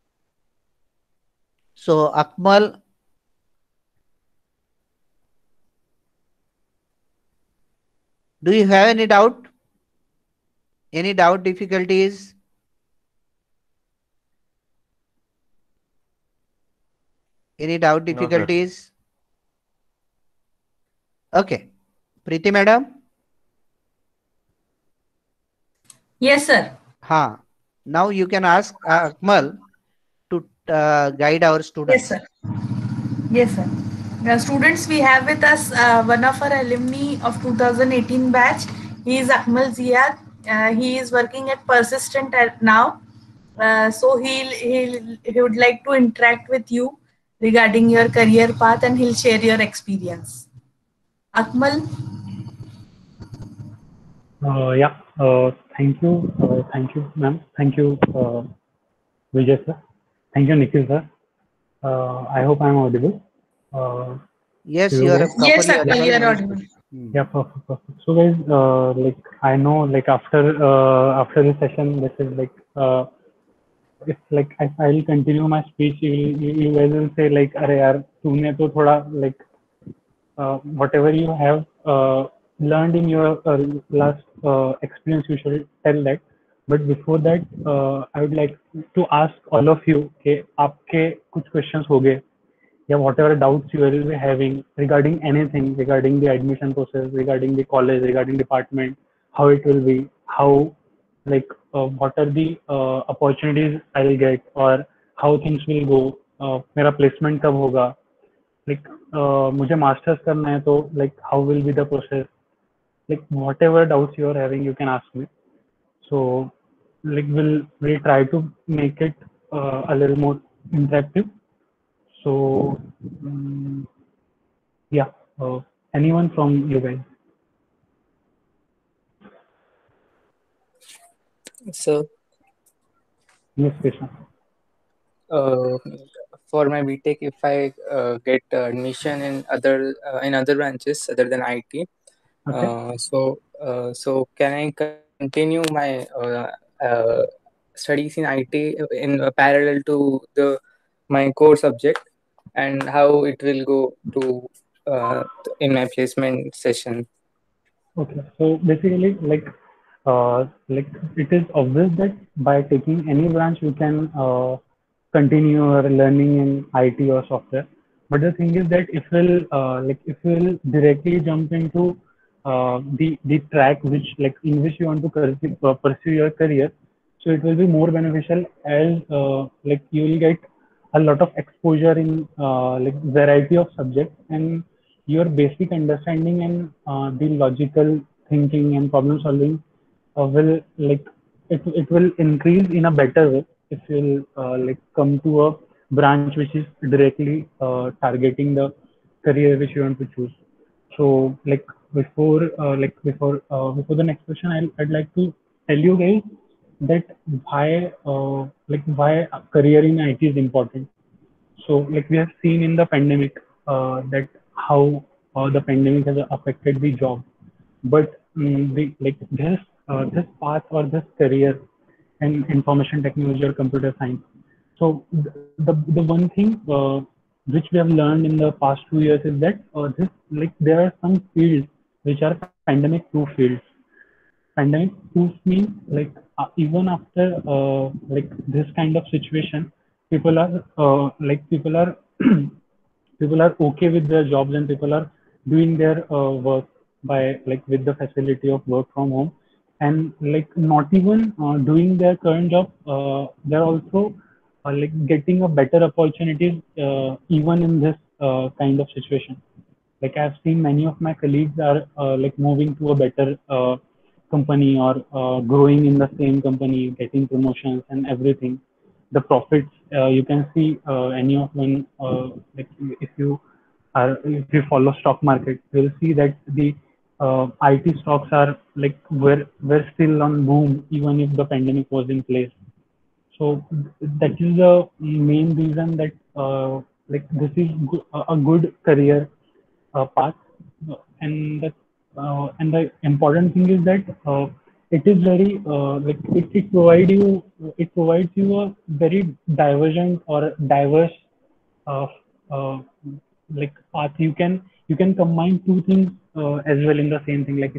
So Akmal, do you have any doubt? Any doubt, difficulties? Any doubt, difficulties? No, okay. Preeti madam? Yes, sir. Now you can ask Akmal to guide our students. Yes, sir. Yes, sir. Students, we have with us one of our alumni of 2018 batch. He is Akmal Ziad. He is working at Persistent now. So he would like to interact with you regarding your career path, and he'll share your experience. Akmal. Yeah. Thank you. Thank you, ma'am. Thank you, Vijay sir. Thank you, Nikhil sir. I hope I'm audible. Yes, to you are guys. properly Yes, Akmal, audible. you are No audible. issue. Yeah, perfect, perfect. So guys, like I know, like after this session, this is like if like if I'll continue my speech, you guys will say like, "अरे यार, तूने तो थोड़ा like whatever you have learned in your last experience, you should tell that." But before that, I would like to ask all of you कि आपके कुछ questions हो गए या whatever doubts you will be having regarding anything, regarding the admission process, regarding the college, regarding department, how it will be, how like what are the opportunities I'll get, or how things will go, मेरा placement कब होगा, like मुझे masters करना है तो like how will be the process, like whatever doubts you are having you can ask me. So like we'll try to make it a little more interactive. So yeah, anyone from you guys? So, Yes, Krishna. uh, for my BTech, if I get admission in other branches other than IT, Okay. so can I continue my studies in IT in parallel to the my core subject, and how it will go to in my placement session? Okay. So basically, like it is obvious that by taking any branch you can continue your learning in IT or software. But the thing is that if we'll directly jump into the track which like in which you want to pursue your career, so it will be more beneficial as like you will get a lot of exposure in like variety of subjects, and your basic understanding and the logical thinking and problem solving will like it will increase in a better way if you'll like come to a branch which is directly targeting the career which you want to choose. So like before the next question, I'd like to tell you guys that why a career in IT is important. So like we have seen in the pandemic that how the pandemic has affected the job, but the like this path or this career in information technology or computer science. So the one thing which we have learned in the past 2 years is that this like there are some fields which are pandemic proof fields. Pandemic proof means like even after like this kind of situation, people are people are okay with their jobs, and people are doing their work by like with the facility of work from home, and like not even doing their current job, they're also like getting a better opportunities even in this kind of situation. Like I've seen many of my colleagues are like moving to a better company, or growing in the same company, getting promotions and everything. The profits you can see any of when like if you follow stock market, you'll see that the IT stocks are like were still on boom even if the pandemic was in place. So that is the main reason that like this is a good career path, and the important thing is that it is very like it provides you a very divergent or diverse uh, uh, like path. You can combine two things as well in the same thing. Like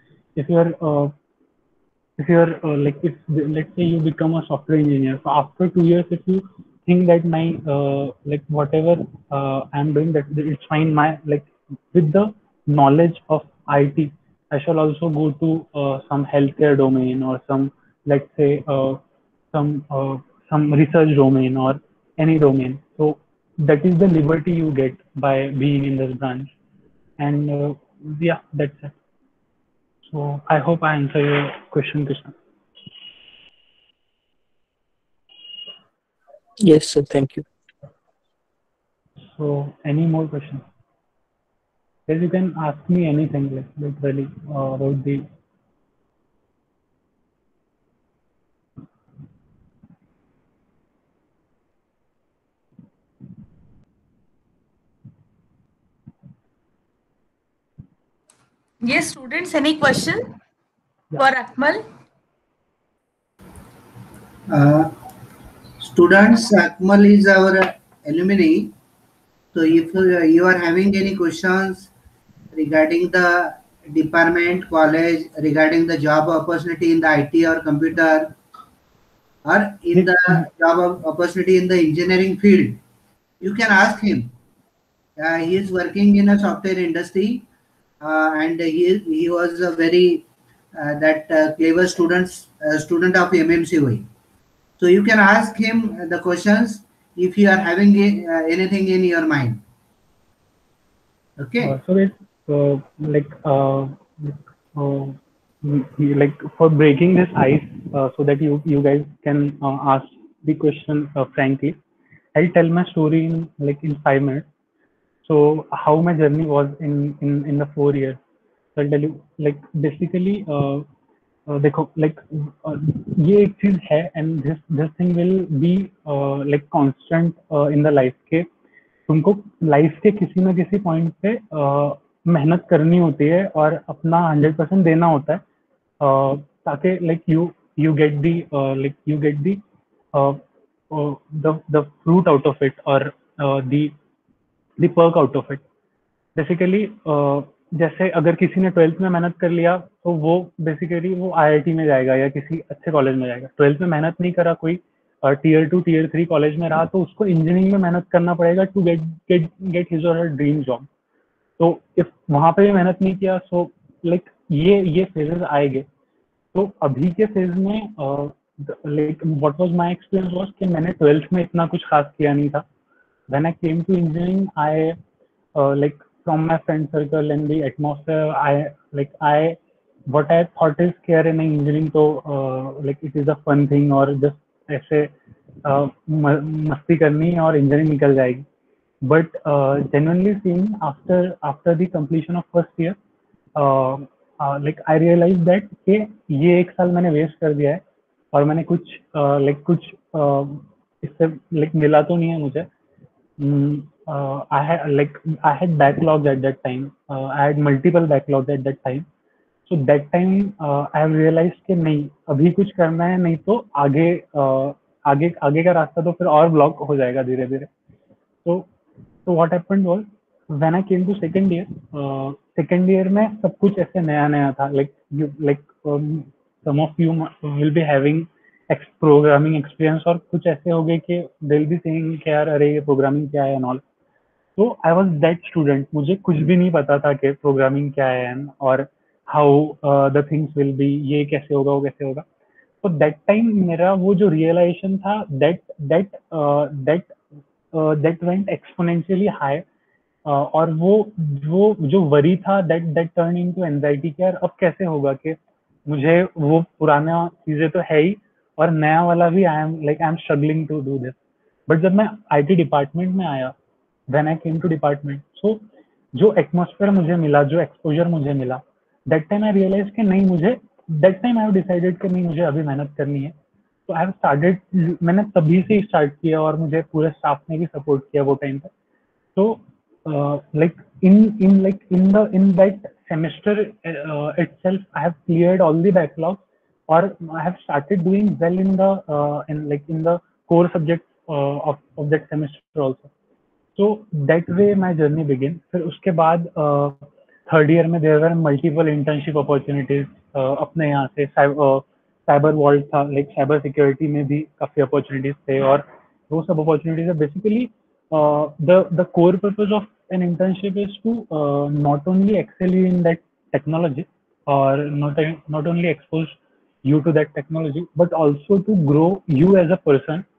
if you're like if let's say you become a software engineer, so after 2 years if you think that my like whatever I'm doing, that it's fine, my like with the knowledge of IT I shall also go to some healthcare domain, or some let's say some research domain, or any domain. So that is the liberty you get by being in this branch. And yeah, that's it. So I hope I answer your question, Krishna. Yes, sir. Thank you. So any more questions? Yes, you can ask me anything, like literally about the. Yes, students, any question for Akmal? Students, Akmal is our alumni. So if you are having any questions regarding the department, college, regarding the job opportunity in the IT or computer, or in the job opportunity in the engineering field, you can ask him. He is working in a software industry, and he was a very clever student of MMCY. So you can ask him the questions if you are having anything in your mind. Okay. So it's like for breaking this ice, so that you guys can ask the question frankly. I'll tell my story in 5 minutes. So how my journey was in the 4 years. So I'll tell you, like basically देखो like ये एक चीज है, and this thing will be like constant in the life के तुमको life के किसी ना किसी पॉइंट पे मेहनत करनी होती है और अपना 100% देना होता है, ताकि like you get the the fruit out of it, or the perk out of it. Basically जैसे अगर किसी ने 12th में मेहनत कर लिया तो वो बेसिकली वो IIT में जाएगा या किसी अच्छे कॉलेज में जाएगा. 12th में मेहनत नहीं करा कोई, Tier 2 Tier 3 कॉलेज में रहा, तो उसको इंजीनियरिंग में मेहनत करना पड़ेगा to get his or her dream job. तो इफ वहां पे भी मेहनत नहीं किया, सो लाइक ये फेजेस आएंगे. तो अभी के फेज में like what was my experience was कि मैंने 12th में इतना कुछ खास किया नहीं था. When I came to engineering, I like from my friend circle and the atmosphere, what I thought is care in engineering, so like it is a fun thing or just ऐसे मस्ती करनी और इंजीनियरिंग निकल जाएगी. But genuinely seeing after the completion of first year, like I realized that कि ये 1 साल मैंने वेस्ट कर दिया है और मैंने कुछ इससे like मिला तो नहीं है मुझे. I had backlogs at that time. I had multiple backlogs at that time. So that time I have realized कि नहीं, अभी कुछ करना है, नहीं तो आगे का रास्ता तो फिर और ब्लॉक हो जाएगा धीरे धीरे. So what happened was when I came to second year में सब कुछ ऐसे नया था. Like some of you will be having programming experience, और कुछ ऐसे हो गए कि दे विल बी सेइंग कि यार अरे ये प्रोग्रामिंग क्या है एंड ऑल. तो आई वाज दैट स्टूडेंट, मुझे कुछ भी नहीं पता था कि प्रोग्रामिंग क्या है और how the things will be, ये कैसे होगा वो कैसे होगा. तो दैट टाइम मेरा वो जो रियलाइजेशन था दैट वेंट एक्सपोनेंशियली हाई, और वो जो वरी था दैट टर्न इनटू एंजाइटी कि यार अब कैसे होगा, कि मुझे वो पुराना चीजें तो है ही और नया वाला भी I am struggling to do this. But जब मैं IT डिपार्टमेंट में आया, when I came to department, so जो एटमॉस्फेयर मुझे मिला, जो एक्सपोजर मुझे मिला, दैट टाइम आई रियलाइज कि नहीं, मुझे that time I have decided कि नहीं, मुझे अभी मेहनत करनी है. तो आई हैव स्टार्टेड, मैंने तभी से स्टार्ट किया और मुझे पूरे स्टाफ ने भी सपोर्ट किया वो टाइम पे. तो like in that semester itself, I have cleared all the backlogs, or I have started doing well in the core subjects of that semester also. So that way my journey began. फिर उसके बाद third year में there were multiple internship opportunities. अपने यहाँ से cyber vault था, like cyber security में भी काफी opportunities थे, और वो सब opportunities है. Basically the core purpose of an internship is to not only excel you in that technology, or not only expose you to that technology, but also to grow you as a person,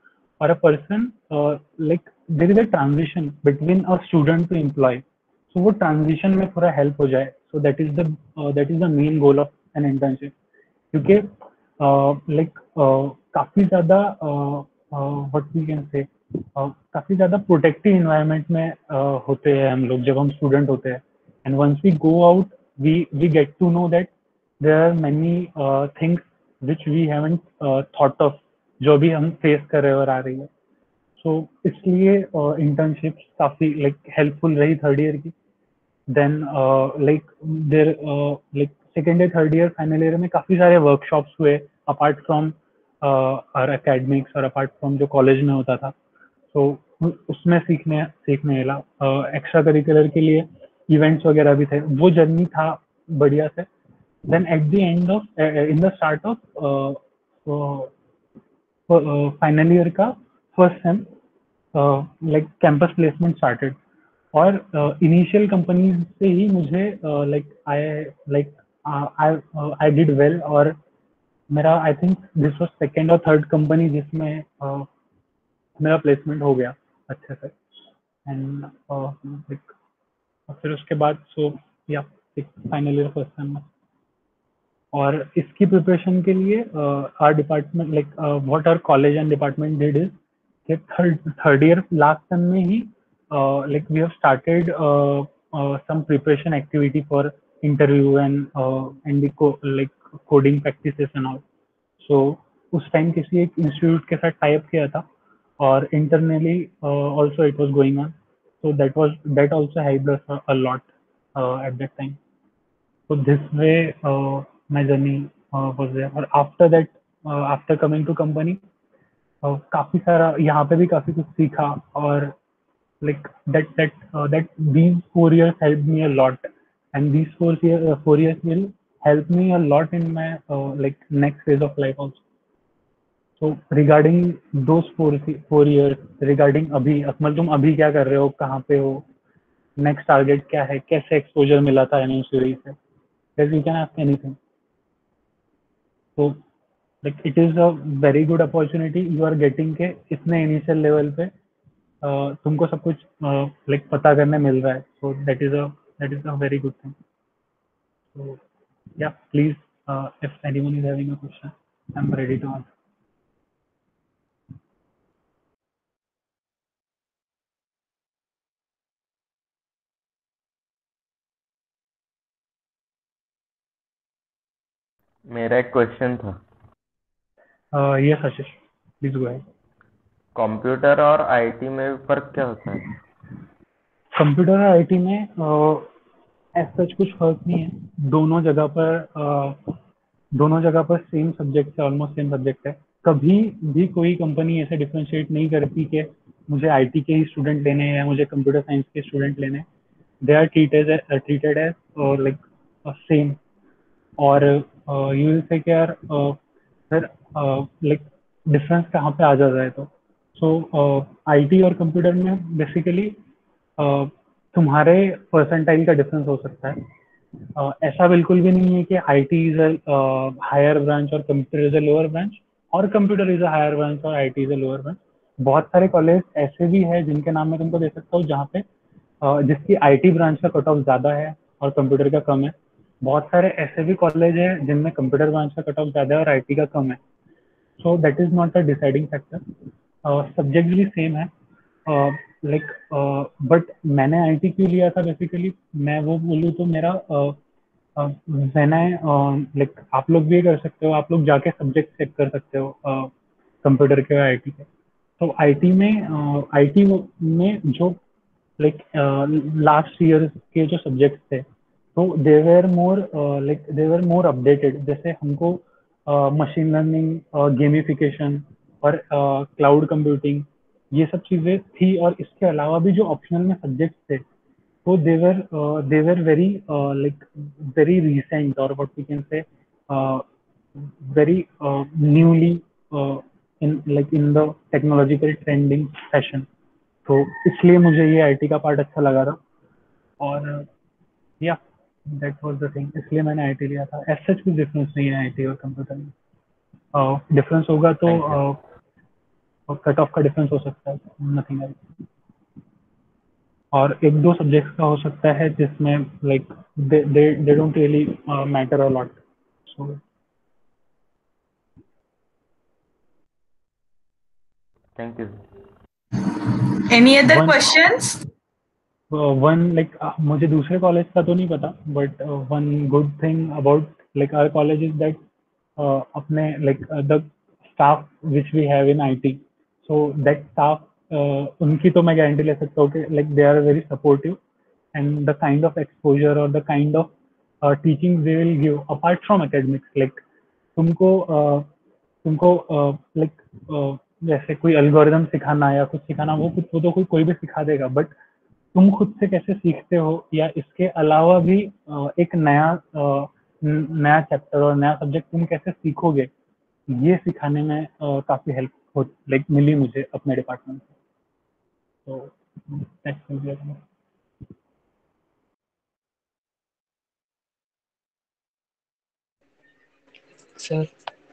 or a person like there is a transition between a student to employee, so वो transition में थोड़ा help हो जाए, so that is the main goal of an internship. क्योंकि like काफी ज्यादा what we can say काफी ज्यादा प्रोटेक्टिव एनवायरनमेंट में होते हैं हम लोग जब हम स्टूडेंट होते हैं, and once we go out we get to know that there are many things which we haven't thought of, जो भी हम फेस कर रहे हैं और आ रही है. सो इसलिए इंटर्नशिप्स काफी लाइक हेल्पफुल रही थर्ड ईयर की. Then like there like second year third year final year में काफी सारे वर्कशॉप्स हुए अपार्ट फ्रॉम और एकेडमिक्स और अपार्ट फ्रॉम जो कॉलेज में होता था. तो उसमें सीखने मिला. एक्स्ट्रा करिकुलर के लिए इवेंट्स वगैरह भी थे, वो जर्नी था बढ़िया से. Then at the end of in the start of final year का first sem like campus placement started, और इनिशियल कंपनीज से ही मुझे आई डिड वेल, और मेरा I think this was second और थर्ड कंपनी जिसमें मेरा प्लेसमेंट हो गया अच्छे से. एंड फिर उसके बाद सो या फाइनल ईयर फर्स्ट सेम में. और इसकी प्रिपरेशन के लिए our department like what our college and department did is कि थर्ड ईयर लास्ट सेम में ही like we have started some preparation activity for interview and the coding practices and all. So उस time किसी एक institute के साथ type किया था, और internally also it was going on, so that also helped us a lot at that time. So this way my journey was there. और after that after coming to company काफी सारा यहाँ पे भी काफी कुछ सीखा, और like that these 4 years helped me a lot, and these 4 years will help me a lot in my like next phase of life also. So regarding those 4 years, regarding अभी अकमल तुम अभी क्या कर रहे हो, कहाँ पे हो, नेक्स्ट टारगेट क्या है, कैसे एक्सपोजर मिला था एनयूसीवी से, that you can ask anything. So like it is a very good opportunity you are getting के इतने इनिशियल लेवल पे तुमको सब कुछ लाइक पता करने मिल रहा है. So that is a very good thing. So yeah please if anyone is having a question I am ready to answer. मेरा एक क्वेश्चन था. Yes Ashish, please go ahead. Computer और आईटी में फर्क क्या होता है? कंप्यूटर और आईटी में ऐसा कुछ फर्क नहीं है. दोनों जगह पर सेम सब्जेक्ट है, ऑलमोस्ट सेम सब्जेक्ट है. कभी भी कोई कंपनी ऐसे डिफरेंशिएट नहीं करती कि मुझे आईटी के ही स्टूडेंट लेने हैं या मुझे कंप्यूटर साइंस के स्टूडेंट लेने हैं. They are treated as like same. और यू विल से यार सर लाइक डिफरेंस कहाँ पे आ जाता है. तो सो आईटी और कंप्यूटर में बेसिकली तुम्हारे परसेंटाइल का डिफरेंस हो सकता है. ऐसा बिल्कुल भी नहीं है कि IT is a higher branch और computer is a lower branch, और computer is a higher branch और IT is a lower branch. बहुत सारे कॉलेज ऐसे भी है जिनके नाम मैं तुमको दे सकता हूँ जहाँ पे जिसकी आईटी ब्रांच का कट ऑफ ज्यादा है और कंप्यूटर का कम है. बहुत सारे ऐसे भी कॉलेज है जिनमें कंप्यूटर ब्रांच का कट ऑफ ज्यादा है और आईटी का कम है. So that is not a deciding factor. Subject भी सेम है लाइक बट मैंने आईटी क्यों लिया था बेसिकली, मैं वो बोलूँ तो मेरा मैंने लाइक आप लोग भी कर सकते हो, आप लोग जाके सब्जेक्ट चेक कर सकते हो कंप्यूटर के और आईटी के. तो आईटी में जो लाइक लास्ट ईयर के जो सब्जेक्ट्स थे तो दे वर मोर अपडेटेड. जैसे हमको मशीन लर्निंग, गेमिफिकेशन और क्लाउड कंप्यूटिंग ये सब चीजें थी, और इसके अलावा भी जो ऑप्शनल में सब्जेक्ट्स थे तो they were very like very recent, और what we can say very newly in the technological trending fashion. तो इसलिए मुझे ये आईटी का पार्ट अच्छा लगा था, और या दैट वाज द थिंग, इसलिए मैंने आईटी लिया था. एज सच कुछ डिफरेंस नहीं है आईटी और कंप्यूटर में. डिफरेंस होगा तो और कट ऑफ का डिफरेंस हो सकता है, नथिंग एल्स। और एक दो सब्जेक्ट्स का हो सकता है जिसमें like they don't really matter a lot. So thank you. Any other one questions? One like मुझे दूसरे कॉलेज का तो नहीं पता, but one good thing about like our college is that अपने like the staff which we have in IT, so that staff उनकी तो मैं गारंटी ले सकता हूँ कि like they are very supportive, and the kind of exposure or the kind of teaching they will give apart from academics, like तुमको like जैसे कोई एल्गोरिदम सिखाना या कुछ सिखाना, वो तो कोई भी सिखा देगा, बट तुम खुद से कैसे सीखते हो या इसके अलावा भी एक नया चैप्टर और नया सब्जेक्ट तुम कैसे सीखोगे, ये सिखाने में काफी हेल्प हो लाइक मिली मुझे अपने डिपार्टमेंट से। तो Sir,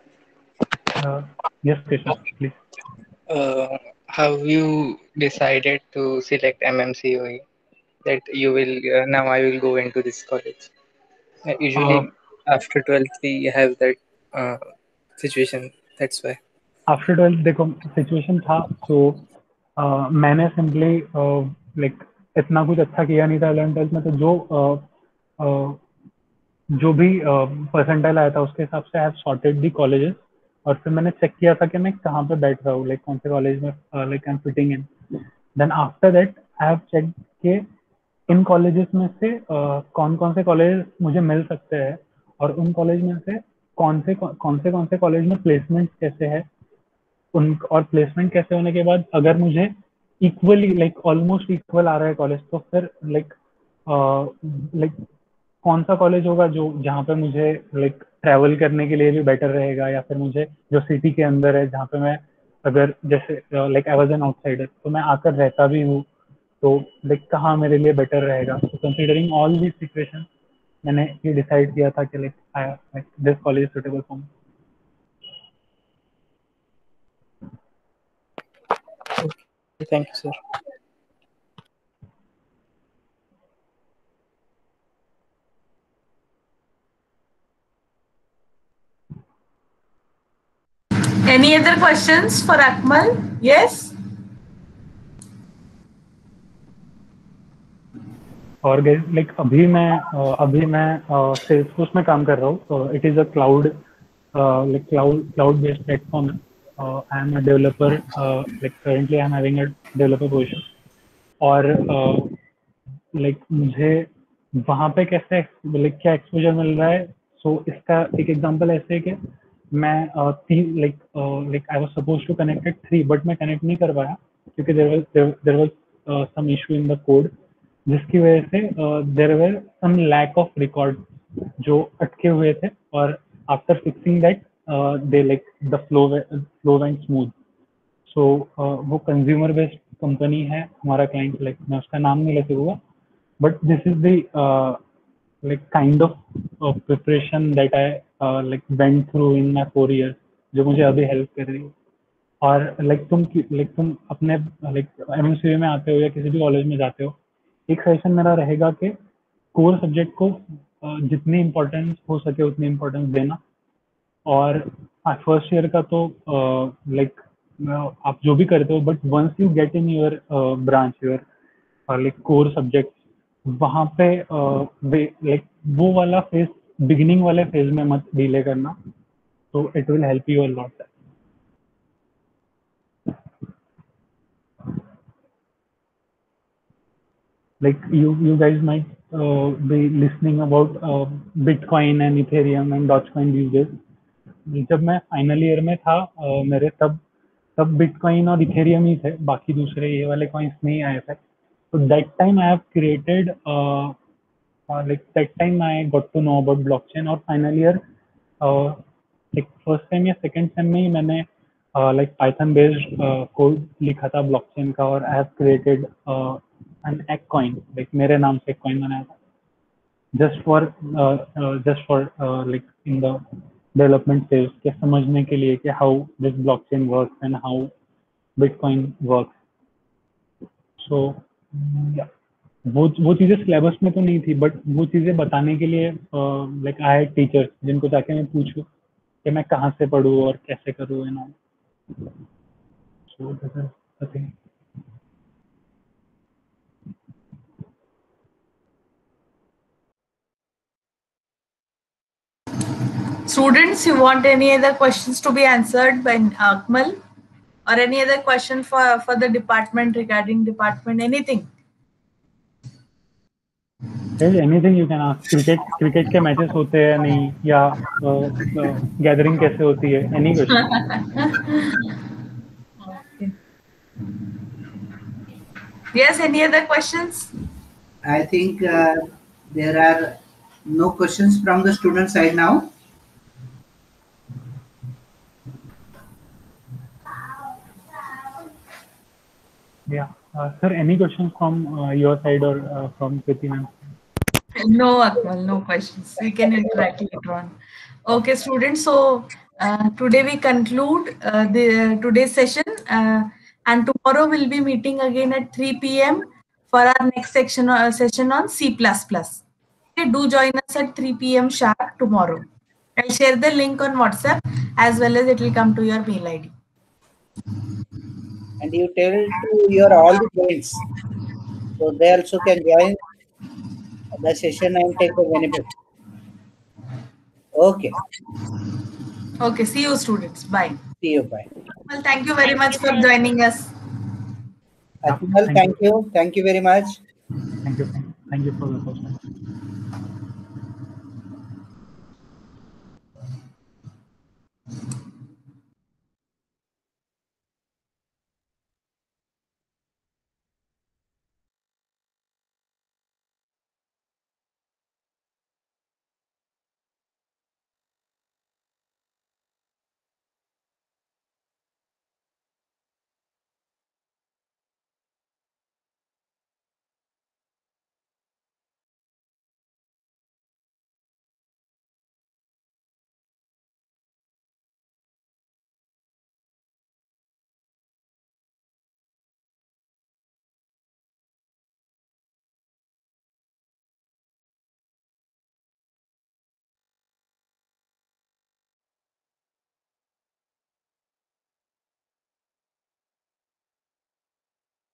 yes, Keshav, please. how you decided to select MMCOE? That you will now I will go into this college. Usually after 12th we have that situation. That's why. After 12th देखो situation था, सो मैंने simply like इतना कुछ अच्छा किया नहीं था 11th-12th में, तो जो भी परसेंटाइल आया था उसके हिसाब से I have sorted the colleges, और फिर मैंने चेक किया था कि मैं कहाँ पे बैठ रहा हूँ, लाइक कौन से कॉलेज में like I am fitting in. Then after that I have check के इन कॉलेजेस में से कौन कौन से कॉलेज मुझे मिल सकते हैं, और उन कॉलेज में से कौन से कॉलेज में प्लेसमेंट कैसे है उन, और प्लेसमेंट कैसे होने के बाद अगर मुझे इक्वली लाइक ऑलमोस्ट इक्वल आ रहा है कॉलेज, तो फिर लाइक कौन सा कॉलेज होगा जहाँ पे मुझे लाइक ट्रैवल करने के लिए भी बेटर रहेगा, या फिर मुझे जो सिटी के अंदर है जहाँ पे मैं अगर जैसे like I was an outsider तो मैं आकर रहता भी हूँ, तो लाइक कहाँ मेरे लिए बेटर रहेगा। तो कंसीडरिंग ऑल दिस सिचुएशन मैंने ये डिसाइड किया था कि like this college is suitable for me. Thank you, sir. Any other questions for Akmal? Yes. और लाइक अभी मैं सेल्सफोर्स में काम कर रहा हूँ। It is a cloud based platform. I am a developer, like currently I am having a developer position, और like मुझे वहाँ पे कैसे लाइक क्या एक्सपोजर मिल रहा है। सो इसका एक एग्जांपल ऐसे है कि मैं like I was suppose to connect at 3, but मैं कनेक्ट नहीं कर पाया क्योंकि there was some issue in the code, जिसकी वजह से there were some lack of record जो अटके हुए थे, और after fixing that they like the flow went smooth. So वो कंज्यूमर बेस्ड कंपनी है हमारा क्लाइंट, लाइक मैं उसका नाम नहीं ले सकूंगा, but this is the like kind of preparation that I like went through in my 4 years, जो मुझे अभी हेल्प कर रही है। और तुम अपने MMCA में आते हो या किसी भी कॉलेज में जाते हो, एक सजेशन मेरा रहेगा कि कोर सब्जेक्ट को जितनी इम्पोर्टेंस हो सके उतनी इम्पोर्टेंस देना। और फर्स्ट ईयर का तो लाइक आप जो भी करते हो, but once you get in your branch your like core subject, वहाँ पे लाइक वो वाला फेज, बिगिनिंग वाले फेज में मत डिले करना, तो it will help you a lot. Like you guys might be listening about Bitcoin and Ethereum and Dogecoin these days. जब मैं फाइनल ईयर में था मेरे तब बिटकॉइन और इथेरियम ही थे, बाकी दूसरे ये वाले कॉइन्स नहीं आए थे। तो that time I have created like that time I got to know about blockchain, और final year like first time या सेकंड टाइम में ही मैंने like पाइथन बेस्ड कोड लिखा था ब्लॉकचेन का, और आई हैव क्रिएटेड एन एक कॉइन, लाइक मेरे नाम से एक कॉइन बनाया था, just for like in the development phase के समझने के लिए कि how this blockchain works and how Bitcoin works. So yeah, वो चीजें सिलेबस में तो नहीं थी, बट वो चीजें बताने के लिए लाइक आई हैड टीचर्स जिनको जाके मैं पूछूं कि मैं कहाँ से पढूं और कैसे करूं and all. So this is the thing. Students, you want any other questions to be answered by Akmal, or any other question for the department regarding department, anything? Anything you can ask. Cricket के matches होते हैं नहीं, या gathering कैसे होती है, any question. Yes, any other questions? I think there are no questions from the student side now. Yeah, sir, any questions from your side or from Kriti ma'am? No, Akmal, no questions. We can interact later on. Okay, students. So today we conclude today's session, and tomorrow we'll be meeting again at 3 p.m. for our next session on C++. Okay, do join us at 3 p.m. sharp tomorrow. I'll share the link on WhatsApp as well as it will come to your mail ID. And you tell to your all the friends, so they also can join the session and take the benefit. Okay. Okay, see you, students. Bye. See you. Bye. Well, thank you very much for joining us. Akmal, thank you. Thank you very much. Thank you for the question.